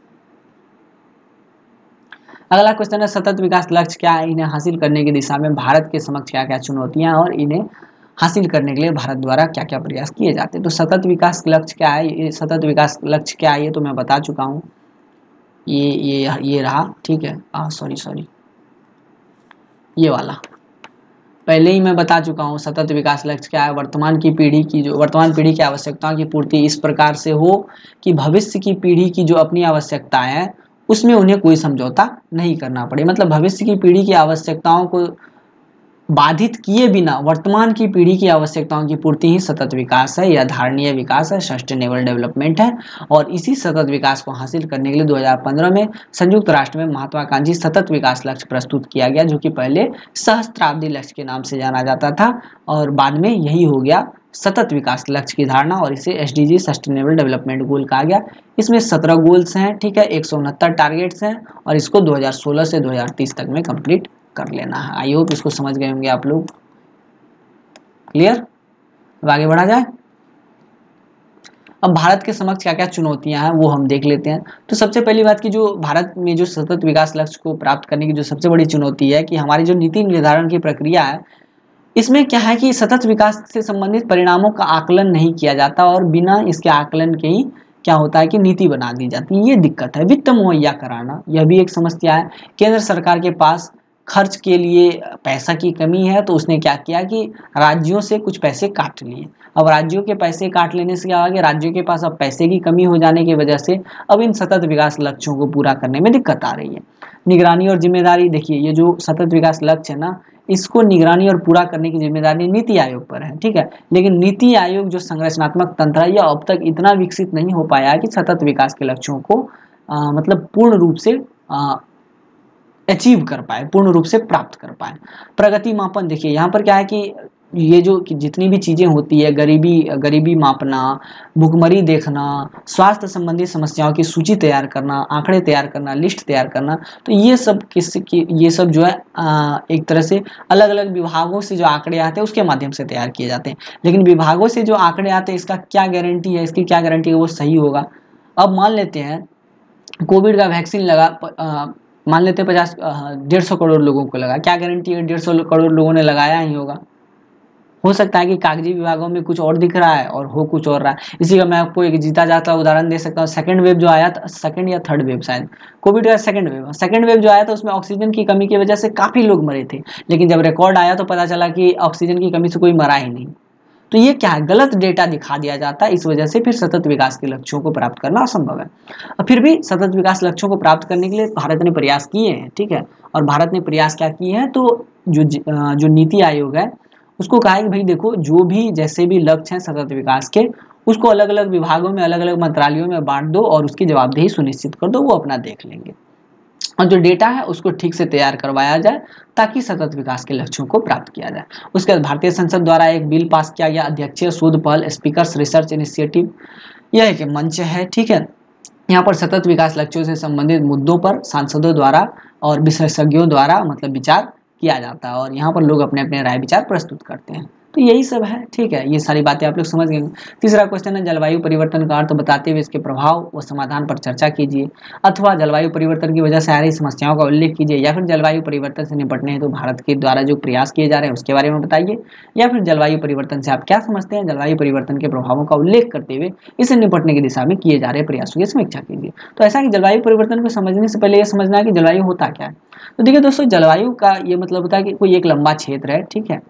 Speaker 1: अगला क्वेश्चन है सतत विकास लक्ष्य क्या है, इन्हें हासिल करने की दिशा में भारत के समक्ष क्या क्या चुनौतियां और इन्हें हासिल करने के लिए भारत द्वारा क्या क्या प्रयास किए जाते हैं। तो सतत विकास लक्ष्य क्या है, ये सतत विकास लक्ष्य क्या है ये तो मैं बता चुका हूँ, ये ये ये रहा। ठीक है, सॉरी सॉरी ये वाला पहले ही मैं बता चुका हूँ। सतत विकास लक्ष्य क्या है? वर्तमान की पीढ़ी की जो वर्तमान पीढ़ी की आवश्यकताओं की पूर्ति इस प्रकार से हो कि भविष्य की पीढ़ी की जो अपनी आवश्यकताएं हैं उसमें उन्हें कोई समझौता नहीं करना पड़े। मतलब भविष्य की पीढ़ी की आवश्यकताओं को बाधित किए बिना वर्तमान की पीढ़ी की आवश्यकताओं की पूर्ति ही सतत विकास है या धारणीय विकास है, सस्टेनेबल डेवलपमेंट है। और इसी सतत विकास को हासिल करने के लिए दो हज़ार पंद्रह में संयुक्त राष्ट्र में महत्वाकांक्षी सतत विकास लक्ष्य प्रस्तुत किया गया, जो कि पहले सहस्त्राब्दी लक्ष्य के नाम से जाना जाता था और बाद में यही हो गया सतत विकास लक्ष्य की धारणा, और इसे S D G sustainable development goal कहा गया। इसमें सत्रह गोल्स हैं, ठीक है, एक सौ उनहत्तर टारगेट्स हैं और इसको दो हज़ार सोलह से दो हज़ार तीस तक में कंप्लीट कर लेना है। आई होप इसको समझ गए होंगे आप लोग। क्लियर? अब आगे बढ़ा जाए। अब भारत के समक्ष क्या क्या चुनौतियां हैं वो हम देख लेते हैं। तो सबसे पहली बात की जो भारत में जो सतत विकास लक्ष्य को प्राप्त करने की जो सबसे बड़ी चुनौती है कि हमारी जो नीति निर्धारण की प्रक्रिया है इसमें क्या है कि सतत विकास से संबंधित परिणामों का आकलन नहीं किया जाता और बिना इसके आकलन के ही क्या होता है कि नीति बना दी जाती है। ये दिक्कत है। वित्त मुहैया कराना यह भी एक समस्या है। केंद्र सरकार के पास खर्च के लिए पैसा की कमी है तो उसने क्या किया कि राज्यों से कुछ पैसे काट लिए। अब राज्यों के पैसे काट लेने से क्या हुआ कि राज्यों के पास अब पैसे की कमी हो जाने की वजह से अब इन सतत विकास लक्ष्यों को पूरा करने में दिक्कत आ रही है। निगरानी और जिम्मेदारी देखिए, ये जो सतत विकास लक्ष्य है ना इसको निगरानी और पूरा करने की जिम्मेदारी नीति आयोग पर है, ठीक है। लेकिन नीति आयोग जो संरचनात्मक तंत्र है यह अब तक इतना विकसित नहीं हो पाया है कि सतत विकास के लक्ष्यों को आ, मतलब पूर्ण रूप से आ, अचीव कर पाए, पूर्ण रूप से प्राप्त कर पाए। प्रगति मापन देखिए, यहाँ पर क्या है कि ये जो कि जितनी भी चीजें होती है, गरीबी गरीबी मापना, भुखमरी देखना, स्वास्थ्य संबंधी समस्याओं की सूची तैयार करना, आंकड़े तैयार करना, लिस्ट तैयार करना, तो ये सब किस की ये सब जो है आ, एक तरह से अलग अलग विभागों से जो आंकड़े आते हैं उसके माध्यम से तैयार किए जाते हैं। लेकिन विभागों से जो आंकड़े आते हैं इसका क्या गारंटी है, इसकी क्या गारंटी है वो सही होगा। अब मान लेते हैं कोविड का वैक्सीन लगा, आ, मान लेते हैं पचास डेढ़ सौ करोड़ लोगों को लगा, क्या गारंटी है डेढ़ सौ करोड़ लोगों ने लगाया ही होगा? हो सकता है कि कागजी विभागों में कुछ और दिख रहा है और हो कुछ और रहा है। इसी का मैं आपको एक जीता जाता उदाहरण दे सकता हूँ। सेकंड वेव जो आया था, सेकंड या थर्ड वेव, शायद कोविड का सेकंड वेव सेकंड वेव जो आया था उसमें ऑक्सीजन की कमी की वजह से काफी लोग मरे थे, लेकिन जब रिकॉर्ड आया तो पता चला कि ऑक्सीजन की कमी से कोई मरा ही नहीं। तो ये क्या है, गलत डेटा दिखा दिया जाता है। इस वजह से फिर सतत विकास के लक्ष्यों को प्राप्त करना असंभव है। और फिर भी सतत विकास लक्ष्यों को प्राप्त करने के लिए भारत ने प्रयास किए हैं, ठीक है। और भारत ने प्रयास क्या किए हैं, तो जो जो नीति आयोग है उसको कहा है कि भाई देखो जो भी जैसे भी लक्ष्य हैं सतत विकास के उसको अलग अलग विभागों में, अलग अलग मंत्रालयों में बांट दो और उसकी जवाबदेही सुनिश्चित कर दो, वो अपना देख लेंगे। और जो डेटा है उसको ठीक से तैयार करवाया जाए ताकि सतत विकास के लक्ष्यों को प्राप्त किया जाए। उसके बाद भारतीय संसद द्वारा एक बिल पास किया गया, अध्यक्षीय शोध पहल स्पीकर्स रिसर्च इनिशिएटिव। यह एक मंच है, ठीक है। यहाँ पर सतत विकास लक्ष्यों से संबंधित मुद्दों पर सांसदों द्वारा और विशेषज्ञों द्वारा मतलब विचार किया जाता है और यहाँ पर लोग अपने अपने राय विचार प्रस्तुत करते हैं। तो यही सब है, ठीक है। ये सारी बातें आप लोग समझ गए। तीसरा क्वेश्चन है जलवायु परिवर्तन का अर्थ बताते हुए इसके प्रभाव व समाधान पर चर्चा कीजिए, अथवा जलवायु परिवर्तन की वजह से आ रही समस्याओं का उल्लेख कीजिए, या फिर जलवायु परिवर्तन से निपटने हेतु तो भारत के द्वारा जो प्रयास किए जा रहे हैं उसके बारे में बताइए, या फिर जलवायु परिवर्तन से आप क्या समझते हैं, जलवायु परिवर्तन के प्रभावों का उल्लेख करते हुए इसे निपटने की दिशा में किए जा रहे प्रयासों की समीक्षा कीजिए। तो ऐसा कि जलवायु परिवर्तन को समझने से पहले यह समझना है कि जलवायु होता क्या है। तो देखिए दोस्तों, जलवायु का ये मतलब होता है कि कोई एक लंबा क्षेत्र है, ठीक है।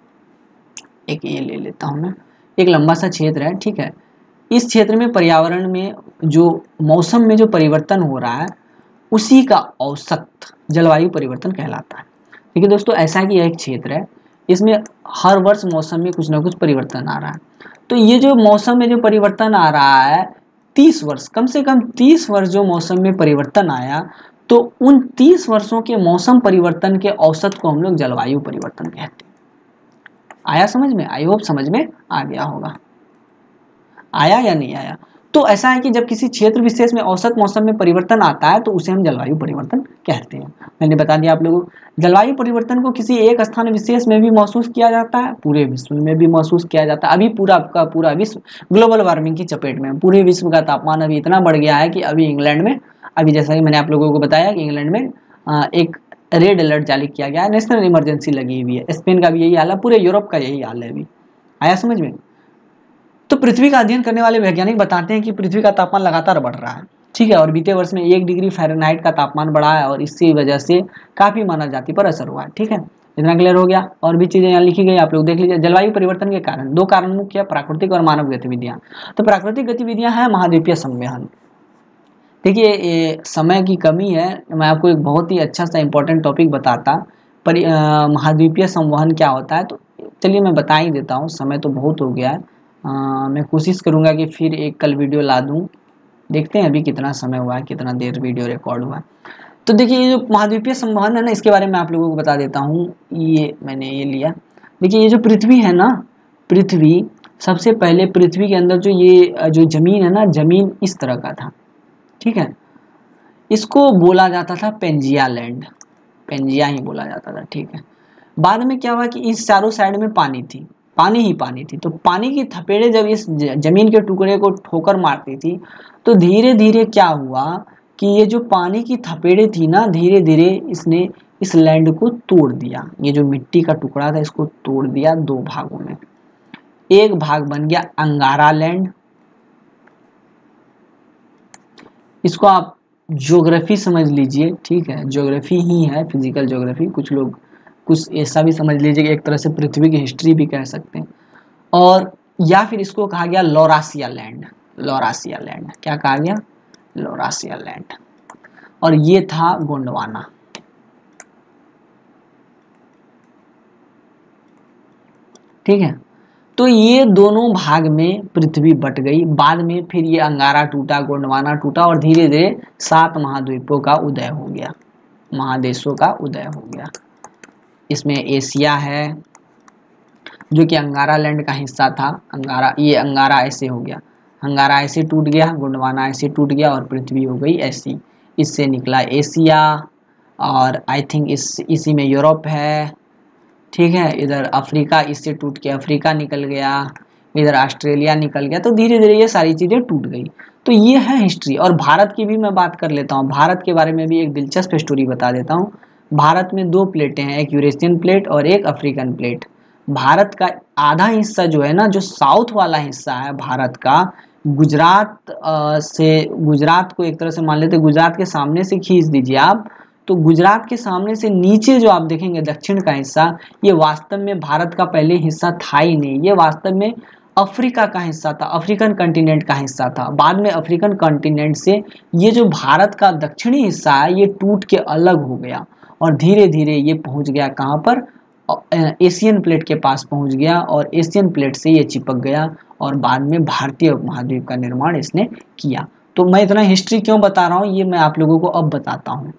Speaker 1: एक ये ले लेता हूँ मैं, एक लंबा सा क्षेत्र है, ठीक है। इस क्षेत्र में पर्यावरण में जो मौसम में जो परिवर्तन हो रहा है उसी का औसत जलवायु परिवर्तन कहलाता है। देखिए दोस्तों, ऐसा है कि यह एक क्षेत्र है, इसमें हर वर्ष मौसम में कुछ ना कुछ परिवर्तन आ रहा है। तो ये जो मौसम में जो परिवर्तन आ रहा है तीस वर्ष, कम से कम तीस वर्ष जो मौसम में परिवर्तन आया, तो उन तीस वर्षों के मौसम परिवर्तन के औसत को हम लोग जलवायु परिवर्तन कहते हैं। आया समझ में? आई होप समझ में आ गया होगा। आया या नहीं आया? तो ऐसा है कि जब किसी क्षेत्र विशेष में औसत मौसम में परिवर्तन आता है तो उसे हम जलवायु परिवर्तन कहते हैं। मैंने बता दिया आप लोगों को, जलवायु परिवर्तन को किसी एक स्थान विशेष में भी महसूस किया जाता है, पूरे विश्व में भी महसूस किया जाता है। अभी पूरा का पूरा विश्व ग्लोबल वार्मिंग की चपेट में, पूरे विश्व का तापमान अभी इतना बढ़ गया है कि अभी इंग्लैंड में, अभी जैसा कि मैंने आप लोगों को बताया कि इंग्लैंड में एक रेड अलर्ट जारी किया गया है, नेशनल इमरजेंसी लगी हुई है। स्पेन का भी यही हाल है, पूरे यूरोप का यही हाल है अभी। आया समझ में? तो पृथ्वी का अध्ययन करने वाले वैज्ञानिक बताते हैं कि पृथ्वी का तापमान लगातार बढ़ रहा है, ठीक है। और बीते वर्ष में एक डिग्री फ़ारेनहाइट का तापमान बढ़ा है और इसी वजह से काफी मानव जाति पर असर हुआ है, ठीक है। इतना क्लियर हो गया। और भी चीजें यहाँ लिखी गई, आप लोग देख लीजिए। जलवायु परिवर्तन के कारण, दो कारण मुख्य, प्राकृतिक और मानव गतिविधियां। तो प्राकृतिक गतिविधियां हैं महाद्वीपीय संवहन। देखिए ये समय की कमी है, मैं आपको एक बहुत ही अच्छा सा इंपॉर्टेंट टॉपिक बताता, पर महाद्वीपीय संवहन क्या होता है। तो चलिए मैं बता ही देता हूँ, समय तो बहुत हो गया है। आ, मैं कोशिश करूँगा कि फिर एक कल वीडियो ला दूँ। देखते हैं अभी कितना समय हुआ है, कितना देर वीडियो रिकॉर्ड हुआ है। तो देखिए ये जो महाद्वीपीय संवहन है ना, इसके बारे में आप लोगों को बता देता हूँ। ये मैंने ये लिया। देखिए ये जो पृथ्वी है ना, पृथ्वी सबसे पहले पृथ्वी के अंदर जो ये जो जमीन है ना, जमीन इस तरह का था, ठीक है। इसको बोला जाता था पेंजिया लैंड, पेंजिया ही बोला जाता था, ठीक है। बाद में क्या हुआ कि इस चारों साइड में पानी थी, पानी ही पानी थी। तो पानी की थपेड़े जब इस जमीन के टुकड़े को ठोकर मारती थी, तो धीरे धीरे क्या हुआ कि ये जो पानी की थपेड़े थी ना, धीरे धीरे इसने इस लैंड को तोड़ दिया। ये जो मिट्टी का टुकड़ा था इसको तोड़ दिया दो भागों में। एक भाग बन गया अंगारा लैंड, इसको आप ज्योग्राफी समझ लीजिए, ठीक है, ज्योग्राफी ही है, फिजिकल ज्योग्राफी। कुछ लोग कुछ ऐसा भी समझ लीजिए कि एक तरह से पृथ्वी की हिस्ट्री भी कह सकते हैं। और या फिर इसको कहा गया लौरासिया लैंड, लौरासिया लैंड क्या कहा गया, लौरासिया लैंड। और ये था गोंडवाना, ठीक है। तो ये दोनों भाग में पृथ्वी बट गई। बाद में फिर ये अंगारा टूटा, गोंडवाना टूटा, और धीरे धीरे सात महाद्वीपों का उदय हो गया, महादेशों का उदय हो गया। इसमें एशिया है जो कि अंगारा लैंड का हिस्सा था। अंगारा, ये अंगारा ऐसे हो गया, अंगारा ऐसे टूट गया, गोंडवाना ऐसे टूट गया, और पृथ्वी हो गई ऐसी। इससे निकला एशिया, और आई थिंक इस इसी में यूरोप है, ठीक है। इधर अफ्रीका, इससे टूट के अफ्रीका निकल गया, इधर ऑस्ट्रेलिया निकल गया। तो धीरे धीरे ये सारी चीज़ें टूट गई। तो ये है हिस्ट्री। और भारत की भी मैं बात कर लेता हूँ, भारत के बारे में भी एक दिलचस्प स्टोरी बता देता हूँ। भारत में दो प्लेटें हैं, एक यूरेशियन प्लेट और एक अफ्रीकन प्लेट। भारत का आधा हिस्सा जो है ना, जो साउथ वाला हिस्सा है भारत का, गुजरात से, गुजरात को एक तरह से मान लेते, गुजरात के सामने से खींच दीजिए आप, तो गुजरात के सामने से नीचे जो आप देखेंगे दक्षिण का हिस्सा, ये वास्तव में भारत का पहले हिस्सा था ही नहीं। ये वास्तव में अफ्रीका का हिस्सा था, अफ्रीकन कॉन्टिनेंट का हिस्सा था। बाद में अफ्रीकन कॉन्टिनेंट से ये जो भारत का दक्षिणी हिस्सा है, ये टूट के अलग हो गया, और धीरे धीरे ये पहुंच गया कहाँ पर, एशियन प्लेट के पास पहुंच गया, और एशियन प्लेट से ये चिपक गया, और बाद में भारतीय उपमहाद्वीप का निर्माण इसने किया। तो मैं इतना हिस्ट्री क्यों बता रहा हूँ, ये मैं आप लोगों को अब बताता हूँ।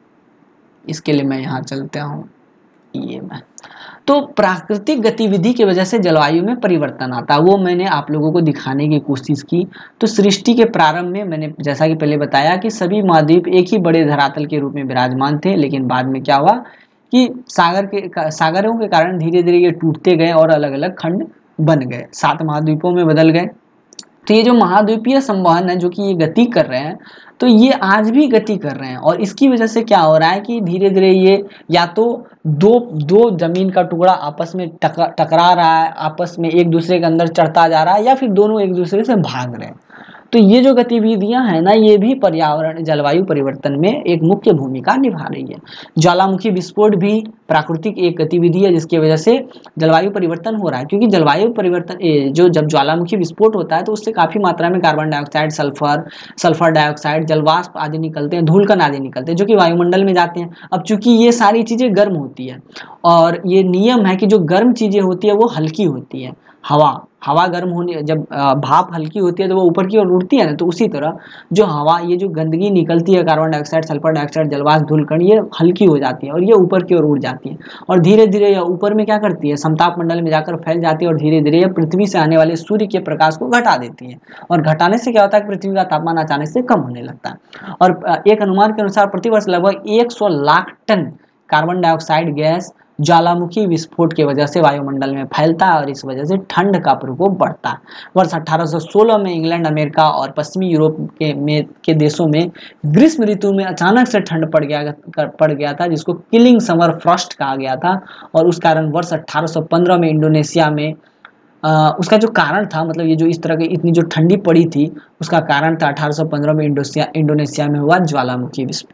Speaker 1: इसके लिए मैं यहाँ चलता हूँ, ये मैं तो प्राकृतिक गतिविधि की वजह से जलवायु में परिवर्तन आता है, वो मैंने आप लोगों को दिखाने की कोशिश की। तो सृष्टि के प्रारंभ में मैंने जैसा कि पहले बताया कि सभी महाद्वीप एक ही बड़े धरातल के रूप में विराजमान थे, लेकिन बाद में क्या हुआ कि सागर के सागरों के कारण धीरे धीरे ये टूटते गए और अलग अलग खंड बन गए, सात महाद्वीपों में बदल गए। तो ये जो महाद्वीपीय संवहन है, जो कि ये गति कर रहे हैं, तो ये आज भी गति कर रहे हैं। और इसकी वजह से क्या हो रहा है कि धीरे धीरे ये या तो दो दो जमीन का टुकड़ा आपस में टकरा टकरा रहा है, आपस में एक दूसरे के अंदर चढ़ता जा रहा है, या फिर दोनों एक दूसरे से भाग रहे हैं। तो ये जो गतिविधियां हैं ना, ये भी पर्यावरण जलवायु परिवर्तन में एक मुख्य भूमिका निभा रही है। ज्वालामुखी विस्फोट भी प्राकृतिक एक गतिविधि है जिसकी वजह से जलवायु परिवर्तन हो रहा है। क्योंकि जलवायु परिवर्तन जो जब ज्वालामुखी विस्फोट होता है तो उससे काफी मात्रा में carbon dioxide, sulphur sulphur dioxide, जलवाष्प आदि निकलते हैं, धूलकण आदि निकलते हैं, जो कि वायुमंडल में जाते हैं। अब चूंकि ये सारी चीजें गर्म होती है, और ये नियम है कि जो गर्म चीजें होती है वो हल्की होती है। हवा हवा गर्म होने, जब भाप हल्की होती है तो वो ऊपर की ओर उड़ती है ना, तो उसी तरह जो हवा, ये जो गंदगी निकलती है, कार्बन डाइऑक्साइड, सल्फर डाइऑक्साइड, जलवाष्प, धूलकण, ये हल्की हो जाती है और ये ऊपर की ओर उड़ जाती है। और धीरे धीरे यह ऊपर में क्या करती है, समताप मंडल में जाकर फैल जाती है, और धीरे धीरे यह पृथ्वी से आने वाले सूर्य के प्रकाश को घटा देती है। और घटाने से क्या होता है, पृथ्वी का तापमान अचानक से कम होने लगता है। और एक अनुमान के अनुसार प्रतिवर्ष लगभग एक सौ lakh ton carbon dioxide gas ज्वालामुखी विस्फोट की वजह से वायुमंडल में फैलता है, और इस वजह से ठंड का प्रकोप बढ़ता है। वर्ष अठारह सौ सोलह में इंग्लैंड, अमेरिका और पश्चिमी यूरोप के में के देशों में ग्रीष्म ऋतु में अचानक से ठंड पड़ गया पड़ गया था, जिसको किलिंग समर फ्रॉस्ट कहा गया था। और उस कारण वर्ष अठारह सौ पंद्रह में इंडोनेशिया में आ, उसका जो कारण था, मतलब ये जो इस तरह की इतनी जो ठंडी पड़ी थी, उसका कारण था अठारह सौ पंद्रह में इंडोनेशिया इंडोनेशिया में हुआ ज्वालामुखी विस्फोट।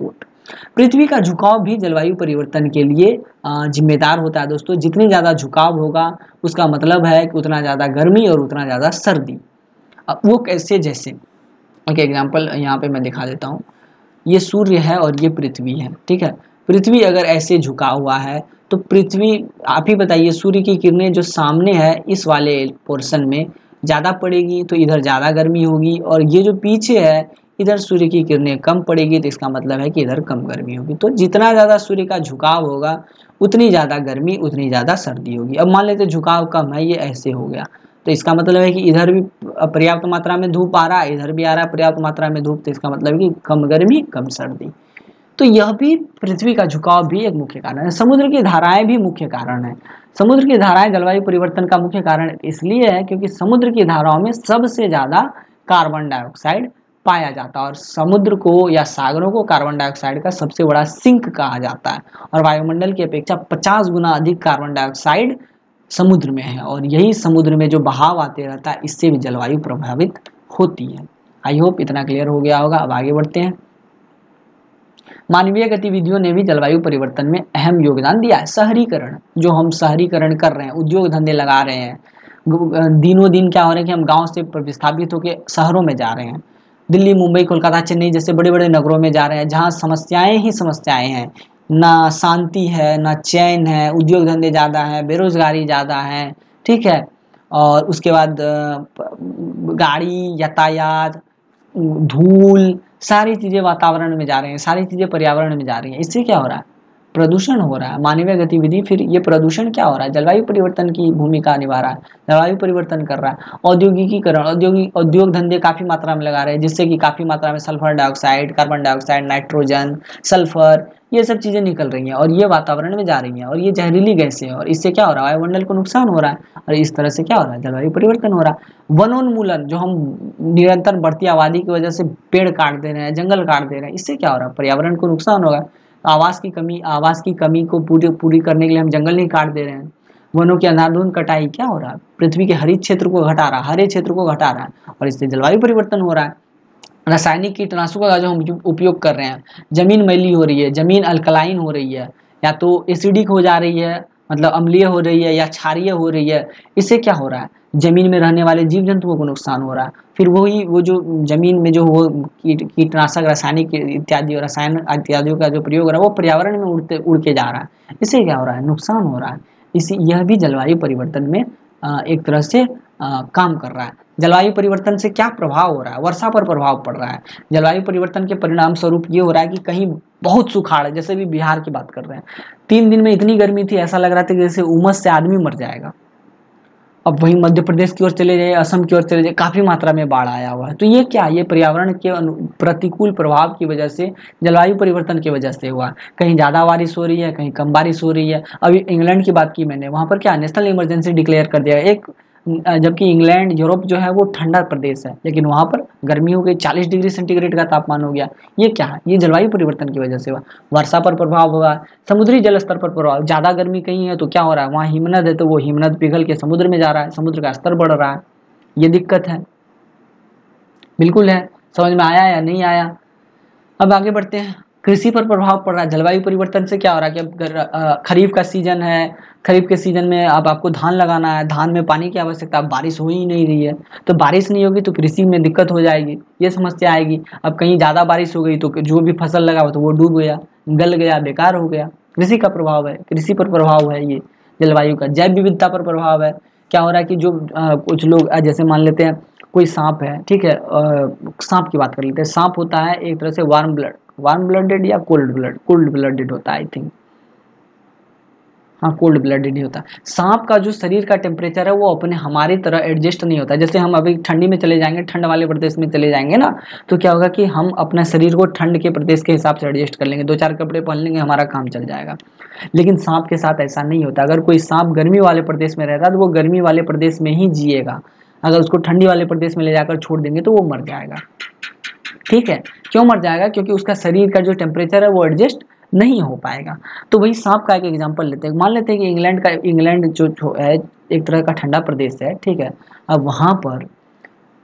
Speaker 1: पृथ्वी का झुकाव भी जलवायु परिवर्तन के लिए जिम्मेदार होता है दोस्तों। जितनी ज़्यादा झुकाव होगा उसका मतलब है कि उतना ज़्यादा गर्मी और उतना ज़्यादा सर्दी। अब वो कैसे, जैसे एक एग्जांपल यहाँ पे मैं दिखा देता हूँ। ये सूर्य है और ये पृथ्वी है, ठीक है। पृथ्वी अगर ऐसे झुका हुआ है तो पृथ्वी, आप ही बताइए, सूर्य की किरणें जो सामने है इस वाले पोर्शन में ज़्यादा पड़ेगी तो इधर ज़्यादा गर्मी होगी, और ये जो पीछे है इधर सूर्य की किरणें कम पड़ेगी तो इसका मतलब है कि इधर कम गर्मी होगी। तो जितना ज़्यादा सूर्य का झुकाव होगा उतनी ज़्यादा गर्मी, उतनी ज़्यादा सर्दी होगी। अब मान लेते झुकाव कम है, ये ऐसे हो गया, तो इसका मतलब है कि इधर भी पर्याप्त मात्रा में धूप आ रहा है, इधर भी आ रहा है पर्याप्त मात्रा में धूप, तो इसका मतलब है कि कम गर्मी कम सर्दी। तो यह भी पृथ्वी का झुकाव भी एक मुख्य कारण है। समुद्र की धाराएं भी मुख्य कारण है। समुद्र की धाराएं जलवायु परिवर्तन का मुख्य कारण इसलिए है क्योंकि समुद्र की धाराओं में सबसे ज्यादा कार्बन डाइऑक्साइड पाया जाता है, और समुद्र को या सागरों को कार्बन डाइऑक्साइड का सबसे बड़ा सिंक कहा जाता है, और वायुमंडल की अपेक्षा पचास गुना अधिक कार्बन डाइऑक्साइड समुद्र में है, और यही समुद्र में जो बहाव आते रहता है इससे भी जलवायु प्रभावित होती है। आई होप इतना क्लियर हो गया होगा। अब आगे बढ़ते हैं। मानवीय गतिविधियों ने भी जलवायु परिवर्तन में अहम योगदान दिया है। शहरीकरण, जो हम शहरीकरण कर रहे हैं, उद्योग धंधे लगा रहे हैं, दिनों दिन क्या हो रहा है कि हम गांव से विस्थापित होकर शहरों में जा रहे हैं। दिल्ली, मुंबई, कोलकाता, चेन्नई जैसे बड़े बड़े नगरों में जा रहे हैं जहाँ समस्याएं ही समस्याएं हैं, ना शांति है ना चैन है, उद्योग धंधे ज़्यादा है, बेरोजगारी ज़्यादा है, ठीक है। और उसके बाद गाड़ी, यातायात, धूल, सारी चीज़ें वातावरण में जा रही हैं, सारी चीज़ें पर्यावरण में जा रही हैं। इससे क्या हो रहा है? प्रदूषण हो रहा है। मानवीय गतिविधि, फिर ये प्रदूषण क्या हो रहा है? जलवायु परिवर्तन की भूमिका निभा रहा है, जलवायु परिवर्तन कर रहा है। औद्योगिकीकरण, औद्योगिक उद्योग धंधे काफ़ी मात्रा में लगा रहे हैं जिससे कि काफ़ी मात्रा में sulphur dioxide, carbon dioxide, nitrogen, sulphur, ये सब चीज़ें निकल रही हैं और ये वातावरण में जा रही हैं, और ये जहरीली गैसें हैं, और इससे क्या हो रहा है? वायुमंडल को नुकसान हो रहा है, और इस तरह से क्या हो रहा है? जलवायु परिवर्तन हो रहा है। वनोन्मूलन, जो हम निरंतर बढ़ती आबादी की वजह से पेड़ काट दे रहे हैं, जंगल काट दे रहे हैं, इससे क्या हो रहा है? पर्यावरण को नुकसान होगा। आवास की कमी, आवास की कमी को पूरी पूरी करने के लिए हम जंगल नहीं काट दे रहे हैं। वनों की अंधाधुंध कटाई क्या हो रहा है? पृथ्वी के हरित क्षेत्र को घटा रहा है, हरे क्षेत्र को घटा रहा है, और इससे जलवायु परिवर्तन हो रहा है। रासायनिक कीटनाशकों का जो हम उपयोग कर रहे हैं, जमीन मैली हो रही है, जमीन अल्कलाइन हो रही है, या तो एसिडिक हो जा रही है, मतलब अम्लीय हो रही है, या क्षारीय हो रही है। इससे क्या हो रहा है? जमीन में रहने वाले जीव जंतुओं को नुकसान हो रहा है। फिर वही वो जो जमीन में जो वो कीट कीटनाशक, रासायनिक इत्यादि रसायन इत्यादियों का जो प्रयोग हो रहा है वो पर्यावरण में उड़ते उड़ के जा रहा है। इससे क्या हो रहा है? नुकसान हो रहा है। इसी यह भी जलवायु परिवर्तन में एक तरह से आ, काम कर रहा है। जलवायु परिवर्तन से क्या प्रभाव हो रहा है? वर्षा पर प्रभाव पड़ रहा है। जलवायु परिवर्तन के परिणाम स्वरूप ये हो रहा है कि कहीं बहुत सुखाड़ है, जैसे भी बिहार की बात कर रहे हैं, तीन दिन में इतनी गर्मी थी, ऐसा लग रहा था कि जैसे उमस से आदमी मर जाएगा। अब वहीं मध्य प्रदेश की ओर चले जाए, असम की ओर चले जाए, काफ़ी मात्रा में बाढ़ आया हुआ है। तो ये क्या? ये पर्यावरण के प्रतिकूल प्रभाव की वजह से, जलवायु परिवर्तन की वजह से हुआ। कहीं ज़्यादा बारिश हो रही है, कहीं कम बारिश हो रही है। अभी इंग्लैंड की बात की मैंने, वहाँ पर क्या नेशनल इमरजेंसी डिक्लेयर कर दिया एक, जबकि इंग्लैंड, यूरोप जो है वो ठंडा प्रदेश है, लेकिन वहाँ पर गर्मी हो गई, चालीस डिग्री सेंटीग्रेड का तापमान हो गया। ये क्या है? ये जलवायु परिवर्तन की वजह से हुआ। वर्षा पर प्रभाव हुआ, समुद्री जल स्तर पर प्रभाव, ज़्यादा गर्मी कहीं है तो क्या हो रहा है? वहाँ हिमनद है तो वो हिमनद पिघल के समुद्र में जा रहा है, समुद्र का स्तर बढ़ रहा है। ये दिक्कत है। बिल्कुल है। समझ में आया या नहीं आया? अब आगे बढ़ते हैं। कृषि पर प्रभाव पड़ रहा है। जलवायु परिवर्तन से क्या हो रहा है कि अब खरीफ का सीजन है, खरीफ के सीजन में अब आपको धान लगाना है, धान में पानी की आवश्यकता, बारिश हो ही नहीं रही है, तो बारिश नहीं होगी तो कृषि में दिक्कत हो जाएगी, ये समस्या आएगी। अब कहीं ज़्यादा बारिश हो गई तो जो भी फसल लगा हो तो वो डूब गया, गल गया, बेकार हो गया। कृषि का प्रभाव है, कृषि पर प्रभाव है ये जलवायु का। जैव विविधता पर प्रभाव है। क्या हो रहा है कि जो आ, कुछ लोग जैसे मान लेते हैं कोई सांप है, ठीक है, सांप की बात कर लेते हैं। सांप होता है एक तरह से वार्म ब्लड, वार्म ब्लडेड या कोल्ड ब्लड, कोल्ड ब्लडेड होता है आई थिंक, हाँ कोल्ड ब्लडेड ही होता है। सांप का जो शरीर का टेम्परेचर है वो अपने हमारी तरह एडजस्ट नहीं होता। जैसे हम अभी ठंडी में चले जाएंगे, ठंड वाले प्रदेश में चले जाएंगे ना, तो क्या होगा कि हम अपना शरीर को ठंड के प्रदेश के हिसाब से एडजस्ट कर लेंगे, दो चार कपड़े पहन लेंगे, हमारा काम चल जाएगा। लेकिन सांप के साथ ऐसा नहीं होता। अगर कोई सांप गर्मी वाले प्रदेश में रहता है तो वो गर्मी वाले प्रदेश में ही जिएगा, अगर उसको ठंडी वाले प्रदेश में ले जाकर छोड़ देंगे तो वो मर जाएगा। ठीक है, क्यों मर जाएगा? क्योंकि उसका शरीर का जो टेम्परेचर है वो एडजस्ट नहीं हो पाएगा। तो वही सांप का एक एग्जांपल लेते हैं। मान लेते हैं कि इंग्लैंड का, इंग्लैंड जो है एक तरह का ठंडा प्रदेश है, ठीक है। अब वहाँ पर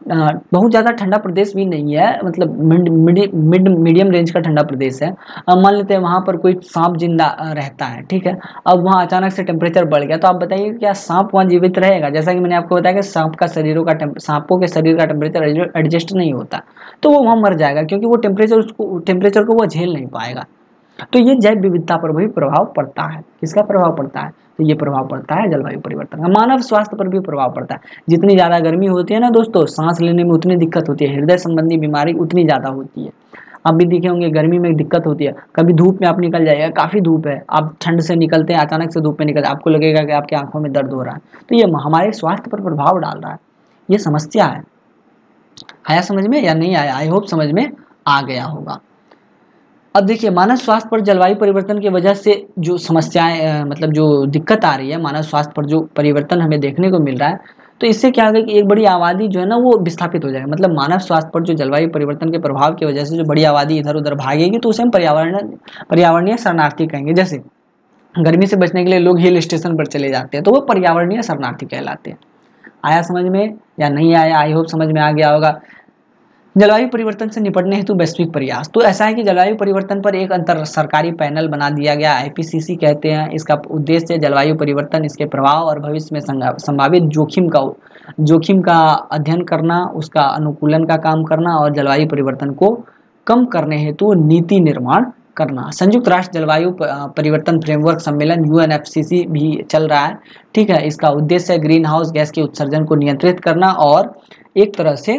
Speaker 1: बहुत ज़्यादा ठंडा प्रदेश भी नहीं है, मतलब mid mid mid medium range का ठंडा प्रदेश है। अब मान लेते हैं वहाँ पर कोई सांप जिंदा रहता है, ठीक है। अब वहाँ अचानक से टेम्परेचर बढ़ गया, तो आप बताइए क्या सांप वहाँ जीवित रहेगा? जैसा कि मैंने आपको बताया कि सांप का शरीरों का सांपों के शरीर का टेम्परेचर एडजस्ट नहीं होता, तो वो वहाँ मर जाएगा, क्योंकि वो टेम्परेचर उसको टेम्परेचर को वो झेल नहीं पाएगा। तो ये जैव विविधता पर भी प्रभाव पड़ता है। किसका प्रभाव पड़ता है? तो ये प्रभाव पड़ता है जलवायु परिवर्तन का। मानव स्वास्थ्य पर भी प्रभाव पड़ता है। जितनी ज़्यादा गर्मी होती है ना दोस्तों, सांस लेने में उतनी दिक्कत होती है, हृदय संबंधी बीमारी उतनी ज़्यादा होती है। आप भी देखे होंगे गर्मी में दिक्कत होती है। कभी धूप में आप निकल जाइएगा, काफ़ी धूप है, आप ठंड से निकलते हैं, अचानक से धूप में निकल, आपको लगेगा कि आपकी आंखों में दर्द हो रहा है। तो ये हमारे स्वास्थ्य पर प्रभाव डाल रहा है, ये समस्या है। आया समझ में या नहीं आया? आई होप समझ में आ गया होगा। अब देखिए, मानव स्वास्थ्य पर जलवायु परिवर्तन की वजह से जो समस्याएं, मतलब जो दिक्कत आ रही है, मानव स्वास्थ्य पर जो परिवर्तन हमें देखने को मिल रहा है, तो इससे क्या होगा कि एक बड़ी आबादी जो है ना वो विस्थापित हो जाएगी। मतलब मानव स्वास्थ्य पर जो जलवायु परिवर्तन के प्रभाव की वजह से जो बड़ी आबादी इधर उधर भागेगी, तो उसे हम पर्यावरण पर्यावरणीय शरणार्थी कहेंगे। जैसे गर्मी से बचने के लिए लोग हिल स्टेशन पर चले जाते हैं, तो वो पर्यावरणीय शरणार्थी कहलाते हैं। आया समझ में या नहीं आया? आई होप समझ में आ गया होगा। जलवायु परिवर्तन से निपटने हेतु वैश्विक प्रयास, तो ऐसा है कि जलवायु परिवर्तन पर एक अंतर सरकारी पैनल बना दिया गया, आई पी सी सी कहते हैं। इसका उद्देश्य जलवायु परिवर्तन, इसके प्रभाव और भविष्य में संभावित जोखिम का जोखिम का अध्ययन करना, उसका अनुकूलन का काम करना और जलवायु परिवर्तन को कम करने हेतु नीति निर्माण करना। संयुक्त राष्ट्र जलवायु परिवर्तन फ्रेमवर्क सम्मेलन U N F C C भी चल रहा है, ठीक है। इसका उद्देश्य ग्रीन हाउस गैस के उत्सर्जन को नियंत्रित करना और एक तरह से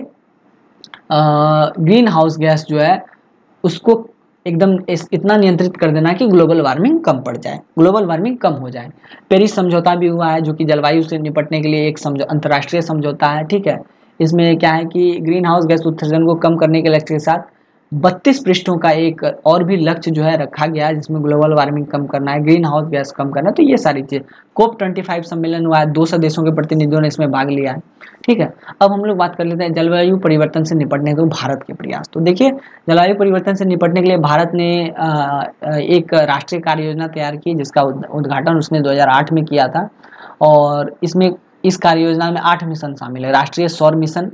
Speaker 1: ग्रीन हाउस गैस जो है उसको एकदम इतना नियंत्रित कर देना कि ग्लोबल वार्मिंग कम पड़ जाए, ग्लोबल वार्मिंग कम हो जाए। पेरिस समझौता भी हुआ है, जो कि जलवायु से निपटने के लिए एक समझौ अंतर्राष्ट्रीय समझौता है, ठीक है। इसमें क्या है कि ग्रीन हाउस गैस उत्सर्जन को कम करने के लक्ष्य के साथ बत्तीस पृष्ठों का एक और भी लक्ष्य जो है रखा गया है, जिसमें ग्लोबल वार्मिंग कम करना है, ग्रीन हाउस गैस कम करना है। तो ये सारी चीज़, कोप ट्वेंटी फाइव सम्मेलन हुआ है, दो सौ देशों के प्रतिनिधियों ने इसमें भाग लिया है, ठीक है। अब हम लोग बात कर लेते हैं जलवायु परिवर्तन से निपटने के भारत के प्रयास। तो देखिए, जलवायु परिवर्तन से निपटने के लिए भारत ने एक राष्ट्रीय कार्य योजना तैयार की, जिसका उद्घाटन उसने दो हज़ार आठ में किया था। और इसमें इस कार्य योजना में आठ मिशन शामिल है। राष्ट्रीय सौर मिशन,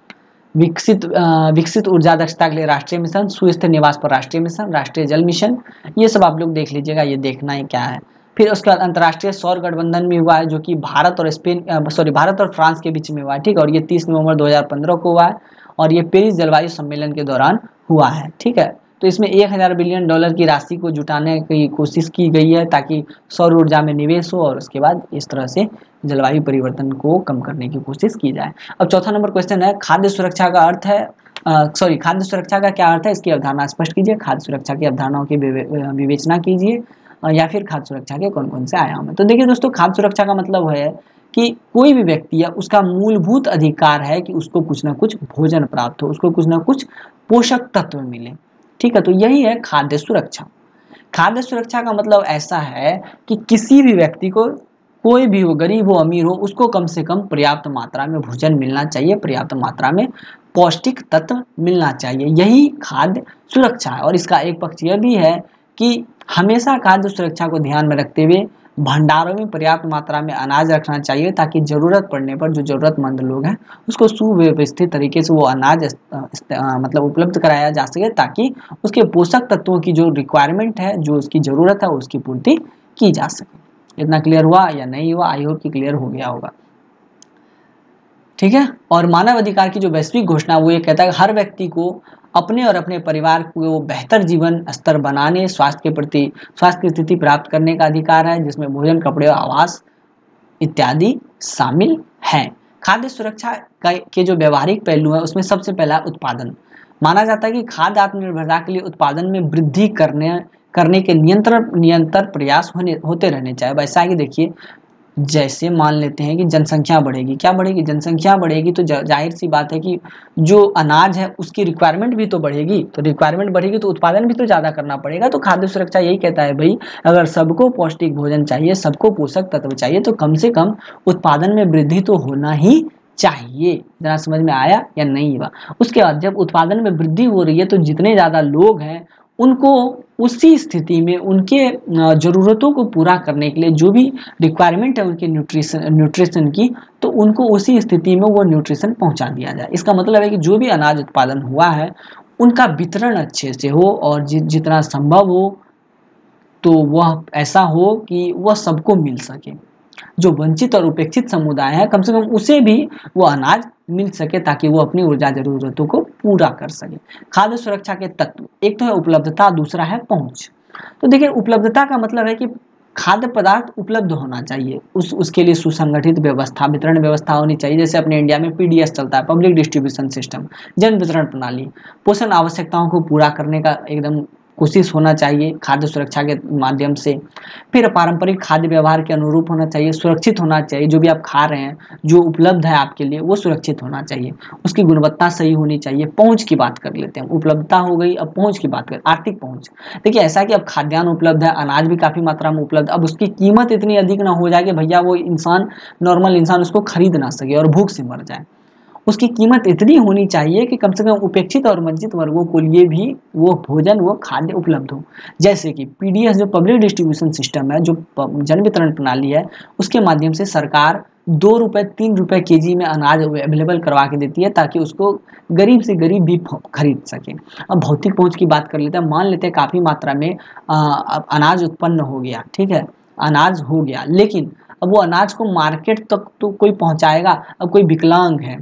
Speaker 1: विकसित विकसित ऊर्जा दक्षता के लिए राष्ट्रीय मिशन, सुस्थिर निवास पर राष्ट्रीय मिशन, राष्ट्रीय जल मिशन, ये सब आप लोग देख लीजिएगा, ये देखना है क्या है। फिर उसके बाद अंतर्राष्ट्रीय सौर गठबंधन भी हुआ है, जो कि भारत और स्पेन सॉरी भारत और फ्रांस के बीच में हुआ है, ठीक है। और ये तीस नवंबर दो हज़ार पंद्रह को हुआ है और ये पेरिस जलवायु सम्मेलन के दौरान हुआ है, ठीक है। तो इसमें एक हज़ार बिलियन डॉलर की राशि को जुटाने की कोशिश की गई है, ताकि सौर ऊर्जा में निवेश हो और उसके बाद इस तरह से जलवायु परिवर्तन को कम करने की कोशिश की जाए। अब चौथा नंबर क्वेश्चन है, खाद्य सुरक्षा का अर्थ है सॉरी खाद्य सुरक्षा का क्या अर्थ है, इसकी अवधारणा स्पष्ट कीजिए। खाद्य सुरक्षा की अवधारणाओं की विवेचना कीजिए, या फिर खाद्य सुरक्षा के कौन कौन से आयाम है। तो देखिए दोस्तों, खाद्य सुरक्षा का मतलब है कि कोई भी व्यक्ति है, उसका मूलभूत अधिकार है कि उसको कुछ ना कुछ भोजन प्राप्त हो, उसको कुछ ना कुछ पोषक तत्व मिले, ठीक है। तो यही है खाद्य सुरक्षा। खाद्य सुरक्षा का मतलब ऐसा है कि किसी भी व्यक्ति को, कोई भी हो, गरीब हो अमीर हो, उसको कम से कम पर्याप्त मात्रा में भोजन मिलना चाहिए, पर्याप्त मात्रा में पौष्टिक तत्व मिलना चाहिए, यही खाद्य सुरक्षा है। और इसका एक पक्ष यह भी है कि हमेशा खाद्य सुरक्षा को ध्यान में रखते हुए भंडारों में पर्याप्त मात्रा में अनाज रखना चाहिए, ताकि ज़रूरत पड़ने पर जो ज़रूरतमंद लोग हैं उसको सुव्यवस्थित तरीके से वो अनाज मतलब उपलब्ध कराया जा सके, ताकि उसके पोषक तत्वों की जो रिक्वायरमेंट है, जो उसकी ज़रूरत है, उसकी पूर्ति की जा सके। इतना क्लियर हुआ या नहीं हुआ? आई होप कि क्लियर हो गया होगा, ठीक है। और मानव अधिकार की जो वैश्विक घोषणा, वो ये कहता है कि हर व्यक्ति को अपने और अपने परिवार को बेहतर जीवन स्तर बनाने, स्वास्थ्य के प्रति स्वास्थ्य की स्थिति प्राप्त करने का अधिकार है, जिसमें भोजन, कपड़े और आवास इत्यादि शामिल हैं। खाद्य सुरक्षा के जो व्यवहारिक पहलू है, उसमें सबसे पहला उत्पादन। माना जाता है कि खाद्य आत्मनिर्भरता के लिए उत्पादन में वृद्धि करने करने के नियंत्रण निरंतर प्रयास होने होते रहने चाहिए। वैसा है कि देखिए, जैसे मान लेते हैं कि जनसंख्या बढ़ेगी, क्या बढ़ेगी? जनसंख्या बढ़ेगी, तो जाहिर सी बात है कि जो अनाज है उसकी रिक्वायरमेंट भी तो बढ़ेगी, तो रिक्वायरमेंट बढ़ेगी तो उत्पादन भी तो ज़्यादा करना पड़ेगा। तो खाद्य सुरक्षा यही कहता है, भाई अगर सबको पौष्टिक भोजन चाहिए, सबको पोषक तत्व चाहिए, तो कम से कम उत्पादन में वृद्धि तो होना ही चाहिए। जरा समझ में आया या नहीं हुआ? उसके बाद जब उत्पादन में वृद्धि हो रही है, तो जितने ज़्यादा लोग हैं उनको उसी स्थिति में उनके ज़रूरतों को पूरा करने के लिए जो भी रिक्वायरमेंट है उनके न्यूट्रिशन न्यूट्रिशन की, तो उनको उसी स्थिति में वो न्यूट्रिशन पहुंचा दिया जाए। इसका मतलब है कि जो भी अनाज उत्पादन हुआ है उनका वितरण अच्छे से हो और जि, जितना संभव हो तो वह ऐसा हो कि वह सबको मिल सके। जो वंचित और उपेक्षित समुदाय है कम से कम उसे भी वो अनाज मिल सके ताकि वो अपनी ऊर्जा जरूरतों को पूरा कर सके। खाद्य सुरक्षा के तत्व, एक तो है उपलब्धता, दूसरा है पहुंच। तो देखिए उपलब्धता का मतलब है कि खाद्य पदार्थ उपलब्ध होना चाहिए, उस उसके लिए सुसंगठित व्यवस्था, वितरण व्यवस्था होनी चाहिए। जैसे अपने इंडिया में पीडीएस चलता है, पब्लिक डिस्ट्रीब्यूशन सिस्टम, जन वितरण प्रणाली। पोषण आवश्यकताओं को पूरा करने का एकदम कोशिश होना चाहिए खाद्य सुरक्षा के माध्यम से। फिर पारंपरिक खाद्य व्यवहार के अनुरूप होना चाहिए, सुरक्षित होना चाहिए। जो भी आप खा रहे हैं, जो उपलब्ध है आपके लिए, वो सुरक्षित होना चाहिए, उसकी गुणवत्ता सही होनी चाहिए। पहुंच की बात कर लेते हैं, उपलब्धता हो गई, अब पहुंच की बात करें, आर्थिक पहुंच। देखिए ऐसा कि अब खाद्यान्न उपलब्ध है, अनाज भी काफ़ी मात्रा में उपलब्ध, अब उसकी कीमत इतनी अधिक ना हो जाए कि भैया वो इंसान, नॉर्मल इंसान उसको खरीद ना सके और भूख से मर जाए। उसकी कीमत इतनी होनी चाहिए कि कम से कम उपेक्षित और वंचित वर्गों को लिए भी वो भोजन, वो खाद्य उपलब्ध हो। जैसे कि पीडीएस जो पब्लिक डिस्ट्रीब्यूशन सिस्टम है, जो जन वितरण प्रणाली है, उसके माध्यम से सरकार दो रुपये तीन रुपये के जी में अनाज अवेलेबल करवा के देती है ताकि उसको गरीब से गरीब भी खरीद सके। अब भौतिक पहुंच की बात कर लेते हैं। मान लेते हैं काफ़ी मात्रा में आ, अनाज उत्पन्न हो गया, ठीक है, अनाज हो गया, लेकिन अब वो अनाज को मार्केट तक तो कोई पहुंचाएगा। अब कोई विकलांग है,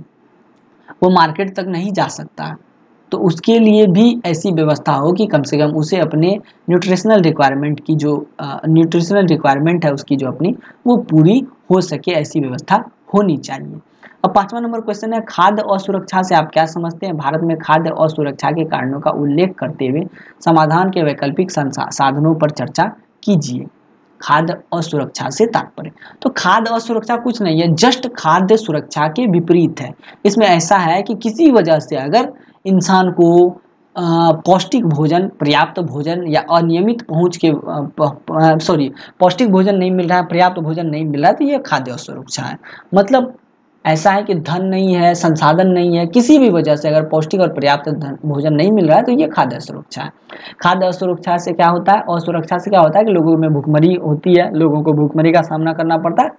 Speaker 1: वो मार्केट तक नहीं जा सकता, तो उसके लिए भी ऐसी व्यवस्था हो कि कम से कम उसे अपने न्यूट्रिशनल रिक्वायरमेंट की जो न्यूट्रिशनल रिक्वायरमेंट है उसकी जो अपनी, वो पूरी हो सके, ऐसी व्यवस्था होनी चाहिए। अब पांचवा नंबर क्वेश्चन है, खाद्य असुरक्षा से आप क्या समझते हैं? भारत में खाद्य असुरक्षा के कारणों का उल्लेख करते हुए समाधान के वैकल्पिक साधनों पर चर्चा कीजिए। खाद्य असुरक्षा से तात्पर्य, तो खाद्य असुरक्षा कुछ नहीं है, जस्ट खाद्य सुरक्षा के विपरीत है। इसमें ऐसा है कि किसी वजह से अगर इंसान को पौष्टिक भोजन, पर्याप्त भोजन या अनियमित पहुंच के सॉरी पौष्टिक भोजन नहीं मिल रहा है, पर्याप्त भोजन नहीं मिल रहा है, तो ये खाद्य असुरक्षा है। मतलब ऐसा है कि धन नहीं है, संसाधन नहीं है, किसी भी वजह से अगर पौष्टिक और पर्याप्त भोजन नहीं मिल रहा है तो ये खाद्य असुरक्षा है। खाद्य असुरक्षा से क्या होता है? असुरक्षा से क्या होता है कि लोगों में भूखमरी होती है, लोगों को भूखमरी का सामना करना पड़ता है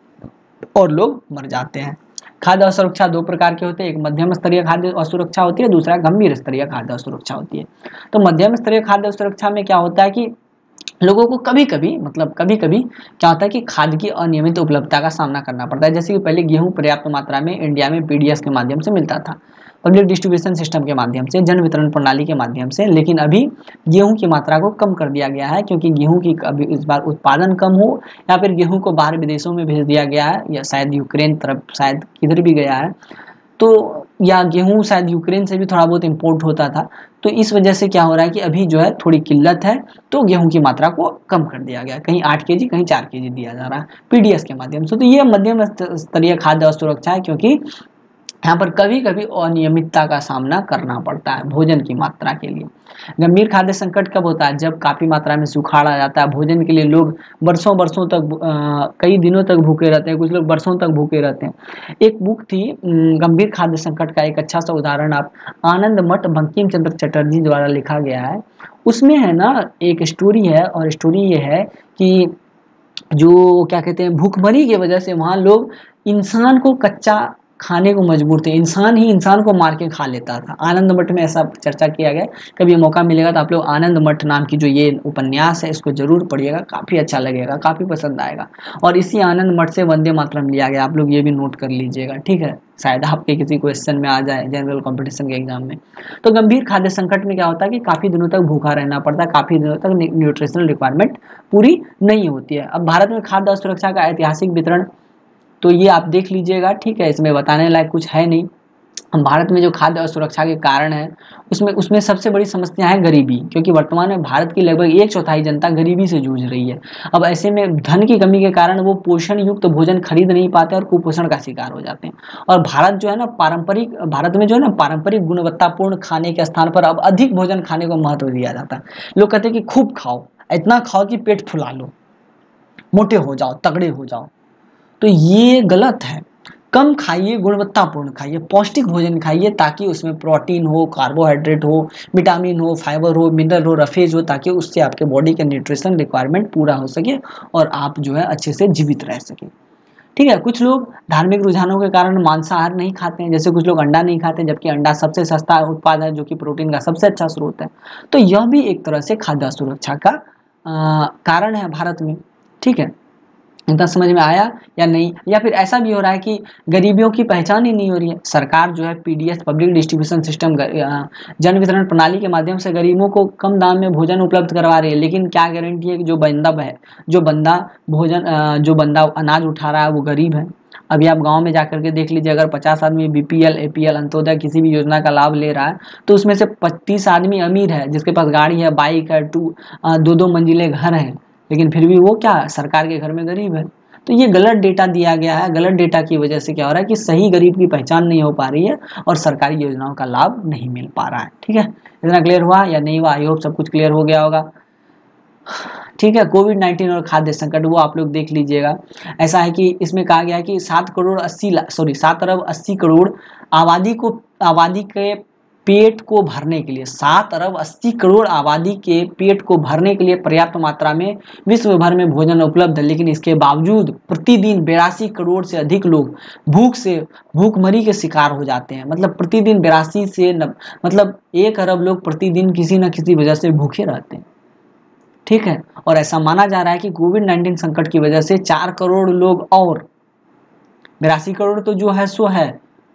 Speaker 1: और लोग मर जाते हैं। खाद्य असुरक्षा दो प्रकार के होते हैं, एक मध्यम स्तरीय खाद्य असुरक्षा होती है, दूसरा गंभीर स्तरीय खाद्य असुरक्षा होती है। तो मध्यम स्तरीय खाद्य असुरक्षा में क्या होता है कि लोगों को कभी कभी मतलब कभी कभी क्या होता है कि खाद्य की अनियमित उपलब्धता का सामना करना पड़ता है। जैसे कि पहले गेहूं पर्याप्त मात्रा में इंडिया में पीडीएस के माध्यम से मिलता था, पब्लिक डिस्ट्रीब्यूशन सिस्टम के माध्यम से, जन वितरण प्रणाली के माध्यम से, लेकिन अभी गेहूं की मात्रा को कम कर दिया गया है क्योंकि गेहूं की अभी इस बार उत्पादन कम हो या फिर गेहूं को बाहर विदेशों में भेज दिया गया है, या शायद यूक्रेन तरफ, शायद किधर भी गया है, तो या गेहूं शायद यूक्रेन से भी थोड़ा बहुत इंपोर्ट होता था। तो इस वजह से क्या हो रहा है कि अभी जो है थोड़ी किल्लत है, तो गेहूं की मात्रा को कम कर दिया गया, कहीं आठ के जी कहीं चार के जी दिया जा रहा है पीडीएस के माध्यम से। तो ये मध्यम स्तरीय खाद्य असुरक्षा है क्योंकि यहाँ पर कभी कभी अनियमितता का सामना करना पड़ता है भोजन की मात्रा के लिए। गंभीर खाद्य संकट कब होता है? जब काफ़ी मात्रा में सुखाड़ आ जाता है, भोजन के लिए लोग बरसों बरसों तक, आ, कई दिनों तक भूखे रहते हैं, कुछ लोग बरसों तक भूखे रहते हैं। एक बुक थी गंभीर खाद्य संकट का, एक अच्छा सा उदाहरण आप, आनंद मठ बंकिम चंद्र चटर्जी द्वारा लिखा गया है। उसमें है ना एक स्टोरी है, और स्टोरी ये है कि जो क्या कहते हैं, भूखमरी की वजह से वहाँ लोग इंसान को कच्चा खाने को मजबूर थे, इंसान ही इंसान को मार के खा लेता था। आनंद मठ में ऐसा चर्चा किया गया। कभी मौका मिलेगा तो आप लोग आनंद मठ नाम की जो ये उपन्यास है इसको जरूर पढ़िएगा, काफ़ी अच्छा लगेगा, काफ़ी पसंद आएगा। और इसी आनंद मठ से वंदे मातरम लिया गया, आप लोग ये भी नोट कर लीजिएगा, ठीक है, शायद आपके किसी क्वेश्चन में आ जाए जनरल कॉम्पिटिशन के एग्जाम में। तो गंभीर खाद्य संकट में क्या होता है कि काफ़ी दिनों तक भूखा रहना पड़ता है, काफ़ी दिनों तक न्यूट्रिशनल रिक्वायरमेंट पूरी नहीं होती है। अब भारत में खाद्य सुरक्षा का ऐतिहासिक वितरण तो ये आप देख लीजिएगा, ठीक है, इसमें बताने लायक कुछ है नहीं। हम भारत में जो खाद्य असुरक्षा के कारण है उसमें उसमें सबसे बड़ी समस्या है गरीबी, क्योंकि वर्तमान में भारत की लगभग एक चौथाई जनता गरीबी से जूझ रही है। अब ऐसे में धन की कमी के कारण वो पोषण युक्त तो भोजन खरीद नहीं पाते और कुपोषण का शिकार हो जाते हैं। और भारत जो है ना पारंपरिक भारत में जो है ना पारंपरिक गुणवत्तापूर्ण खाने के स्थान पर अब अधिक भोजन खाने को महत्व दिया जाता है। लोग कहते हैं कि खूब खाओ, इतना खाओ कि पेट फुला लो, मोटे हो जाओ, तगड़े हो जाओ, तो ये गलत है। कम खाइए, गुणवत्तापूर्ण खाइए, पौष्टिक भोजन खाइए, ताकि उसमें प्रोटीन हो, कार्बोहाइड्रेट हो, विटामिन हो, फाइबर हो, मिनरल हो, रफेज हो, ताकि उससे आपके बॉडी का न्यूट्रिशन रिक्वायरमेंट पूरा हो सके और आप जो है अच्छे से जीवित रह सके। ठीक है। कुछ लोग धार्मिक रुझानों के कारण मांसाहार नहीं खाते हैं, जैसे कुछ लोग अंडा नहीं खाते, जबकि अंडा सबसे सस्ता उत्पाद है जो कि प्रोटीन का सबसे अच्छा स्रोत है। तो यह भी एक तरह से खाद्य सुरक्षा का आ, कारण है भारत में। ठीक है, इतना समझ में आया या नहीं? या फिर ऐसा भी हो रहा है कि गरीबियों की पहचान ही नहीं हो रही है। सरकार जो है पीडीएस पब्लिक डिस्ट्रीब्यूशन सिस्टम जन वितरण प्रणाली के माध्यम से गरीबों को कम दाम में भोजन उपलब्ध करवा रही है, लेकिन क्या गारंटी है कि जो बंदा है जो बंदा भोजन जो बंदा अनाज उठा रहा है वो गरीब है? अभी आप गांव में जाकर के देख लीजिए, अगर पचास आदमी बीपीएल, एपीएल, अंत्योदय किसी भी योजना का लाभ ले रहा है, तो उसमें से पच्चीस आदमी अमीर है, जिसके पास गाड़ी है, बाइक है, टू दो दो मंजिले घर हैं, लेकिन फिर भी वो क्या सरकार के घर में गरीब है। तो ये गलत डेटा दिया गया है। गलत डेटा की वजह से क्या हो रहा है कि सही गरीब की पहचान नहीं हो पा रही है और सरकारी योजनाओं का लाभ नहीं मिल पा रहा है। ठीक है, इतना क्लियर हुआ या नहीं हुआ? आई होप सब कुछ क्लियर हो गया होगा। ठीक है, कोविड नाइन्टीन और खाद्य संकट वो आप लोग देख लीजिएगा। ऐसा है कि इसमें कहा गया है कि सात करोड़ अस्सी लाख सॉरी सात अरब अस्सी करोड़ आबादी को आबादी के पेट को भरने के लिए सात अरब अस्सी करोड़ आबादी के पेट को भरने के लिए पर्याप्त मात्रा में विश्व भर में भोजन उपलब्ध है, लेकिन इसके बावजूद प्रतिदिन बेरासी करोड़ से अधिक लोग भूख से भूखमरी के शिकार हो जाते हैं। मतलब प्रतिदिन बेरासी से न, मतलब एक अरब लोग प्रतिदिन किसी न किसी वजह से भूखे रहते हैं। ठीक है, और ऐसा माना जा रहा है कि कोविड नाइन्टीन संकट की वजह से चार करोड़ लोग और बेरासी करोड़ तो जो है सो है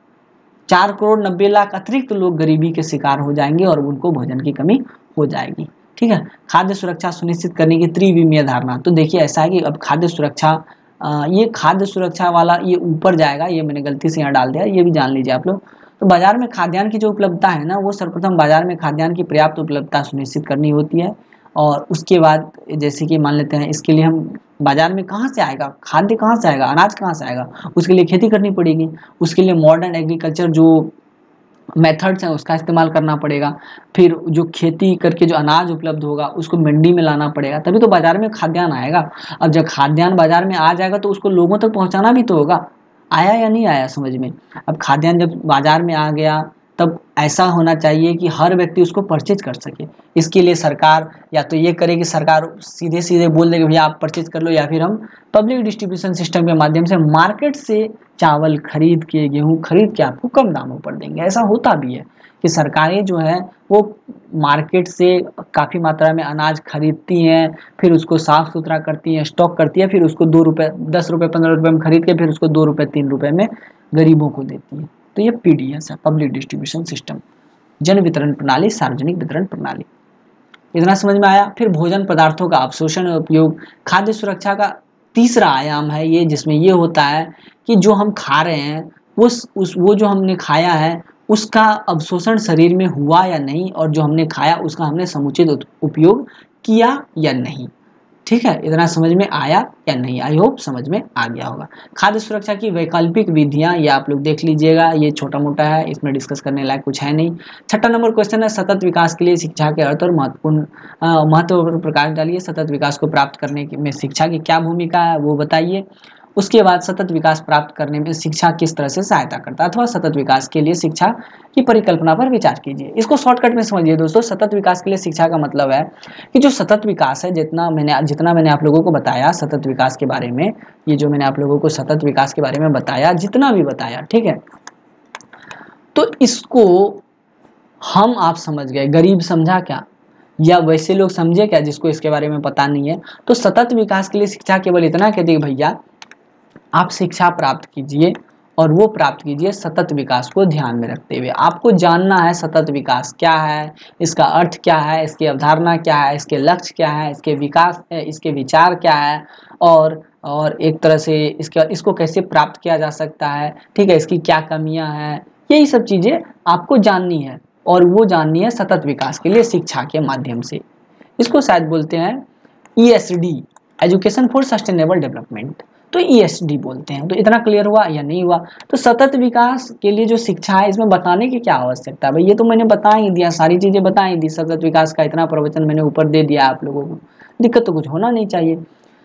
Speaker 1: चार करोड़ नब्बे लाख अतिरिक्त लोग गरीबी के शिकार हो जाएंगे और उनको भोजन की कमी हो जाएगी। ठीक है, खाद्य सुरक्षा सुनिश्चित करने की त्रिविमीय धारणा। तो देखिए ऐसा है कि अब खाद्य सुरक्षा आ, ये खाद्य सुरक्षा वाला ये ऊपर जाएगा, ये मैंने गलती से यहाँ डाल दिया, ये भी जान लीजिए आप लोग। तो बाजार में खाद्यान्न की जो उपलब्धता है ना, वो सर्वप्रथम बाजार में खाद्यान्न की पर्याप्त उपलब्धता सुनिश्चित करनी होती है। और उसके बाद जैसे कि मान लेते हैं, इसके लिए हम बाजार में कहाँ से आएगा खाद्य, कहाँ से आएगा अनाज, कहाँ से आएगा? उसके लिए खेती करनी पड़ेगी। उसके लिए मॉडर्न एग्रीकल्चर जो मेथड्स हैं उसका इस्तेमाल करना पड़ेगा। फिर जो खेती करके जो अनाज उपलब्ध होगा उसको मंडी में लाना पड़ेगा, तभी तो बाजार में खाद्यान्न आएगा। अब जब खाद्यान्न बाजार में आ जाएगा तो उसको लोगों तक पहुंचाना भी तो होगा। आया या नहीं आया समझ में? अब खाद्यान्न जब बाजार में आ गया तब ऐसा होना चाहिए कि हर व्यक्ति उसको परचेज कर सके। इसके लिए सरकार या तो ये करे कि सरकार सीधे सीधे बोल दे कि भैया आप परचेज कर लो, या फिर हम पब्लिक डिस्ट्रीब्यूशन सिस्टम के माध्यम से मार्केट से चावल खरीद के, गेहूं खरीद के आपको कम दामों पर देंगे। ऐसा होता भी है कि सरकारें जो है वो मार्केट से काफ़ी मात्रा में अनाज खरीदती हैं, फिर उसको साफ़ सुथरा करती हैं, स्टॉक करती है, फिर उसको दो रुपये दस रुपये पंद्रह रुपये में खरीद के फिर उसको दो रुपये तीन रुपये में गरीबों को देती है। तो ये पीडीएस है, पब्लिक डिस्ट्रीब्यूशन सिस्टम, जन वितरण प्रणाली, सार्वजनिक वितरण प्रणाली। इतना समझ में आया? फिर भोजन पदार्थों का अवशोषण और उपयोग, खाद्य सुरक्षा का तीसरा आयाम है ये, जिसमें ये होता है कि जो हम खा रहे हैं उस उस वो जो हमने खाया है उसका अवशोषण शरीर में हुआ या नहीं, और जो हमने खाया उसका हमने समुचित उपयोग किया या नहीं। ठीक है, इतना समझ में आया या नहीं? आई होप समझ में आ गया होगा। खाद्य सुरक्षा की वैकल्पिक विधियां ये आप लोग देख लीजिएगा, ये छोटा मोटा है, इसमें डिस्कस करने लायक कुछ है नहीं। छठा नंबर क्वेश्चन है, सतत विकास के लिए शिक्षा के अर्थ और महत्वपूर्ण महत्व पर प्रकाश डालिए। सतत विकास को प्राप्त करने में शिक्षा की क्या भूमिका है वो बताइए। उसके बाद सतत विकास प्राप्त करने में शिक्षा किस तरह से सहायता करता है, अथवा सतत विकास के लिए शिक्षा की परिकल्पना पर विचार कीजिए। इसको शॉर्टकट में समझिए दोस्तों। सतत विकास के लिए शिक्षा का मतलब है कि जो सतत विकास है, जितना मैंने जितना मैंने आप लोगों को बताया सतत विकास के बारे में, ये जो मैंने आप लोगों को सतत विकास के बारे में बताया, जितना भी बताया, ठीक है, तो इसको हम आप समझ गए। गरीब समझा क्या, या वैसे लोग समझे क्या जिसको इसके बारे में पता नहीं है? तो सतत विकास के लिए शिक्षा केवल इतना कहती है भैया आप शिक्षा प्राप्त कीजिए, और वो प्राप्त कीजिए सतत विकास को ध्यान में रखते हुए। आपको जानना है सतत विकास क्या है, इसका अर्थ क्या है, इसकी अवधारणा क्या है, इसके लक्ष्य क्या है, इसके विकास इसके विचार क्या है, और और एक तरह से इसके इसको कैसे प्राप्त किया जा सकता है। ठीक है, इसकी क्या कमियां हैं, यही सब चीज़ें आपको जाननी है, और वो जाननी है सतत विकास के लिए शिक्षा के माध्यम से। इसको शायद बोलते हैं E S D, education for sustainable development, तो ई एस डी बोलते हैं। तो इतना क्लियर हुआ या नहीं हुआ? तो सतत विकास के लिए जो शिक्षा है इसमें बताने की क्या आवश्यकता है भाई? ये तो मैंने बता ही दिया, सारी चीज़ें बता ही दी। सतत विकास का इतना प्रवचन मैंने ऊपर दे दिया आप लोगों को, दिक्कत तो कुछ होना नहीं चाहिए।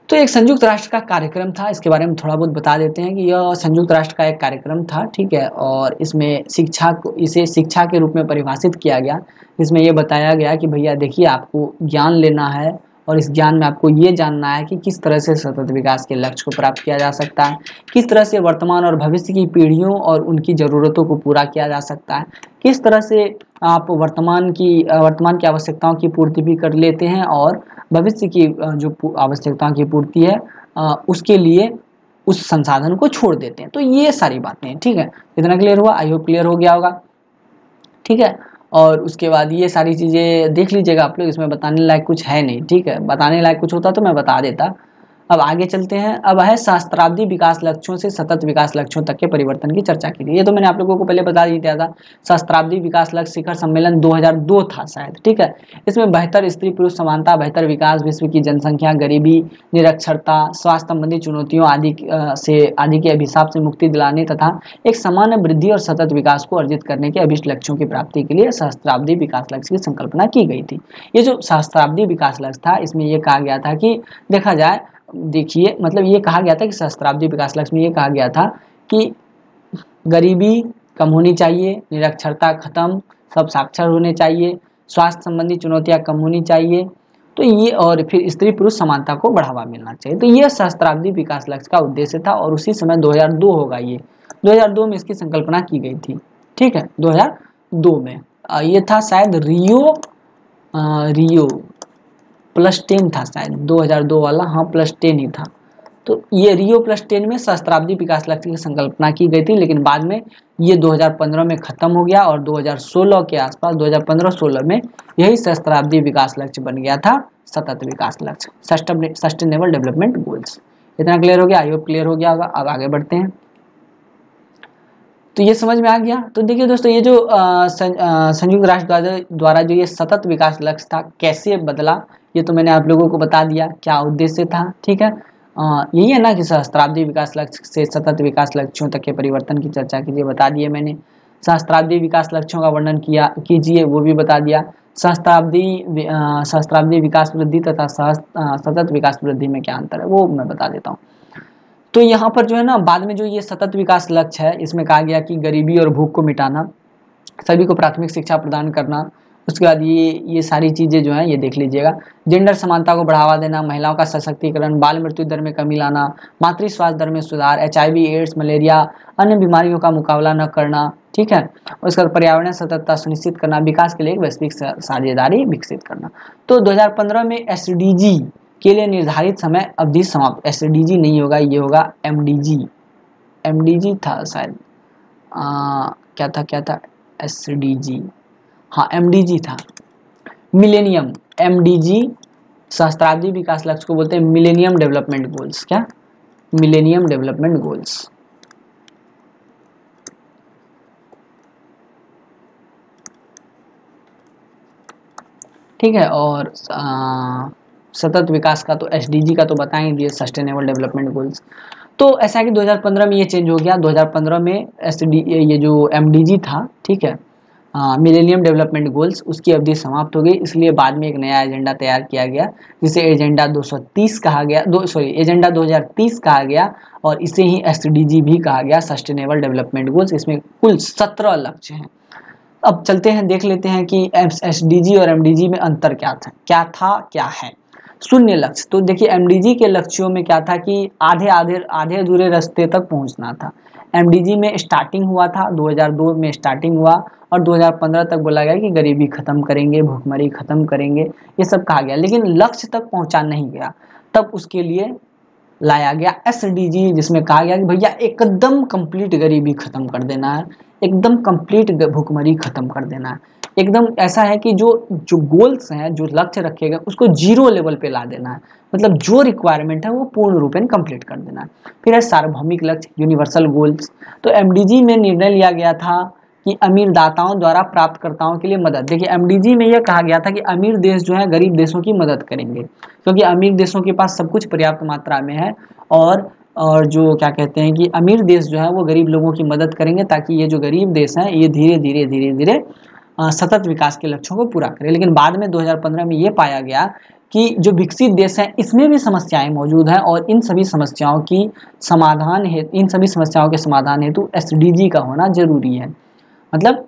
Speaker 1: तो एक संयुक्त राष्ट्र का कार्यक्रम था, इसके बारे में थोड़ा बहुत बता देते हैं कि यह संयुक्त राष्ट्र का एक कार्यक्रम था, ठीक है। और इसमें शिक्षा को इसे शिक्षा के रूप में परिभाषित किया गया, जिसमें ये बताया गया कि भैया देखिए आपको ज्ञान लेना है और इस ज्ञान में आपको ये जानना है कि किस तरह से सतत विकास के लक्ष्य को प्राप्त किया जा सकता है, किस तरह से वर्तमान और भविष्य की पीढ़ियों और उनकी ज़रूरतों को पूरा किया जा सकता है, किस तरह से आप वर्तमान की वर्तमान की आवश्यकताओं की पूर्ति भी कर लेते हैं और भविष्य की जो आवश्यकताओं की पूर्ति है उसके लिए उस संसाधन को छोड़ देते हैं। तो ये सारी बातें हैं, ठीक है। इतना क्लियर हुआ? आई होप क्लियर हो गया होगा, ठीक है। और उसके बाद ये सारी चीज़ें देख लीजिएगा आप लोग, इसमें बताने लायक कुछ है नहीं, ठीक है। बताने लायक कुछ होता तो मैं बता देता। अब आगे चलते हैं। अब है सहस्त्राब्दी विकास लक्ष्यों से सतत विकास लक्ष्यों तक के परिवर्तन की चर्चा की थी। ये तो मैंने आप लोगों को पहले बता दिया था। सहस्त्राब्दी विकास लक्ष्य शिखर सम्मेलन दो हज़ार दो था शायद, ठीक है। इसमें बेहतर स्त्री पुरुष समानता, बेहतर विकास, विश्व की जनसंख्या, गरीबी, निरक्षरता, स्वास्थ्य संबंधी चुनौतियों आदि से आदि के अभिशाप से मुक्ति दिलाने तथा एक समान वृद्धि और सतत विकास को अर्जित करने के अभिष्ट लक्ष्यों की प्राप्ति के लिए सहस्त्राब्दी विकास लक्ष्य की संकल्पना की गई थी। ये जो सहस्त्राब्दी विकास लक्ष्य था, इसमें यह कहा गया था कि देखा जाए देखिए मतलब ये कहा गया था कि सहस्त्राब्दी विकास लक्ष्य में ये कहा गया था कि गरीबी कम होनी चाहिए, निरक्षरता खत्म, सब साक्षर होने चाहिए, स्वास्थ्य संबंधी चुनौतियां कम होनी चाहिए, तो ये और फिर स्त्री पुरुष समानता को बढ़ावा मिलना चाहिए। तो ये सहस्त्राब्दी विकास लक्ष्य का उद्देश्य था और उसी समय दो हज़ार दो होगा, ये दो हज़ार दो में इसकी संकल्पना की गई थी, ठीक है। दो हज़ार दो में ये था शायद रियो आ, रियो प्लस टेन था शायद, दो हज़ार दो वाला, हाँ प्लस टेन ही था। तो ये रियो प्लस टेन में सहस्त्राब्दी विकास लक्ष्य की संकल्पना की गई थी, लेकिन बाद में ये दो हज़ार पंद्रह में खत्म हो गया और दो हज़ार सोलह के आसपास दो हज़ार पंद्रह सोलह में यही सहस्त्राब्दी विकास लक्ष्य बन गया था सतत विकास लक्ष्य, सस्टेनेबल डेवलपमेंट गोल्स। इतना क्लियर हो गया? आई होप क्लियर हो गया होगा। अब आगे बढ़ते हैं। तो ये समझ में आ गया। तो देखिए दोस्तों, ये जो संयुक्त राष्ट्र द्वारा जो ये सतत विकास लक्ष्य था कैसे बदला, ये तो मैंने आप लोगों को बता दिया क्या उद्देश्य था, ठीक है। यही है ना कि सहस्त्राब्दी विकास लक्ष्य से सतत विकास लक्ष्यों तक के परिवर्तन की चर्चा कीजिए, बता दिए मैंने। सहस्त्राब्दी विकास लक्ष्यों का वर्णन किया कीजिए, वो भी बता दिया। सहस्त्राब्दी सहस्त्राब्दी विकास वृद्धि तथा सतत विकास वृद्धि में क्या अंतर है वो मैं बता देता हूँ। तो यहाँ पर जो है ना, बाद में जो ये सतत विकास लक्ष्य है, इसमें कहा गया कि गरीबी और भूख को मिटाना, सभी को प्राथमिक शिक्षा प्रदान करना, उसके बाद ये ये सारी चीज़ें जो हैं ये देख लीजिएगा, जेंडर समानता को बढ़ावा देना, महिलाओं का सशक्तिकरण, बाल मृत्यु दर में कमी लाना, मातृ स्वास्थ्य दर में सुधार, H I V AIDS, malaria, अन्य बीमारियों का मुकाबला न करना, ठीक है। उसके बाद पर्यावरण सततता सुनिश्चित करना, विकास के लिए एक वैश्विक साझेदारी विकसित करना। तो दो हज़ार पंद्रह में एस डी जी के लिए निर्धारित समय अवधि समाप्त, एस डी जी नहीं होगा, ये होगा M D G, M D G था शायद, क्या था क्या था एस डी जी, हाँ एम डी जी था, मिलेनियम, एम डी जी सहस्त्राब्दी विकास लक्ष्य को बोलते हैं मिलेनियम डेवलपमेंट गोल्स। क्या? मिलेनियम डेवलपमेंट गोल्स, ठीक है। और आ, सतत विकास का तो एस डी जी का तो बता ही दिए, सस्टेनेबल डेवलपमेंट गोल्स। तो ऐसा है कि दो हज़ार पंद्रह में ये चेंज हो गया, दो हज़ार पंद्रह में एस डी ये जो एम डी जी था, ठीक है, मिलेनियम डेवलपमेंट गोल्स, उसकी अवधि समाप्त हो गई, इसलिए बाद में एक नया एजेंडा तैयार किया गया जिसे एजेंडा दो सौ तीस कहा गया, दो सॉरी एजेंडा दो हज़ार तीस कहा गया और इसे ही एस डी जी भी कहा गया, सस्टेनेबल डेवलपमेंट गोल्स। इसमें कुल सत्रह लक्ष्य हैं। अब चलते हैं, देख लेते हैं कि एस डी जी और एम डी जी में अंतर क्या था क्या था क्या है। शून्य लक्ष्य, तो देखिए एम डी जी के लक्ष्यों में क्या था कि आधे आधे आधे अधूरे रास्ते तक पहुंचना था। एम डी जी में स्टार्टिंग हुआ था, दो हज़ार दो में स्टार्टिंग हुआ और दो हज़ार पंद्रह तक बोला गया कि गरीबी खत्म करेंगे, भूखमरी खत्म करेंगे, ये सब कहा गया, लेकिन लक्ष्य तक पहुंचा नहीं गया। तब उसके लिए लाया गया एस डी जी, जिसमें कहा गया कि भैया एकदम कंप्लीट गरीबी खत्म कर देना है, एकदम कंप्लीट भूखमरी खत्म कर देना है, एकदम ऐसा है कि जो जो गोल्स हैं, जो लक्ष्य रखे गए उसको जीरो लेवल पे ला देना है, मतलब जो रिक्वायरमेंट है वो पूर्ण रूपेण कंप्लीट कर देना है। फिर है सार्वभौमिक लक्ष्य, यूनिवर्सल गोल्स। तो एम डी जी में निर्णय लिया गया था कि अमीर दाताओं द्वारा प्राप्तकर्ताओं के लिए मदद। देखिए एम डी जी में यह कहा गया था कि अमीर देश जो है गरीब देशों की मदद करेंगे, क्योंकि अमीर देशों के पास सब कुछ पर्याप्त मात्रा में है और और जो क्या कहते हैं कि अमीर देश जो है वो गरीब लोगों की मदद करेंगे, ताकि ये जो गरीब देश हैं ये धीरे धीरे धीरे धीरे सतत विकास के लक्ष्यों को पूरा करें। लेकिन बाद में दो हज़ार पंद्रह में ये पाया गया कि जो विकसित देश हैं इसमें भी समस्याएं मौजूद हैं और इन सभी समस्याओं की समाधान है इन सभी समस्याओं के समाधान हेतु एसडीजी का होना जरूरी है, मतलब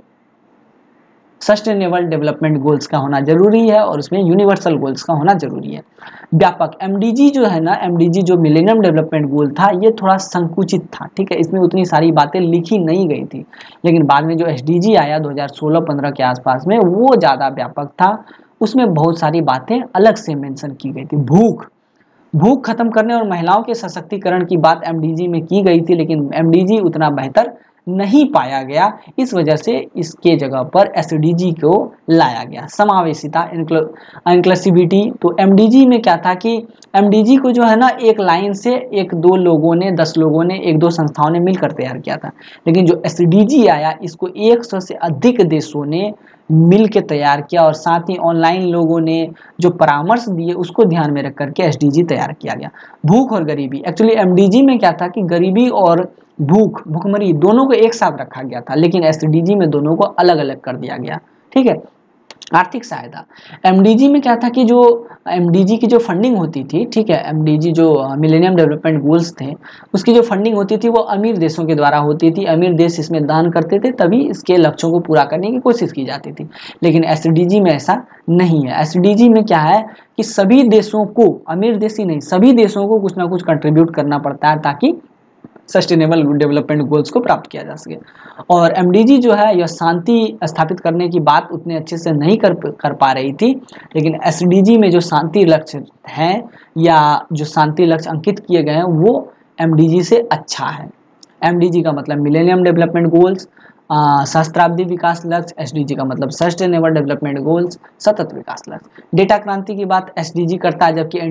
Speaker 1: सस्टेनेबल डेवलपमेंट गोल्स का होना जरूरी है और उसमें यूनिवर्सल गोल्स का होना जरूरी है। व्यापक एमडीजी जो है ना, एमडीजी जो मिलेनियम डेवलपमेंट गोल था ये थोड़ा संकुचित था, ठीक है, इसमें उतनी सारी बातें लिखी नहीं गई थी, लेकिन बाद में जो एसडीजी आया दो हज़ार सोलह पंद्रह के आसपास में वो ज़्यादा व्यापक था, उसमें बहुत सारी बातें अलग से मेंशन की गई थी। भूख भूख खत्म करने और महिलाओं के सशक्तिकरण की बात एमडीजी में की गई थी, लेकिन एमडीजी उतना बेहतर नहीं पाया गया, इस वजह से इसके जगह पर एसडीजी को लाया गया। समावेशिता इंक्लूसिविटी, तो एमडीजी में क्या था कि एमडीजी को जो है ना एक लाइन से एक दो लोगों ने दस लोगों ने एक दो संस्थाओं ने मिलकर तैयार किया था, लेकिन जो एसडीजी आया इसको सौ से अधिक देशों ने मिल के तैयार किया और साथ ही ऑनलाइन लोगों ने जो परामर्श दिए उसको ध्यान में रख करके एसडीजी तैयार किया गया। भूख और गरीबी, एक्चुअली एमडीजी में क्या था कि गरीबी और भूख भूखमरी दोनों को एक साथ रखा गया था, लेकिन एसडीजी में दोनों को अलग अलग कर दिया गया, ठीक है। आर्थिक सहायता, एमडीजी में क्या था कि जो एमडीजी की जो फंडिंग होती थी, ठीक है, एमडीजी जो मिलेनियम डेवलपमेंट गोल्स थे उसकी जो फंडिंग होती थी वो अमीर देशों के द्वारा होती थी, अमीर देश इसमें दान करते थे तभी इसके लक्ष्यों को पूरा करने की कोशिश की जाती थी, लेकिन एसडीजी में ऐसा नहीं है। एसडीजी में क्या है कि सभी देशों को, अमीर देश ही नहीं सभी देशों को कुछ ना कुछ कंट्रीब्यूट करना पड़ता है ताकि सस्टेनेबल डेवलपमेंट गोल्स को प्राप्त किया जा सके। और एमडीजी जो है यह शांति स्थापित करने की बात उतने अच्छे से नहीं कर कर पा रही थी, लेकिन एसडीजी में जो शांति लक्ष्य हैं या जो शांति लक्ष्य अंकित किए गए हैं वो एमडीजी से अच्छा है। एमडीजी का मतलब मिलेनियम डेवलपमेंट गोल्स, सहस्त्राब्दी विकास लक्ष्य, एसडीजी का मतलब सस्टेनेबल डेवलपमेंट गोल्स, सतत विकास लक्ष्य। डेटा क्रांति की बात एसडीजी करता है, जबकि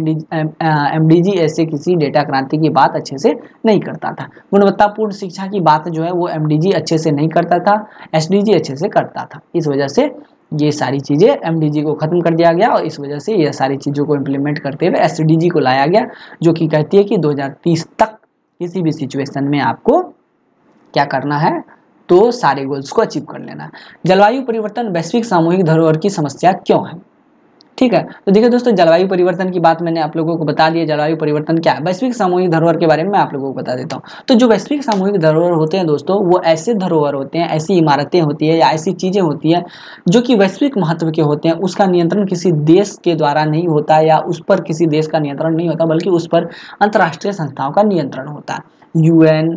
Speaker 1: एमडीजी ऐसे किसी डेटा क्रांति की बात अच्छे से नहीं करता था। गुणवत्तापूर्ण शिक्षा की बात जो है वो एमडीजी अच्छे से नहीं करता था, एसडीजी अच्छे से करता था, इस वजह से ये सारी चीज़ें एमडीजी को खत्म कर दिया गया और इस वजह से ये सारी चीज़ों को इम्प्लीमेंट करते हुए एसडीजी को लाया गया, जो कि कहती है कि दो हज़ार तीस तक किसी भी सिचुएशन में आपको क्या करना है, तो सारे गोल्स को अचीव कर लेना। जलवायु परिवर्तन वैश्विक सामूहिक धरोहर की समस्या क्यों है, ठीक है। तो देखिए दोस्तों, जलवायु परिवर्तन की बात मैंने आप लोगों को बता दी है, जलवायु परिवर्तन क्या है। वैश्विक सामूहिक धरोहर के बारे में मैं आप लोगों को बता देता हूँ। तो जो वैश्विक सामूहिक धरोहर होते हैं दोस्तों, वो ऐसे धरोहर होते हैं, ऐसी इमारतें होती है या ऐसी चीजें होती है जो कि वैश्विक महत्व के होते हैं, उसका नियंत्रण किसी देश के द्वारा नहीं होता या उस पर किसी देश का नियंत्रण नहीं होता, बल्कि उस पर अंतर्राष्ट्रीय संस्थाओं का नियंत्रण होता है। यूएन,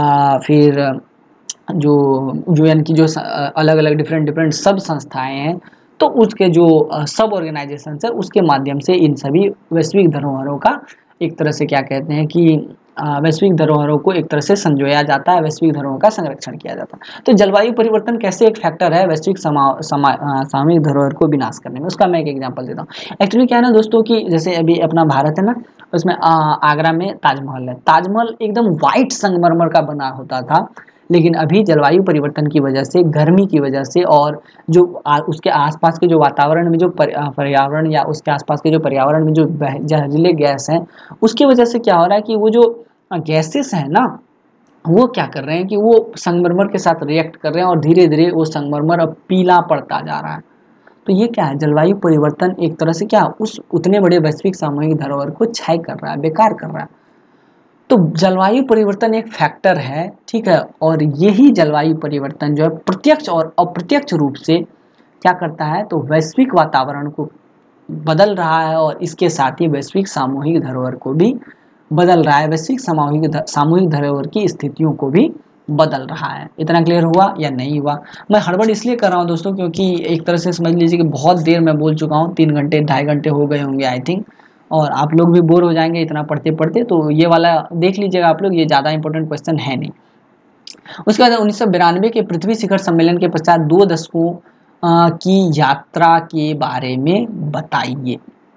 Speaker 1: फिर जो यूएन की जो अलग अलग डिफरेंट डिफरेंट सब संस्थाएं हैं, तो उसके जो सब ऑर्गेनाइजेशन है उसके माध्यम से इन सभी वैश्विक धरोहरों का एक तरह से क्या कहते हैं कि वैश्विक धरोहरों को एक तरह से संजोया जाता है, वैश्विक धरोहरों का संरक्षण किया जाता है। तो जलवायु परिवर्तन कैसे एक फैक्टर है वैश्विक सामूहिक धरोहर को विनाश करने में, उसका मैं एक एग्जांपल देता हूँ। एक्चुअली क्या है ना दोस्तों कि जैसे अभी अपना भारत है ना, उसमें आगरा में ताजमहल है, ताजमहल एकदम वाइट संगमरमर का बना होता था, लेकिन अभी जलवायु परिवर्तन की वजह से, गर्मी की वजह से और जो आ, उसके आसपास के जो वातावरण में जो पर्यावरण या उसके आसपास के जो पर्यावरण में जो जहरीले गैस हैं, उसकी वजह से क्या हो रहा है कि वो जो गैसेस हैं ना, वो क्या कर रहे हैं कि वो संगमरमर के साथ रिएक्ट कर रहे हैं और धीरे धीरे वो संगमरमर अब पीला पड़ता जा रहा है। तो ये क्या है, जलवायु परिवर्तन एक तरह से क्या उस उतने बड़े वैश्विक सामूहिक धरोहर को क्षय कर रहा है, बेकार कर रहा है। तो जलवायु परिवर्तन एक फैक्टर है, ठीक है, और यही जलवायु परिवर्तन जो है प्रत्यक्ष और अप्रत्यक्ष रूप से क्या करता है, तो वैश्विक वातावरण को बदल रहा है और इसके साथ ही वैश्विक सामूहिक धरोहर को भी बदल रहा है, वैश्विक सामूहिक सामूहिक धरोहर की स्थितियों को भी बदल रहा है। इतना क्लियर हुआ या नहीं हुआ? मैं हड़बड़ इसलिए कर रहा हूँ दोस्तों क्योंकि एक तरह से समझ लीजिए कि बहुत देर मैं बोल चुका हूँ, तीन घंटे ढाई घंटे हो गए होंगे आई थिंक, और आप लोग भी बोर हो जाएंगे इतना पढ़ते पढ़ते, तो ये वाला देख लीजिएगा आप लोग, ये ज़्यादा इंपॉर्टेंट क्वेश्चन है नहीं। उसके बाद उन्नीस सौ बिरानवे के पृथ्वी शिखर सम्मेलन के पश्चात दो दशकों की यात्रा के बारे में बताइए।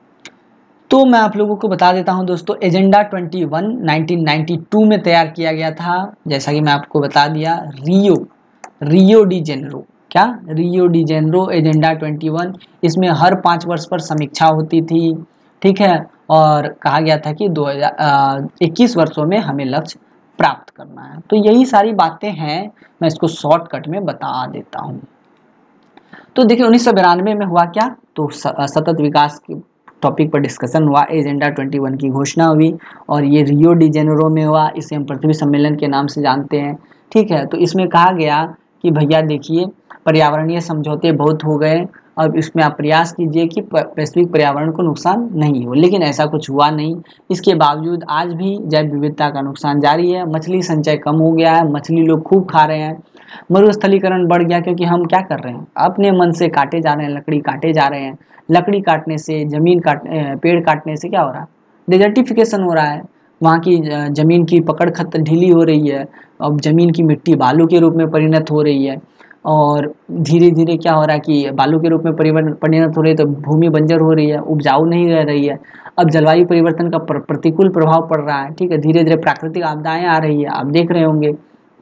Speaker 1: तो मैं आप लोगों को बता देता हूं दोस्तों, एजेंडा इक्कीस नाइनटीन नाइंटी टू में तैयार किया गया था, जैसा कि मैं आपको बता दिया। रियो रियो डी जेनरो, क्या रियो डी जेनरो एजेंडा इक्कीस, इसमें हर पाँच वर्ष पर समीक्षा होती थी, ठीक है, और कहा गया था कि दो हज़ार इक्कीस वर्षों में हमें लक्ष्य प्राप्त करना है। तो यही सारी बातें हैं, मैं इसको शॉर्टकट में बता देता हूँ। तो देखिए उन्नीस सौ बिरानवे में हुआ क्या, तो सतत विकास टॉपिक पर डिस्कशन हुआ, एजेंडा ट्वेंटी वन की घोषणा हुई और ये रियो डी जेनेरो में हुआ, इसे हम पृथ्वी सम्मेलन के नाम से जानते हैं। ठीक है, तो इसमें कहा गया कि भैया देखिए पर्यावरणीय समझौते बहुत हो गए, अब इसमें आप प्रयास कीजिए कि वैश्विक पर्यावरण को नुकसान नहीं हो, लेकिन ऐसा कुछ हुआ नहीं। इसके बावजूद आज भी जैव विविधता का नुकसान जारी है, मछली संचय कम हो गया है, मछली लोग खूब खा रहे हैं, मरुस्थलीकरण बढ़ गया क्योंकि हम क्या कर रहे हैं, अपने मन से काटे जा रहे हैं, लकड़ी काटे जा रहे हैं। लकड़ी काटने से, जमीन काट पेड़ काटने से क्या हो रहा है, डिजर्टिफिकेशन हो रहा है, वहाँ की जमीन की पकड़ खत ढीली हो रही है, अब जमीन की मिट्टी बालू के रूप में परिणत हो रही है और धीरे धीरे क्या हो रहा है कि बालू के रूप में परिणत हो रही है तो भूमि बंजर हो रही है, उपजाऊ नहीं रह रही है। अब जलवायु परिवर्तन का प्रतिकूल प्रभाव पड़ रहा है। ठीक है, धीरे धीरे प्राकृतिक आपदाएं आ रही है, आप देख रहे होंगे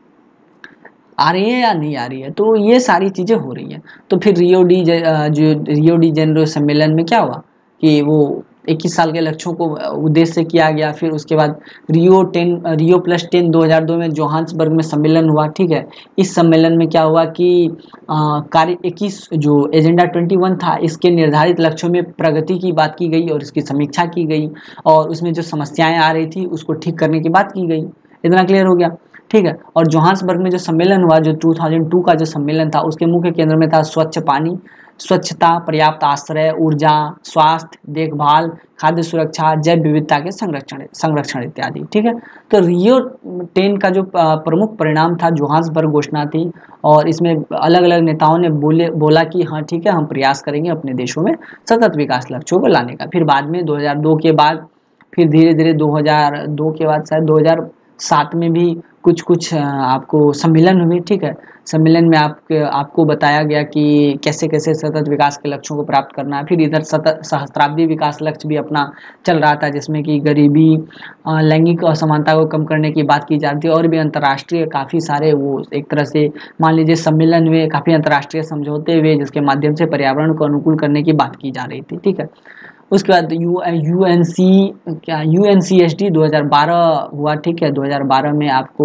Speaker 1: आ रही है या नहीं आ रही है, तो ये सारी चीज़ें हो रही है। तो फिर रियो डी जो रियो डी जेनेरो सम्मेलन में क्या हुआ कि वो इक्कीस साल के लक्ष्यों को उद्देश्य से किया गया। फिर उसके बाद Rio ten Rio plus ten दो हज़ार दो में जोहान्सबर्ग में सम्मेलन हुआ। ठीक है, इस सम्मेलन में क्या हुआ कि कार्य इक्कीस जो एजेंडा ट्वेंटी वन था, इसके निर्धारित लक्ष्यों में प्रगति की बात की गई और इसकी समीक्षा की गई और उसमें जो समस्याएं आ रही थी उसको ठीक करने की बात की गई। इतना क्लियर हो गया। ठीक है, और जोहान्सबर्ग में जो सम्मेलन हुआ, जो दो हज़ार दो का जो सम्मेलन था, उसके मुख्य केंद्र में था स्वच्छ पानी, स्वच्छता, पर्याप्त आश्रय, ऊर्जा, स्वास्थ्य देखभाल, खाद्य सुरक्षा, जैव विविधता के संरक्षण संरक्षण इत्यादि। ठीक है, तो रियो टेन का जो प्रमुख परिणाम था जोहान्सबर्ग घोषणा थी और इसमें अलग अलग नेताओं ने बोले बोला कि हाँ ठीक है, हम प्रयास करेंगे अपने देशों में सतत विकास लक्ष्यों को लाने का। फिर बाद में दो हज़ार दो के बाद फिर धीरे धीरे दो हज़ार दो के बाद शायद दो हज़ार सात में भी कुछ कुछ आपको सम्मेलन हुए। ठीक है, सम्मेलन में आप आपको बताया गया कि कैसे कैसे सतत विकास के लक्ष्यों को प्राप्त करना है। फिर इधर सतत सहस्त्राब्दी विकास लक्ष्य भी अपना चल रहा था, जिसमें कि गरीबी, लैंगिक असमानता को कम करने की बात की जाती है और भी अंतर्राष्ट्रीय काफ़ी सारे वो एक तरह से मान लीजिए सम्मेलन हुए, काफ़ी अंतर्राष्ट्रीय समझौते हुए जिसके माध्यम से पर्यावरण को अनुकूल करने की बात की जा रही थी। ठीक है, उसके बाद यू यू एन सी क्या U N C S D दो हज़ार बारह हुआ। ठीक है, दो हज़ार बारह में आपको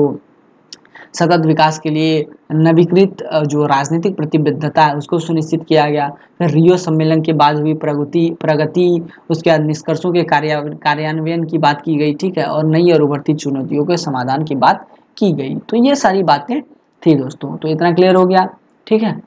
Speaker 1: सतत विकास के लिए नवीकृत जो राजनीतिक प्रतिबद्धता है उसको सुनिश्चित किया गया। फिर रियो सम्मेलन के बाद हुई प्रगति प्रगति उसके बाद निष्कर्षों के कार्य कार्यान्वयन की बात की गई। ठीक है, और नई और उभरती चुनौतियों के समाधान की बात की गई। तो ये सारी बातें थी दोस्तों, तो इतना क्लियर हो गया। ठीक है,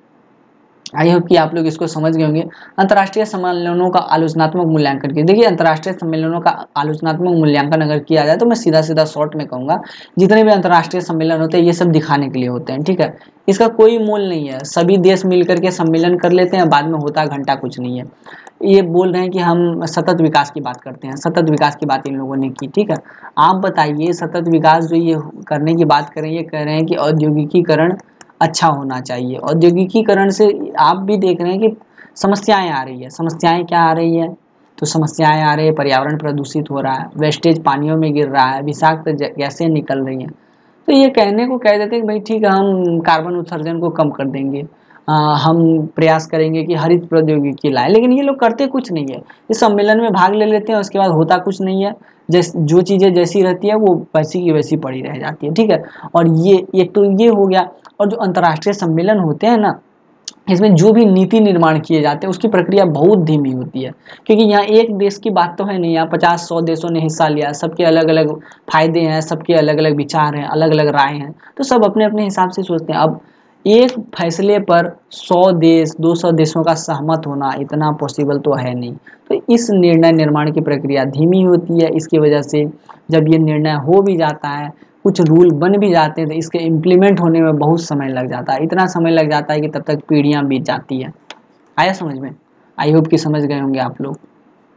Speaker 1: आई होप कि आप लोग इसको समझ गए होंगे। अंतर्राष्ट्रीय सम्मेलनों का आलोचनात्मक मूल्यांकन किया। देखिए, अंतर्राष्ट्रीय सम्मेलनों का आलोचनात्मक मूल्यांकन अगर किया जाए तो मैं सीधा सीधा शॉर्ट में कहूँगा, जितने भी अंतर्राष्ट्रीय सम्मेलन होते हैं ये सब दिखाने के लिए होते हैं। ठीक है, इसका कोई मोल नहीं है, सभी देश मिल करके सम्मेलन कर लेते हैं, बाद में होता घंटा कुछ नहीं है। ये बोल रहे हैं कि हम सतत विकास की बात करते हैं, सतत विकास की बात इन लोगों ने की। ठीक है, आप बताइए सतत विकास जो ये करने की बात करें, ये कह रहे हैं कि औद्योगिकीकरण अच्छा होना चाहिए। औद्योगिकीकरण से आप भी देख रहे हैं कि समस्याएं आ रही है। समस्याएं क्या आ रही है, तो समस्याएं आ रही है, पर्यावरण प्रदूषित हो रहा है, वेस्टेज पानियों में गिर रहा है, विषाक्त गैसें निकल रही हैं। तो ये कहने को कह देते हैं कि भाई ठीक है, हम कार्बन उत्सर्जन को कम कर देंगे, आ, हम प्रयास करेंगे कि हरित प्रौद्योगिकी लाएं, लेकिन ये लोग करते कुछ नहीं है। इस सम्मेलन में भाग ले लेते हैं, उसके बाद होता कुछ नहीं है। जैस जो चीज़ें जैसी रहती है वो वैसी की वैसी पड़ी रह जाती है। ठीक है, और ये एक तो ये हो गया। और जो अंतर्राष्ट्रीय सम्मेलन होते हैं ना, इसमें जो भी नीति निर्माण किए जाते हैं उसकी प्रक्रिया बहुत धीमी होती है, क्योंकि यहाँ एक देश की बात तो है नहीं, यहाँ पचास सौ देशों ने हिस्सा लिया, सबके अलग अलग फायदे हैं, सबके अलग अलग विचार हैं, अलग अलग राय हैं, तो सब अपने अपने हिसाब से सोचते हैं। अब एक फैसले पर सौ देश दो सौ देशों का सहमत होना इतना पॉसिबल तो है नहीं। तो इस निर्णय निर्माण की प्रक्रिया धीमी होती है। इसकी वजह से जब ये निर्णय हो भी जाता है, कुछ रूल बन भी जाते हैं, तो इसके इम्प्लीमेंट होने में बहुत समय लग जाता है। इतना समय लग जाता है कि तब तक पीढ़ियां बीत जाती है। आया समझ में? आई होप कि समझ गए होंगे आप लोग।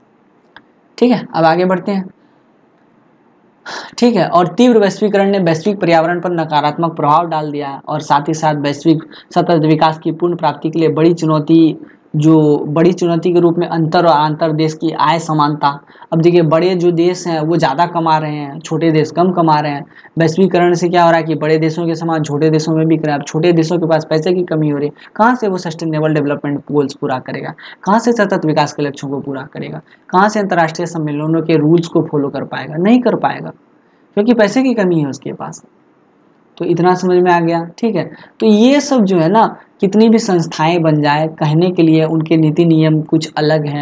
Speaker 1: ठीक है, अब आगे बढ़ते हैं। ठीक है, और तीव्र वैश्वीकरण ने वैश्विक पर्यावरण पर नकारात्मक प्रभाव डाल दिया है और साथ ही साथ वैश्विक सतत विकास की पूर्ण प्राप्ति के लिए बड़ी चुनौती जो बड़ी चुनौती के रूप में अंतर और आंतर देश की आय समानता। अब देखिए, बड़े जो देश हैं वो ज़्यादा कमा रहे हैं, छोटे देश कम कमा रहे हैं। वैश्वीकरण से क्या हो रहा है कि बड़े देशों के समान छोटे देशों में बिक रहा है। अब छोटे देशों के पास पैसे की कमी हो रही है, कहाँ से वो सस्टेनेबल डेवलपमेंट गोल्स पूरा करेगा, कहाँ से सतत विकास के लक्ष्यों को पूरा करेगा, कहाँ से अंतर्राष्ट्रीय सम्मेलनों के रूल्स को फॉलो कर पाएगा? नहीं कर पाएगा, क्योंकि पैसे की कमी है उसके पास। तो इतना समझ में आ गया। ठीक है, तो ये सब जो है ना, कितनी भी संस्थाएं बन जाए, कहने के लिए उनके नीति नियम कुछ अलग हैं,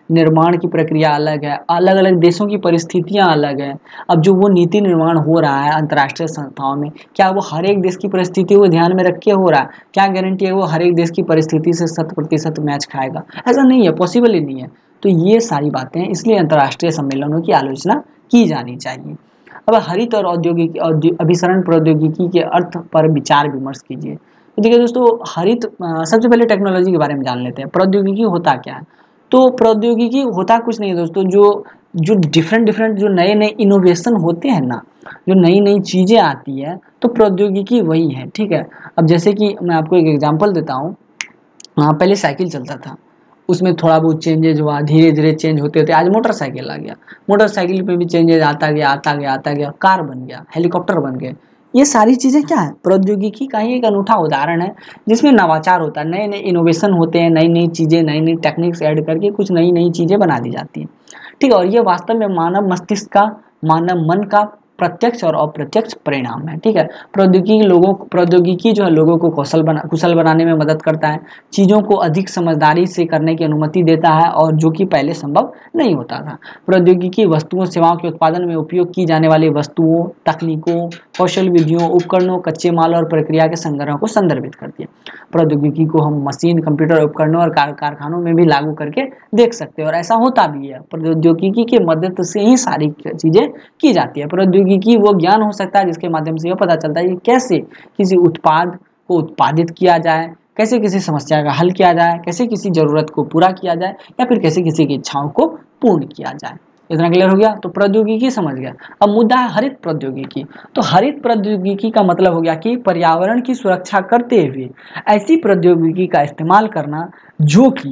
Speaker 1: निर्माण की प्रक्रिया अलग है, अलग अलग देशों की परिस्थितियां अलग है। अब जो वो नीति निर्माण हो रहा है अंतर्राष्ट्रीय संस्थाओं में, क्या वो हर एक देश की परिस्थिति को ध्यान में रख के हो रहा है? क्या गारंटी है वो हर एक देश की परिस्थिति से शत प्रतिशत मैच खाएगा? ऐसा नहीं है, पॉसिबल ही नहीं है। तो ये सारी बातें हैं, इसलिए अंतर्राष्ट्रीय सम्मेलनों की आलोचना की जानी चाहिए। अब हरित और औद्योगिक अभिसरण प्रौद्योगिकी के अर्थ पर विचार विमर्श कीजिए। तो देखिए दोस्तों, हरित सबसे पहले टेक्नोलॉजी के बारे में जान लेते हैं। प्रौद्योगिकी होता क्या है? तो प्रौद्योगिकी होता कुछ नहीं है दोस्तों, जो जो डिफरेंट डिफरेंट जो नए नए इनोवेशन होते हैं ना, जो नई नई चीज़ें आती है, तो प्रौद्योगिकी वही है। ठीक है, अब जैसे कि मैं आपको एक एग्जांपल देता हूँ। पहले साइकिल चलता था, उसमें थोड़ा बहुत चेंजेज हुआ, धीरे धीरे चेंज होते होते आज मोटरसाइकिल आ गया। मोटरसाइकिल पे भी चेंजेज आता गया आता गया आता गया, कार बन गया, हेलीकॉप्टर बन गए। ये सारी चीज़ें क्या है? प्रौद्योगिकी का ही एक अनूठा उदाहरण है, जिसमें नवाचार होता है, नए नए इनोवेशन होते हैं, नई नई चीज़ें, नई नई टेक्निक्स ऐड करके कुछ नई नई चीज़ें बना दी जाती हैं। ठीक है, और ये वास्तव में मानव मस्तिष्क का, मानव मन का प्रत्यक्ष और अप्रत्यक्ष परिणाम है। ठीक है, प्रौद्योगिकी लोगों प्रौद्योगिकी जो है लोगों को कौशल बना कुशल बनाने में मदद करता है, चीज़ों को अधिक समझदारी से करने की अनुमति देता है, और जो कि पहले संभव नहीं होता था। प्रौद्योगिकी वस्तुओं सेवाओं के उत्पादन में उपयोग की जाने वाली वस्तुओं, तकनीकों, कौशल विधियों, उपकरणों, कच्चे माल और प्रक्रिया के संग्रह को संदर्भित करती है। प्रौद्योगिकी को हम मशीन, कंप्यूटर उपकरणों और कार, कारखानों में भी लागू करके देख सकते हैं, और ऐसा होता भी है। प्रौद्योगिकी के मदद से ही सारी चीज़ें की जाती है। प्रौद्योगिकी वो ज्ञान हो सकता है जिसके माध्यम से यह पता चलता है कि कैसे किसी उत्पाद को उत्पादित किया जाए, कैसे किसी समस्या का हल किया जाए, कैसे किसी जरूरत को पूरा किया जाए, या फिर कैसे किसी की इच्छाओं को पूर्ण किया जाए। इतना क्लियर हो गया? तो प्रौद्योगिकी समझ गया। अब मुद्दा है हरित प्रौद्योगिकी। तो हरित प्रौद्योगिकी का मतलब हो गया कि पर्यावरण की सुरक्षा करते हुए ऐसी प्रौद्योगिकी का इस्तेमाल करना जो कि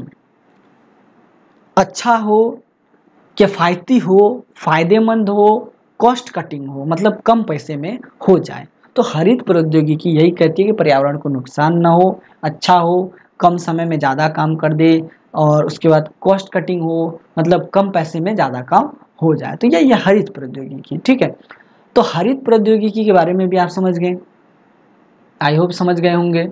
Speaker 1: अच्छा हो, किफ़ायती हो, फायदेमंद हो, कॉस्ट कटिंग हो, मतलब कम पैसे में हो जाए। तो हरित प्रौद्योगिकी यही कहती है कि पर्यावरण को नुकसान ना हो, अच्छा हो, कम समय में ज़्यादा काम कर दे, और उसके बाद कॉस्ट कटिंग हो, मतलब कम पैसे में ज़्यादा काम हो जाए। तो यही है हरित प्रौद्योगिकी। ठीक है, तो हरित प्रौद्योगिकी के बारे में भी आप समझ गए, आई होप समझ गए होंगे।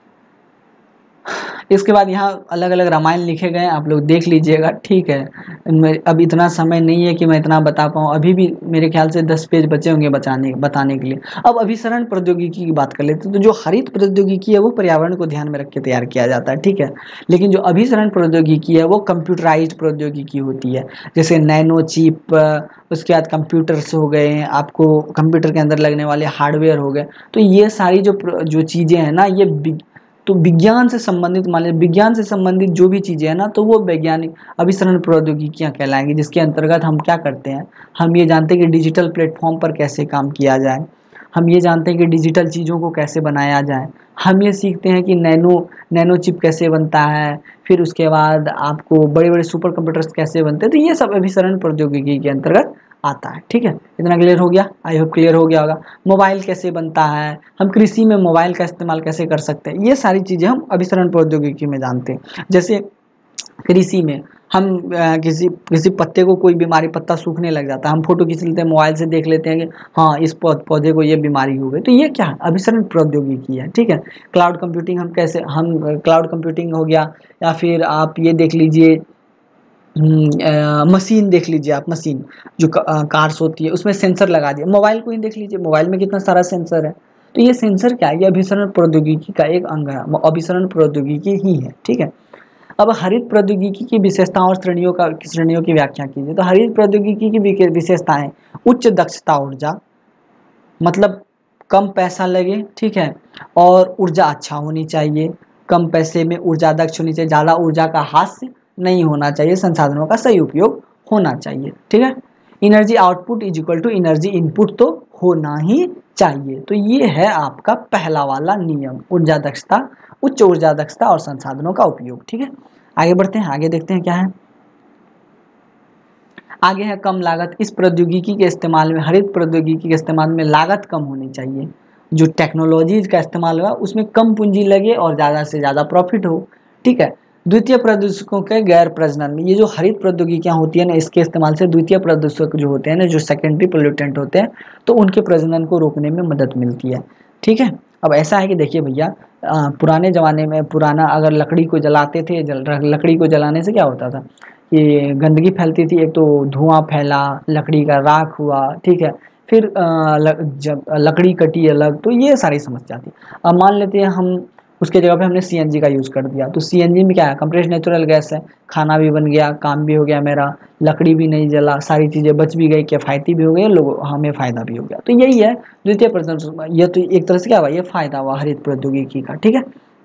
Speaker 1: इसके बाद यहाँ अलग अलग रामायण लिखे गए हैं, आप लोग देख लीजिएगा। ठीक है, अब इतना समय नहीं है कि मैं इतना बता पाऊँ, अभी भी मेरे ख्याल से दस पेज बचे होंगे बचाने बताने के लिए। अब अभिसरण प्रौद्योगिकी की बात कर लेते हैं। तो जो हरित प्रौद्योगिकी है वो पर्यावरण को ध्यान में रख के तैयार किया जाता है। ठीक है, लेकिन जो अभिसरण प्रौद्योगिकी है वो कंप्यूटराइज्ड प्रौद्योगिकी होती है, जैसे नैनो चिप, उसके बाद कंप्यूटर्स हो गए, आपको कंप्यूटर के अंदर लगने वाले हार्डवेयर हो गए। तो ये सारी जो जो चीज़ें हैं ना, ये तो विज्ञान से संबंधित, मान लीजिए विज्ञान से संबंधित जो भी चीज़ें हैं ना, तो वो वैज्ञानिक अभिसरण प्रौद्योगिकियाँ कहलाएंगी, जिसके अंतर्गत हम क्या करते हैं, हम ये जानते हैं कि डिजिटल प्लेटफॉर्म पर कैसे काम किया जाए, हम ये जानते हैं कि डिजिटल चीज़ों को कैसे बनाया जाए, हम ये सीखते हैं कि नैनो नैनो चिप कैसे बनता है, फिर उसके बाद आपको बड़े बड़े सुपर कंप्यूटर्स कैसे बनते हैं। तो ये सब अभिसरण प्रौद्योगिकी के अंतर्गत आता है। ठीक है, इतना क्लियर हो गया? आई होप क्लियर हो गया होगा। मोबाइल कैसे बनता है, हम कृषि में मोबाइल का इस्तेमाल कैसे कर सकते हैं, ये सारी चीज़ें हम अभिसरण प्रौद्योगिकी में जानते हैं। जैसे कृषि में हम किसी किसी पत्ते को कोई बीमारी, पत्ता सूखने लग जाता है, हम फोटो खींच लेते हैं, मोबाइल से देख लेते हैं कि हाँ इस पौधे को ये बीमारी हो गई। तो ये क्या है? अभिसरण प्रौद्योगिकी है। ठीक है, क्लाउड कंप्यूटिंग हम कैसे हम क्लाउड कंप्यूटिंग हो गया, या फिर आप ये देख लीजिए, मशीन देख लीजिए आप, मशीन जो कार्स होती है उसमें सेंसर लगा दिया। मोबाइल को ही देख लीजिए, मोबाइल में कितना सारा सेंसर है। तो ये सेंसर क्या है? ये अभिसरण प्रौद्योगिकी का एक अंग है, अभिसरण प्रौद्योगिकी ही है। ठीक है, अब हरित प्रौद्योगिकी की विशेषताओं और श्रेणियों का श्रेणियों की व्याख्या कीजिए। तो हरित प्रौद्योगिकी की विशेषताएं: उच्च दक्षता ऊर्जा, मतलब कम पैसा लगे, ठीक है, और ऊर्जा अच्छा होनी चाहिए, कम पैसे में ऊर्जा दक्ष होनी चाहिए, ज़्यादा ऊर्जा का हास्य नहीं होना चाहिए, संसाधनों का सही उपयोग होना चाहिए। ठीक है, energy output is equal to energy input तो होना ही चाहिए। तो ये है आपका पहला वाला नियम, ऊर्जा दक्षता, उच्च ऊर्जा दक्षता और संसाधनों का उपयोग। ठीक है, आगे बढ़ते हैं, आगे देखते हैं क्या है। आगे है कम लागत। इस प्रौद्योगिकी के इस्तेमाल में, हरित प्रौद्योगिकी के इस्तेमाल में लागत कम होनी चाहिए। जो टेक्नोलॉजीज का इस्तेमाल हुआ उसमें कम पूंजी लगे और ज़्यादा से ज़्यादा प्रॉफिट हो। ठीक है, द्वितीय प्रदूषकों के गैर प्रजनन में, ये जो हरित प्रौद्योगिकियाँ होती है ना, इसके इस्तेमाल से द्वितीय प्रदूषक जो होते हैं ना, जो सेकेंडरी पोल्यूटेंट होते हैं, तो उनके प्रजनन को रोकने में मदद मिलती है। ठीक है, अब ऐसा है कि देखिए भैया, पुराने ज़माने में, पुराना अगर लकड़ी को जलाते थे, जल लकड़ी को जलाने से क्या होता था कि गंदगी फैलती थी, एक तो धुआं फैला, लकड़ी का राख हुआ, ठीक है, फिर अ, ल, जब लकड़ी कटी अलग, तो ये सारी समस्या थी। अब मान लेते हैं हम उसके जगह पे हमने सीएनजी का यूज़ कर दिया, तो सीएनजी में क्या है, कंप्रेस्ड नेचुरल गैस है, खाना भी बन गया, काम भी हो गया मेरा, लकड़ी भी नहीं जला, सारी चीज़ें बच भी गई, किफ़ायती भी हो गई, लोगों हमें फ़ायदा भी हो गया। तो यही है द्वितीय प्रजनन, ये तो एक तरह से क्या हुआ, ये फ़ायदा हुआ हरित प्रौद्योगिकी का, ठीक है।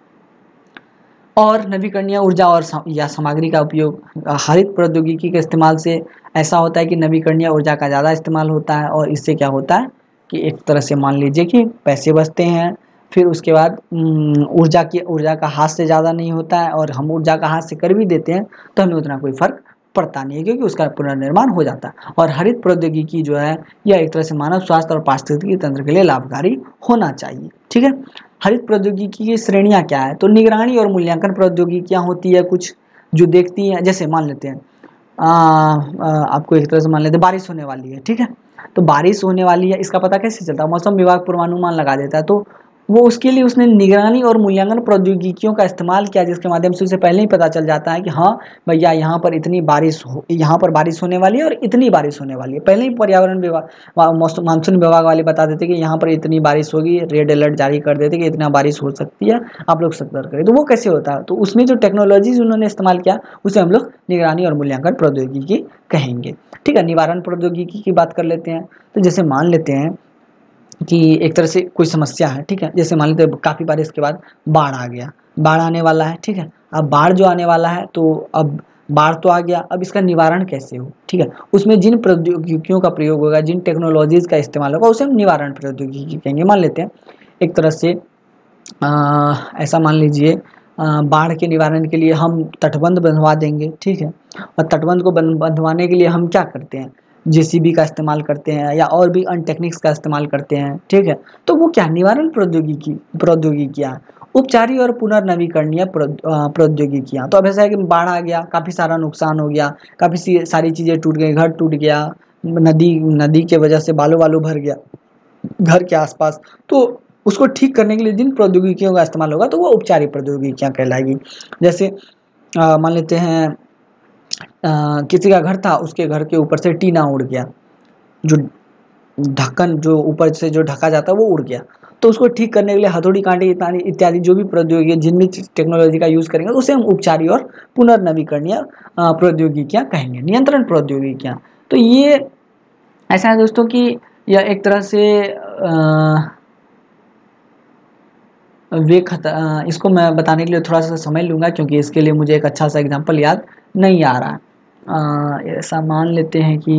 Speaker 1: और नवीकरणीय ऊर्जा और सम, या सामग्री का उपयोग, हरित प्रौद्योगिकी के इस्तेमाल से ऐसा होता है कि नवीकरणीय ऊर्जा का ज़्यादा इस्तेमाल होता है, और इससे क्या होता है कि एक तरह से मान लीजिए कि पैसे बचते हैं, फिर उसके बाद ऊर्जा की ऊर्जा का हाथ से ज़्यादा नहीं होता है, और हम ऊर्जा का हाथ से कर भी देते हैं तो हमें उतना कोई फर्क पड़ता नहीं है, क्योंकि उसका पुनर्निर्माण हो जाता है। और हरित प्रौद्योगिकी जो है यह एक तरह से मानव स्वास्थ्य और पारिस्थितिकी तंत्र के लिए लाभकारी होना चाहिए, ठीक है। हरित प्रौद्योगिकी की श्रेणियां क्या है, तो निगरानी और मूल्यांकन प्रौद्योगिकियां होती है कुछ जो देखती हैं, जैसे मान लेते हैं आ, आ, आपको एक तरह से मान लेते हैं बारिश होने वाली है, ठीक है, तो बारिश होने वाली है, इसका पता कैसे चलता है, मौसम विभाग पूर्वानुमान लगा देता है, तो वो उसके लिए उसने निगरानी और मूल्यांकन प्रौद्योगिकियों का इस्तेमाल किया, जिसके माध्यम से उसे पहले ही पता चल जाता है कि हाँ भैया यहाँ पर इतनी बारिश हो, यहाँ पर बारिश होने वाली है और इतनी बारिश होने वाली है। पहले ही पर्यावरण विभाग मौसम मानसून विभाग वाले बता देते कि यहाँ पर इतनी बारिश होगी, रेड अलर्ट जारी कर देते कि इतना बारिश हो सकती है, आप लोग सतर्क करें। तो वो कैसे होता है, तो उसमें जो टेक्नोलॉजीज उन्होंने इस्तेमाल किया उसे हम लोग निगरानी और मूल्यांकन प्रौद्योगिकी कहेंगे, ठीक है। निवारण प्रौद्योगिकी की बात कर लेते हैं, तो जैसे मान लेते हैं कि एक तरह से कोई समस्या है, ठीक है, जैसे मान लेते हैं काफ़ी बारिश के बाद बाढ़ आ गया, बाढ़ आने वाला है, ठीक है। अब बाढ़ जो आने वाला है, तो अब बाढ़ तो आ गया, अब इसका निवारण कैसे हो, ठीक है, उसमें जिन प्रौद्योगिकियों का प्रयोग होगा, जिन टेक्नोलॉजीज़ का इस्तेमाल होगा, उसे हम निवारण प्रौद्योगिकी कहेंगे। मान लेते हैं एक तरह से आ, ऐसा मान लीजिए बाढ़ के निवारण के लिए हम तटबंध बंधवा देंगे, ठीक है, और तटबंध को बंधवाने के लिए हम क्या करते हैं, जेसीबी का इस्तेमाल करते हैं या और भी अन्य टेक्निक्स का इस्तेमाल करते हैं, ठीक है। तो वो क्या निवारण प्रौद्योगिकी प्रौद्योगिकियाँ, उपचारी और पुनर्नवीकरणीय प्रौद्योगिकियाँ। तो अब ऐसा है कि बाढ़ आ गया, काफ़ी सारा नुकसान हो गया, काफ़ी सारी चीज़ें टूट गई, घर टूट गया, नदी नदी के वजह से बालू बालू भर गया घर के आसपास, तो उसको ठीक करने के लिए जिन प्रौद्योगिकियों का इस्तेमाल होगा तो वो उपचारी प्रौद्योगिकियाँ कहलाएगी। जैसे मान लेते हैं आ, किसी का घर था, उसके घर के ऊपर से टीना उड़ गया, जो ढक्कन जो ऊपर से जो ढका जाता है वो उड़ गया, तो उसको ठीक करने के लिए हथौड़ी कांटे इत्यादि जो भी प्रौद्योगिकी जिन भी टेक्नोलॉजी का यूज़ करेंगे उसे हम उपचारी और पुनर्नवीकरणीय प्रौद्योगिकियाँ कहेंगे। नियंत्रण प्रौद्योगिकियाँ, तो ये ऐसा है दोस्तों कि यह एक तरह से वे खत इसको मैं बताने के लिए थोड़ा सा समय लूँगा, क्योंकि इसके लिए मुझे एक अच्छा सा एग्जांपल याद नहीं आ रहा है। ऐसा मान लेते हैं कि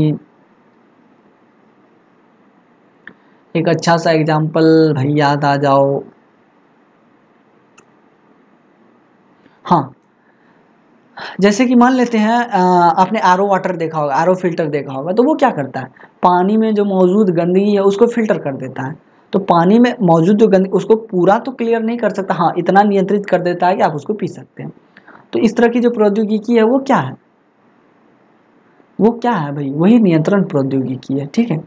Speaker 1: एक अच्छा सा एग्जांपल भाई याद आ जाओ, हाँ, जैसे कि मान लेते हैं आपने आर ओ वाटर देखा होगा, आर ओ फिल्टर देखा होगा, तो वो क्या करता है, पानी में जो मौजूद गंदगी है उसको फिल्टर कर देता है। तो पानी में मौजूद जो गंदगी उसको पूरा तो क्लियर नहीं कर सकता, हाँ इतना नियंत्रित कर देता है कि आप उसको पी सकते हैं। तो इस तरह की जो प्रौद्योगिकी है वो क्या है, वो क्या है भाई, वही नियंत्रण प्रौद्योगिकी है, ठीक है।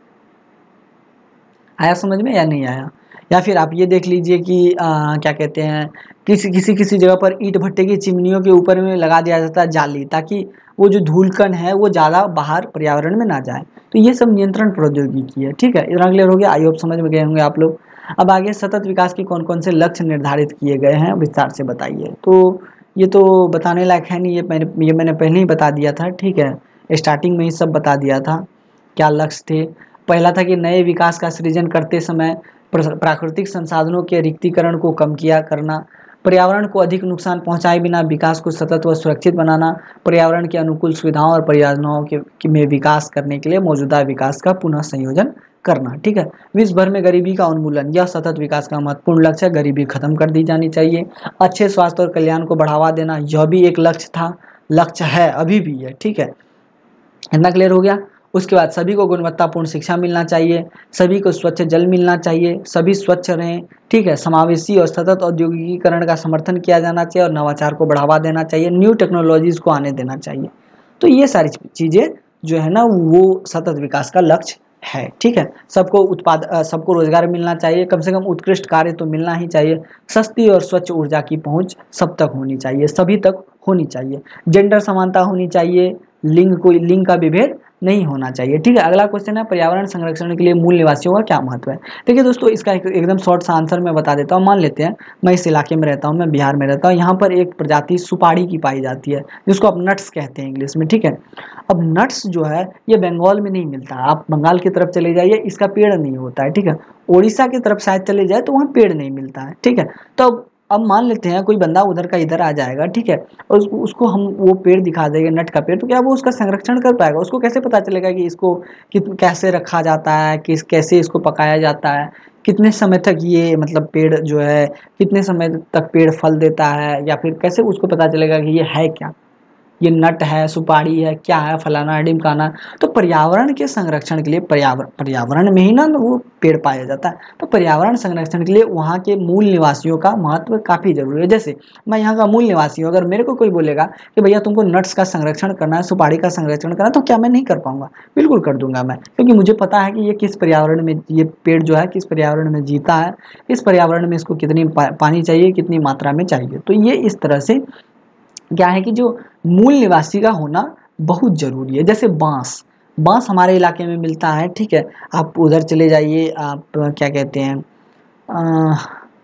Speaker 1: आया समझ में या नहीं आया? या फिर आप ये देख लीजिए कि आ, क्या कहते हैं, किसी किसी किसी जगह पर ईंट भट्टे की चिमनियों के ऊपर में लगा दिया जाता है जाली, ताकि वो जो धूलकण है वो ज़्यादा बाहर पर्यावरण में ना जाए। तो ये सब नियंत्रण प्रौद्योगिकी है, ठीक है। इतना क्लियर हो गया, आई होप समझ में गए होंगे आप लोग। अब आगे सतत विकास के कौन कौन से लक्ष्य निर्धारित किए गए हैं विस्तार से बताइए। तो ये तो बताने लायक है नहीं, ये मैंने ये मैंने पहले ही बता दिया था, ठीक है, स्टार्टिंग में ही सब बता दिया था क्या लक्ष्य थे। पहला था कि नए विकास का सृजन करते समय प्राकृतिक संसाधनों के रिक्तीकरण को कम किया करना, पर्यावरण को अधिक नुकसान पहुंचाए बिना विकास को सतत व सुरक्षित बनाना, पर्यावरण के अनुकूल सुविधाओं और परियोजनाओं के में विकास करने के लिए मौजूदा विकास का पुनः संयोजन करना, ठीक है। विश्व भर में गरीबी का उन्मूलन, यह सतत विकास का महत्वपूर्ण लक्ष्य है, गरीबी खत्म कर दी जानी चाहिए। अच्छे स्वास्थ्य और कल्याण को बढ़ावा देना, यह भी एक लक्ष्य था, लक्ष्य है, अभी भी है, ठीक है। इतना क्लियर हो गया। उसके बाद सभी को गुणवत्तापूर्ण शिक्षा मिलना चाहिए, सभी को स्वच्छ जल मिलना चाहिए, सभी स्वच्छ रहें, ठीक है। समावेशी और सतत औद्योगिकीकरण का समर्थन किया जाना चाहिए और नवाचार को बढ़ावा देना चाहिए, न्यू टेक्नोलॉजीज़ को आने देना चाहिए। तो ये सारी चीज़ें जो है ना वो सतत विकास का लक्ष्य है, ठीक है। सबको उत्पाद सबको रोजगार मिलना चाहिए, कम से कम उत्कृष्ट कार्य तो मिलना ही चाहिए। सस्ती और स्वच्छ ऊर्जा की पहुंच सब तक होनी चाहिए, सभी तक होनी चाहिए। जेंडर समानता होनी चाहिए, लिंग कोई लिंग का विभेद नहीं होना चाहिए, ठीक है। अगला क्वेश्चन है, पर्यावरण संरक्षण के लिए मूल निवासियों का क्या महत्व है। देखिए दोस्तों, इसका एक, एकदम शॉर्ट सा आंसर मैं बता देता हूँ। मान लेते हैं मैं इस इलाके में रहता हूँ, मैं बिहार में रहता हूँ, यहाँ पर एक प्रजाति सुपारी की पाई जाती है, जिसको आप नट्स कहते हैं इंग्लिश में, ठीक है। अब नट्स जो है ये बंगाल में नहीं मिलता, आप बंगाल की तरफ चले जाइए, इसका पेड़ नहीं होता है, ठीक है। उड़ीसा की तरफ शायद चले जाए तो वहाँ पेड़ नहीं मिलता है, ठीक है। तो अब अब मान लेते हैं कोई बंदा उधर का इधर आ जाएगा, ठीक है, और उसको, उसको हम वो पेड़ दिखा देंगे, नट का पेड़, तो क्या वो उसका संरक्षण कर पाएगा? उसको कैसे पता चलेगा कि इसको कि कैसे रखा जाता है, किस कैसे इसको पकाया जाता है, कितने समय तक ये मतलब पेड़ जो है कितने समय तक पेड़ फल देता है, या फिर कैसे उसको पता चलेगा कि ये है क्या, ये नट है, सुपारी है, क्या है, फलाना है, ढिमकाना। तो पर्यावरण के संरक्षण के लिए, पर्यावरण पर्यावरण में ही ना वो पेड़ पाया जाता है, तो पर्यावरण संरक्षण के लिए वहाँ के मूल निवासियों का महत्व काफ़ी जरूरी है। जैसे मैं यहाँ का मूल निवासी हूँ, अगर मेरे को कोई बोलेगा कि भैया तुमको नट्स का संरक्षण करना है, सुपारी का संरक्षण करना है, तो क्या मैं नहीं कर पाऊंगा? बिल्कुल कर दूंगा मैं, क्योंकि मुझे पता है कि ये किस पर्यावरण में, ये पेड़ जो है किस पर्यावरण में जीता है, इस पर्यावरण में इसको कितनी पा, पानी चाहिए, कितनी मात्रा में चाहिए। तो ये इस तरह से क्या है कि जो मूल निवासी का होना बहुत ज़रूरी है। जैसे बाँस, बाँस हमारे इलाके में मिलता है, ठीक है। आप उधर चले जाइए, आप क्या कहते हैं, अ,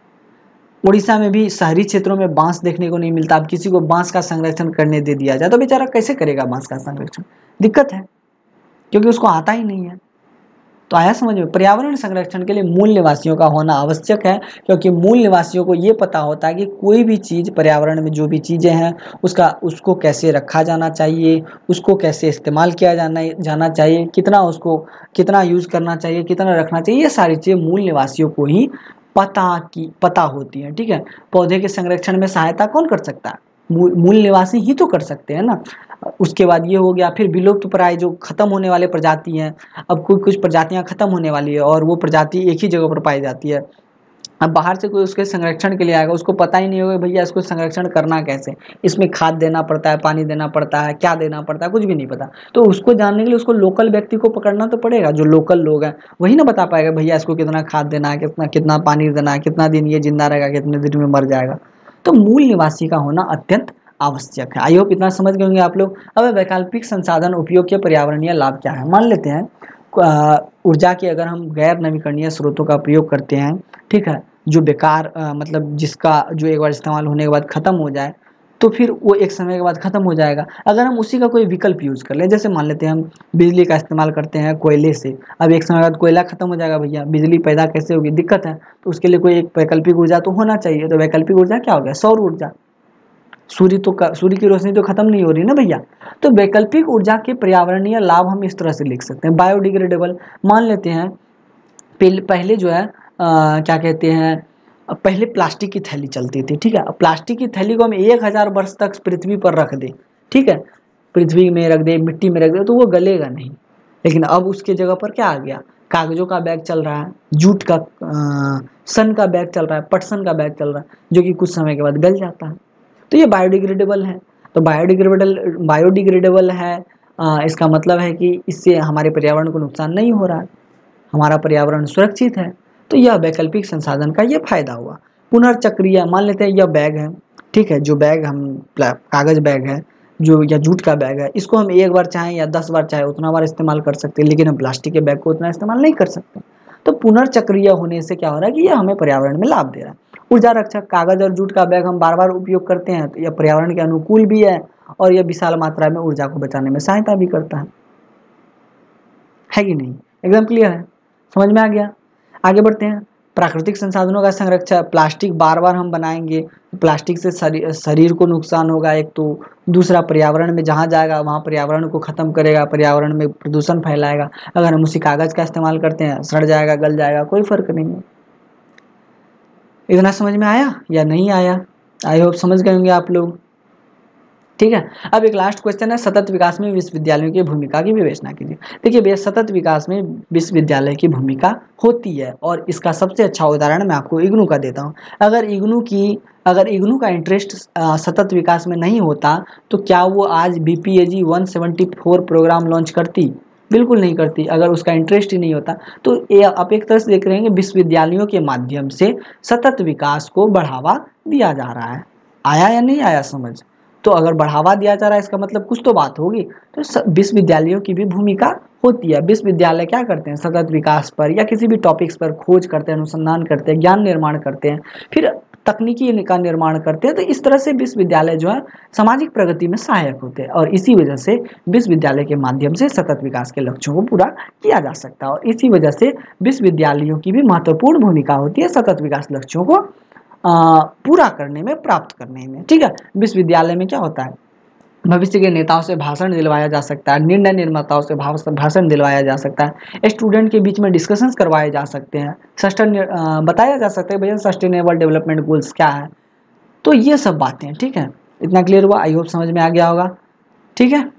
Speaker 1: उड़ीसा में भी शहरी क्षेत्रों में बाँस देखने को नहीं मिलता। अब किसी को बाँस का संरक्षण करने दे दिया जाए तो बेचारा कैसे करेगा बाँस का संरक्षण? दिक्कत है, क्योंकि उसको आता ही नहीं है। तो आया समझ में? पर्यावरण संरक्षण के लिए मूल निवासियों का होना आवश्यक है, क्योंकि मूल निवासियों को ये पता होता है कि कोई भी चीज़, पर्यावरण में जो भी चीज़ें हैं उसका उसको कैसे रखा जाना चाहिए, उसको कैसे इस्तेमाल किया जाना जाना चाहिए, कितना उसको कितना यूज़ करना चाहिए, कितना रखना चाहिए, ये सारी चीज़ें मूल निवासियों को ही पता की पता होती हैं, ठीक है। पौधे के संरक्षण में सहायता कौन कर सकता है? मूल मूल निवासी ही तो कर सकते हैं ना। उसके बाद ये हो गया, फिर विलुप्त प्राय जो खत्म होने वाले प्रजाति हैं। अब कुछ कुछ प्रजातियां खत्म होने वाली है और वो प्रजाति एक ही जगह पर पाई जाती है। अब बाहर से कोई उसके संरक्षण के लिए आएगा, उसको पता ही नहीं होगा भैया इसको संरक्षण करना कैसे, इसमें खाद देना पड़ता है, पानी देना पड़ता है, क्या देना पड़ता है, कुछ भी नहीं पता। तो उसको जानने के लिए उसको लोकल व्यक्ति को पकड़ना तो पड़ेगा, जो लोकल लोग हैं वही ना बता पाएगा भैया इसको कितना खाद देना है, कितना कितना पानी देना है, कितना दिन ये जिंदा रहेगा, कितने दिन में मर जाएगा। तो मूल निवासी का होना अत्यंत आवश्यक है। आई होप इतना समझ गए होंगे आप लोग। अब वैकल्पिक संसाधन उपयोग के पर्यावरणीय लाभ क्या है। मान लेते हैं ऊर्जा के अगर हम गैर नवीकरणीय स्रोतों का प्रयोग करते हैं, ठीक है, जो बेकार अ, मतलब जिसका जो एक बार इस्तेमाल होने के बाद ख़त्म हो जाए, तो फिर वो एक समय के बाद ख़त्म हो जाएगा। अगर हम उसी का कोई विकल्प यूज़ कर लें, जैसे मान लेते हैं हम बिजली का इस्तेमाल करते हैं कोयले से, अब एक समय बाद कोयला ख़त्म हो जाएगा, भैया बिजली पैदा कैसे होगी, दिक्कत है। तो उसके लिए कोई एक वैकल्पिक ऊर्जा तो होना चाहिए। तो वैकल्पिक ऊर्जा क्या हो गया? सौर ऊर्जा। सूर्य तो सूर्य की रोशनी तो खत्म नहीं हो रही ना भैया। तो वैकल्पिक ऊर्जा के पर्यावरणीय लाभ हम इस तरह से लिख सकते हैं। बायोडिग्रेडेबल, मान लेते हैं पहले जो है आ, क्या कहते हैं, पहले प्लास्टिक की थैली चलती थी, ठीक है। प्लास्टिक की थैली को हम एक हज़ार वर्ष तक पृथ्वी पर रख दें, ठीक है, पृथ्वी में रख दे, मिट्टी में रख दे, तो वो गलेगा नहीं। लेकिन अब उसके जगह पर क्या आ गया? कागजों का बैग चल रहा है, जूट का आ, सन का बैग चल रहा है, पटसन का बैग चल रहा है, जो कि कुछ समय के बाद गल जाता है। तो ये बायोडिग्रेडेबल है। तो बायोडिग्रेडेबल बायोडिग्रेडेबल है, आ, इसका मतलब है कि इससे हमारे पर्यावरण को नुकसान नहीं हो रहा है, हमारा पर्यावरण सुरक्षित है। तो यह वैकल्पिक संसाधन का ये फायदा हुआ। पुनर्चक्रिय, मान लेते हैं यह बैग है, ठीक है, जो बैग हम कागज बैग है जो या जूट का बैग है, इसको हम एक बार चाहें या दस बार चाहे उतना बार इस्तेमाल कर सकते हैं, लेकिन हम प्लास्टिक के बैग को उतना इस्तेमाल नहीं कर सकते। तो पुनर्चक्रिय होने से क्या हो रहा है कि यह हमें पर्यावरण में लाभ दे रहा है। ऊर्जा रक्षक, कागज और जूट का बैग हम बार बार उपयोग करते हैं, तो यह पर्यावरण के अनुकूल भी है और यह विशाल मात्रा में ऊर्जा को बचाने में सहायता भी करता है है कि नहीं? एकदम क्लियर है, समझ में आ गया। आगे बढ़ते हैं। प्राकृतिक संसाधनों का संरक्षण, प्लास्टिक बार बार हम बनाएंगे, प्लास्टिक से शरीर शरीर को नुकसान होगा एक तो, दूसरा पर्यावरण में जहाँ जाएगा वहाँ पर्यावरण को ख़त्म करेगा, पर्यावरण में प्रदूषण फैलाएगा। अगर हम उसी कागज़ का इस्तेमाल करते हैं, सड़ जाएगा, गल जाएगा, कोई फ़र्क नहीं है। इतना समझ में आया या नहीं आया? आई होप समझ गए होंगे आप लोग, ठीक है। अब एक लास्ट क्वेश्चन है, सतत विकास में विश्वविद्यालयों की भूमिका की विवेचना कीजिए। देखिए भैया, सतत विकास में विश्वविद्यालय की भूमिका होती है और इसका सबसे अच्छा उदाहरण मैं आपको इग्नू का देता हूँ। अगर इग्नू की अगर इग्नू का इंटरेस्ट सतत विकास में नहीं होता तो क्या वो आज B P A G one seventy four programme launch करती? बिल्कुल नहीं करती, अगर उसका इंटरेस्ट ही नहीं होता। तो ये आप एक तरह से देख रहे हैं कि विश्वविद्यालयों के माध्यम से सतत विकास को बढ़ावा दिया जा रहा है। आया या नहीं आया समझ? तो अगर बढ़ावा दिया जा रहा है इसका मतलब कुछ तो बात होगी। तो विश्वविद्यालयों की भी भूमिका होती है। विश्वविद्यालय क्या करते हैं, सतत विकास पर या किसी भी टॉपिक्स पर खोज करते हैं, अनुसंधान करते हैं, ज्ञान निर्माण करते हैं, फिर तकनीकी का निर्माण करते हैं। तो इस तरह से विश्वविद्यालय जो है सामाजिक प्रगति में सहायक होते हैं, और इसी वजह से विश्वविद्यालय के माध्यम से सतत विकास के लक्ष्यों को पूरा किया जा सकता है। और इसी वजह से विश्वविद्यालयों की भी महत्वपूर्ण भूमिका होती है सतत विकास लक्ष्यों को आ, पूरा करने में, प्राप्त करने में। ठीक है, विश्वविद्यालय में क्या होता है, भविष्य के नेताओं से भाषण दिलवाया जा सकता है, निर्णय निर्माताओं से भाषण दिलवाया जा सकता है, स्टूडेंट के बीच में डिस्कशंस करवाए जा सकते हैं, सस्टेन बताया जा सकता है भैया सस्टेनेबल डेवलपमेंट गोल्स क्या है। तो ये सब बातें, ठीक है, इतना क्लियर हुआ, आई होप समझ में आ गया होगा। ठीक है,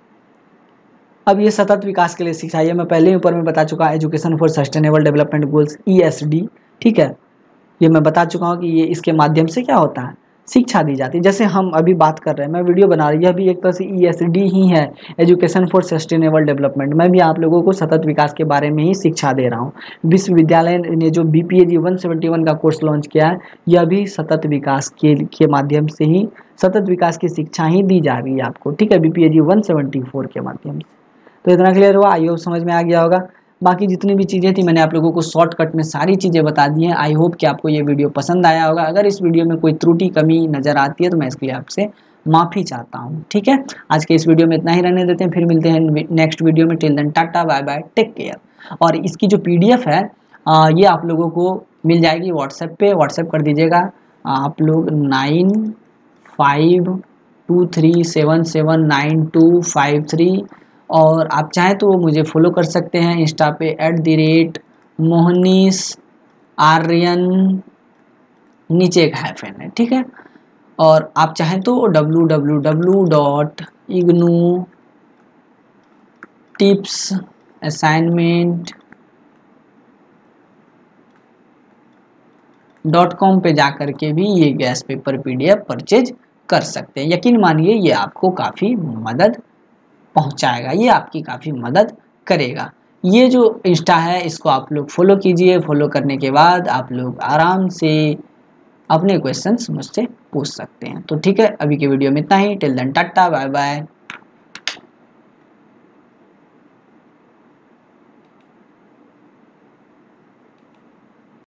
Speaker 1: अब ये सतत विकास के लिए शिक्षा, ये मैं पहले ही ऊपर में बता चुका, education for sustainable development goals E S D. ठीक है, ये मैं बता चुका हूँ कि ये इसके माध्यम से क्या होता है, शिक्षा दी जाती है। जैसे हम अभी बात कर रहे हैं, मैं वीडियो बना रही हूँ, यह भी एक तरह से ई एस डी ही है, एजुकेशन फॉर सस्टेनेबल डेवलपमेंट। मैं भी आप लोगों को सतत विकास के बारे में ही शिक्षा दे रहा हूँ। विश्वविद्यालय ने जो B P A G one seventy one का कोर्स लॉन्च किया है, यह भी सतत विकास के के माध्यम से ही, सतत विकास की शिक्षा ही दी जा रही है आपको। ठीक है, B P A G one seventy four के माध्यम से। तो इतना क्लियर हुआ, आई होप समझ में आ गया होगा। बाकी जितनी भी चीज़ें थी मैंने आप लोगों को शॉर्टकट में सारी चीज़ें बता दी हैं। आई होप कि आपको ये वीडियो पसंद आया होगा। अगर इस वीडियो में कोई त्रुटि कमी नज़र आती है तो मैं इसके लिए आपसे माफ़ी चाहता हूँ। ठीक है, आज के इस वीडियो में इतना ही रहने देते हैं, फिर मिलते हैं नेक्स्ट वीडियो में। Till then tata bye bye, take care. और इसकी जो पी डी एफ है आ, ये आप लोगों को मिल जाएगी व्हाट्सएप पे, व्हाट्सएप कर दीजिएगा आप लोग nine five two three seven seven nine two five three. और आप चाहें तो मुझे फॉलो कर सकते हैं इंस्टा पे at the rate Mohnish Aryan, नीचे एक हाइफन है। ठीक है, और आप चाहें तो W W W dot IGNOU tips assignment dot com पे जा कर के भी ये gas paper P D F purchase कर सकते हैं। यकीन मानिए ये आपको काफ़ी मदद पहुंचाएगा, ये आपकी काफ़ी मदद करेगा। ये जो इंस्टा है इसको आप लोग फॉलो कीजिए। फॉलो करने के बाद आप लोग आराम से अपने क्वेश्चंस मुझसे पूछ सकते हैं। तो ठीक है, अभी के वीडियो में इतना ही। Till then tata bye bye.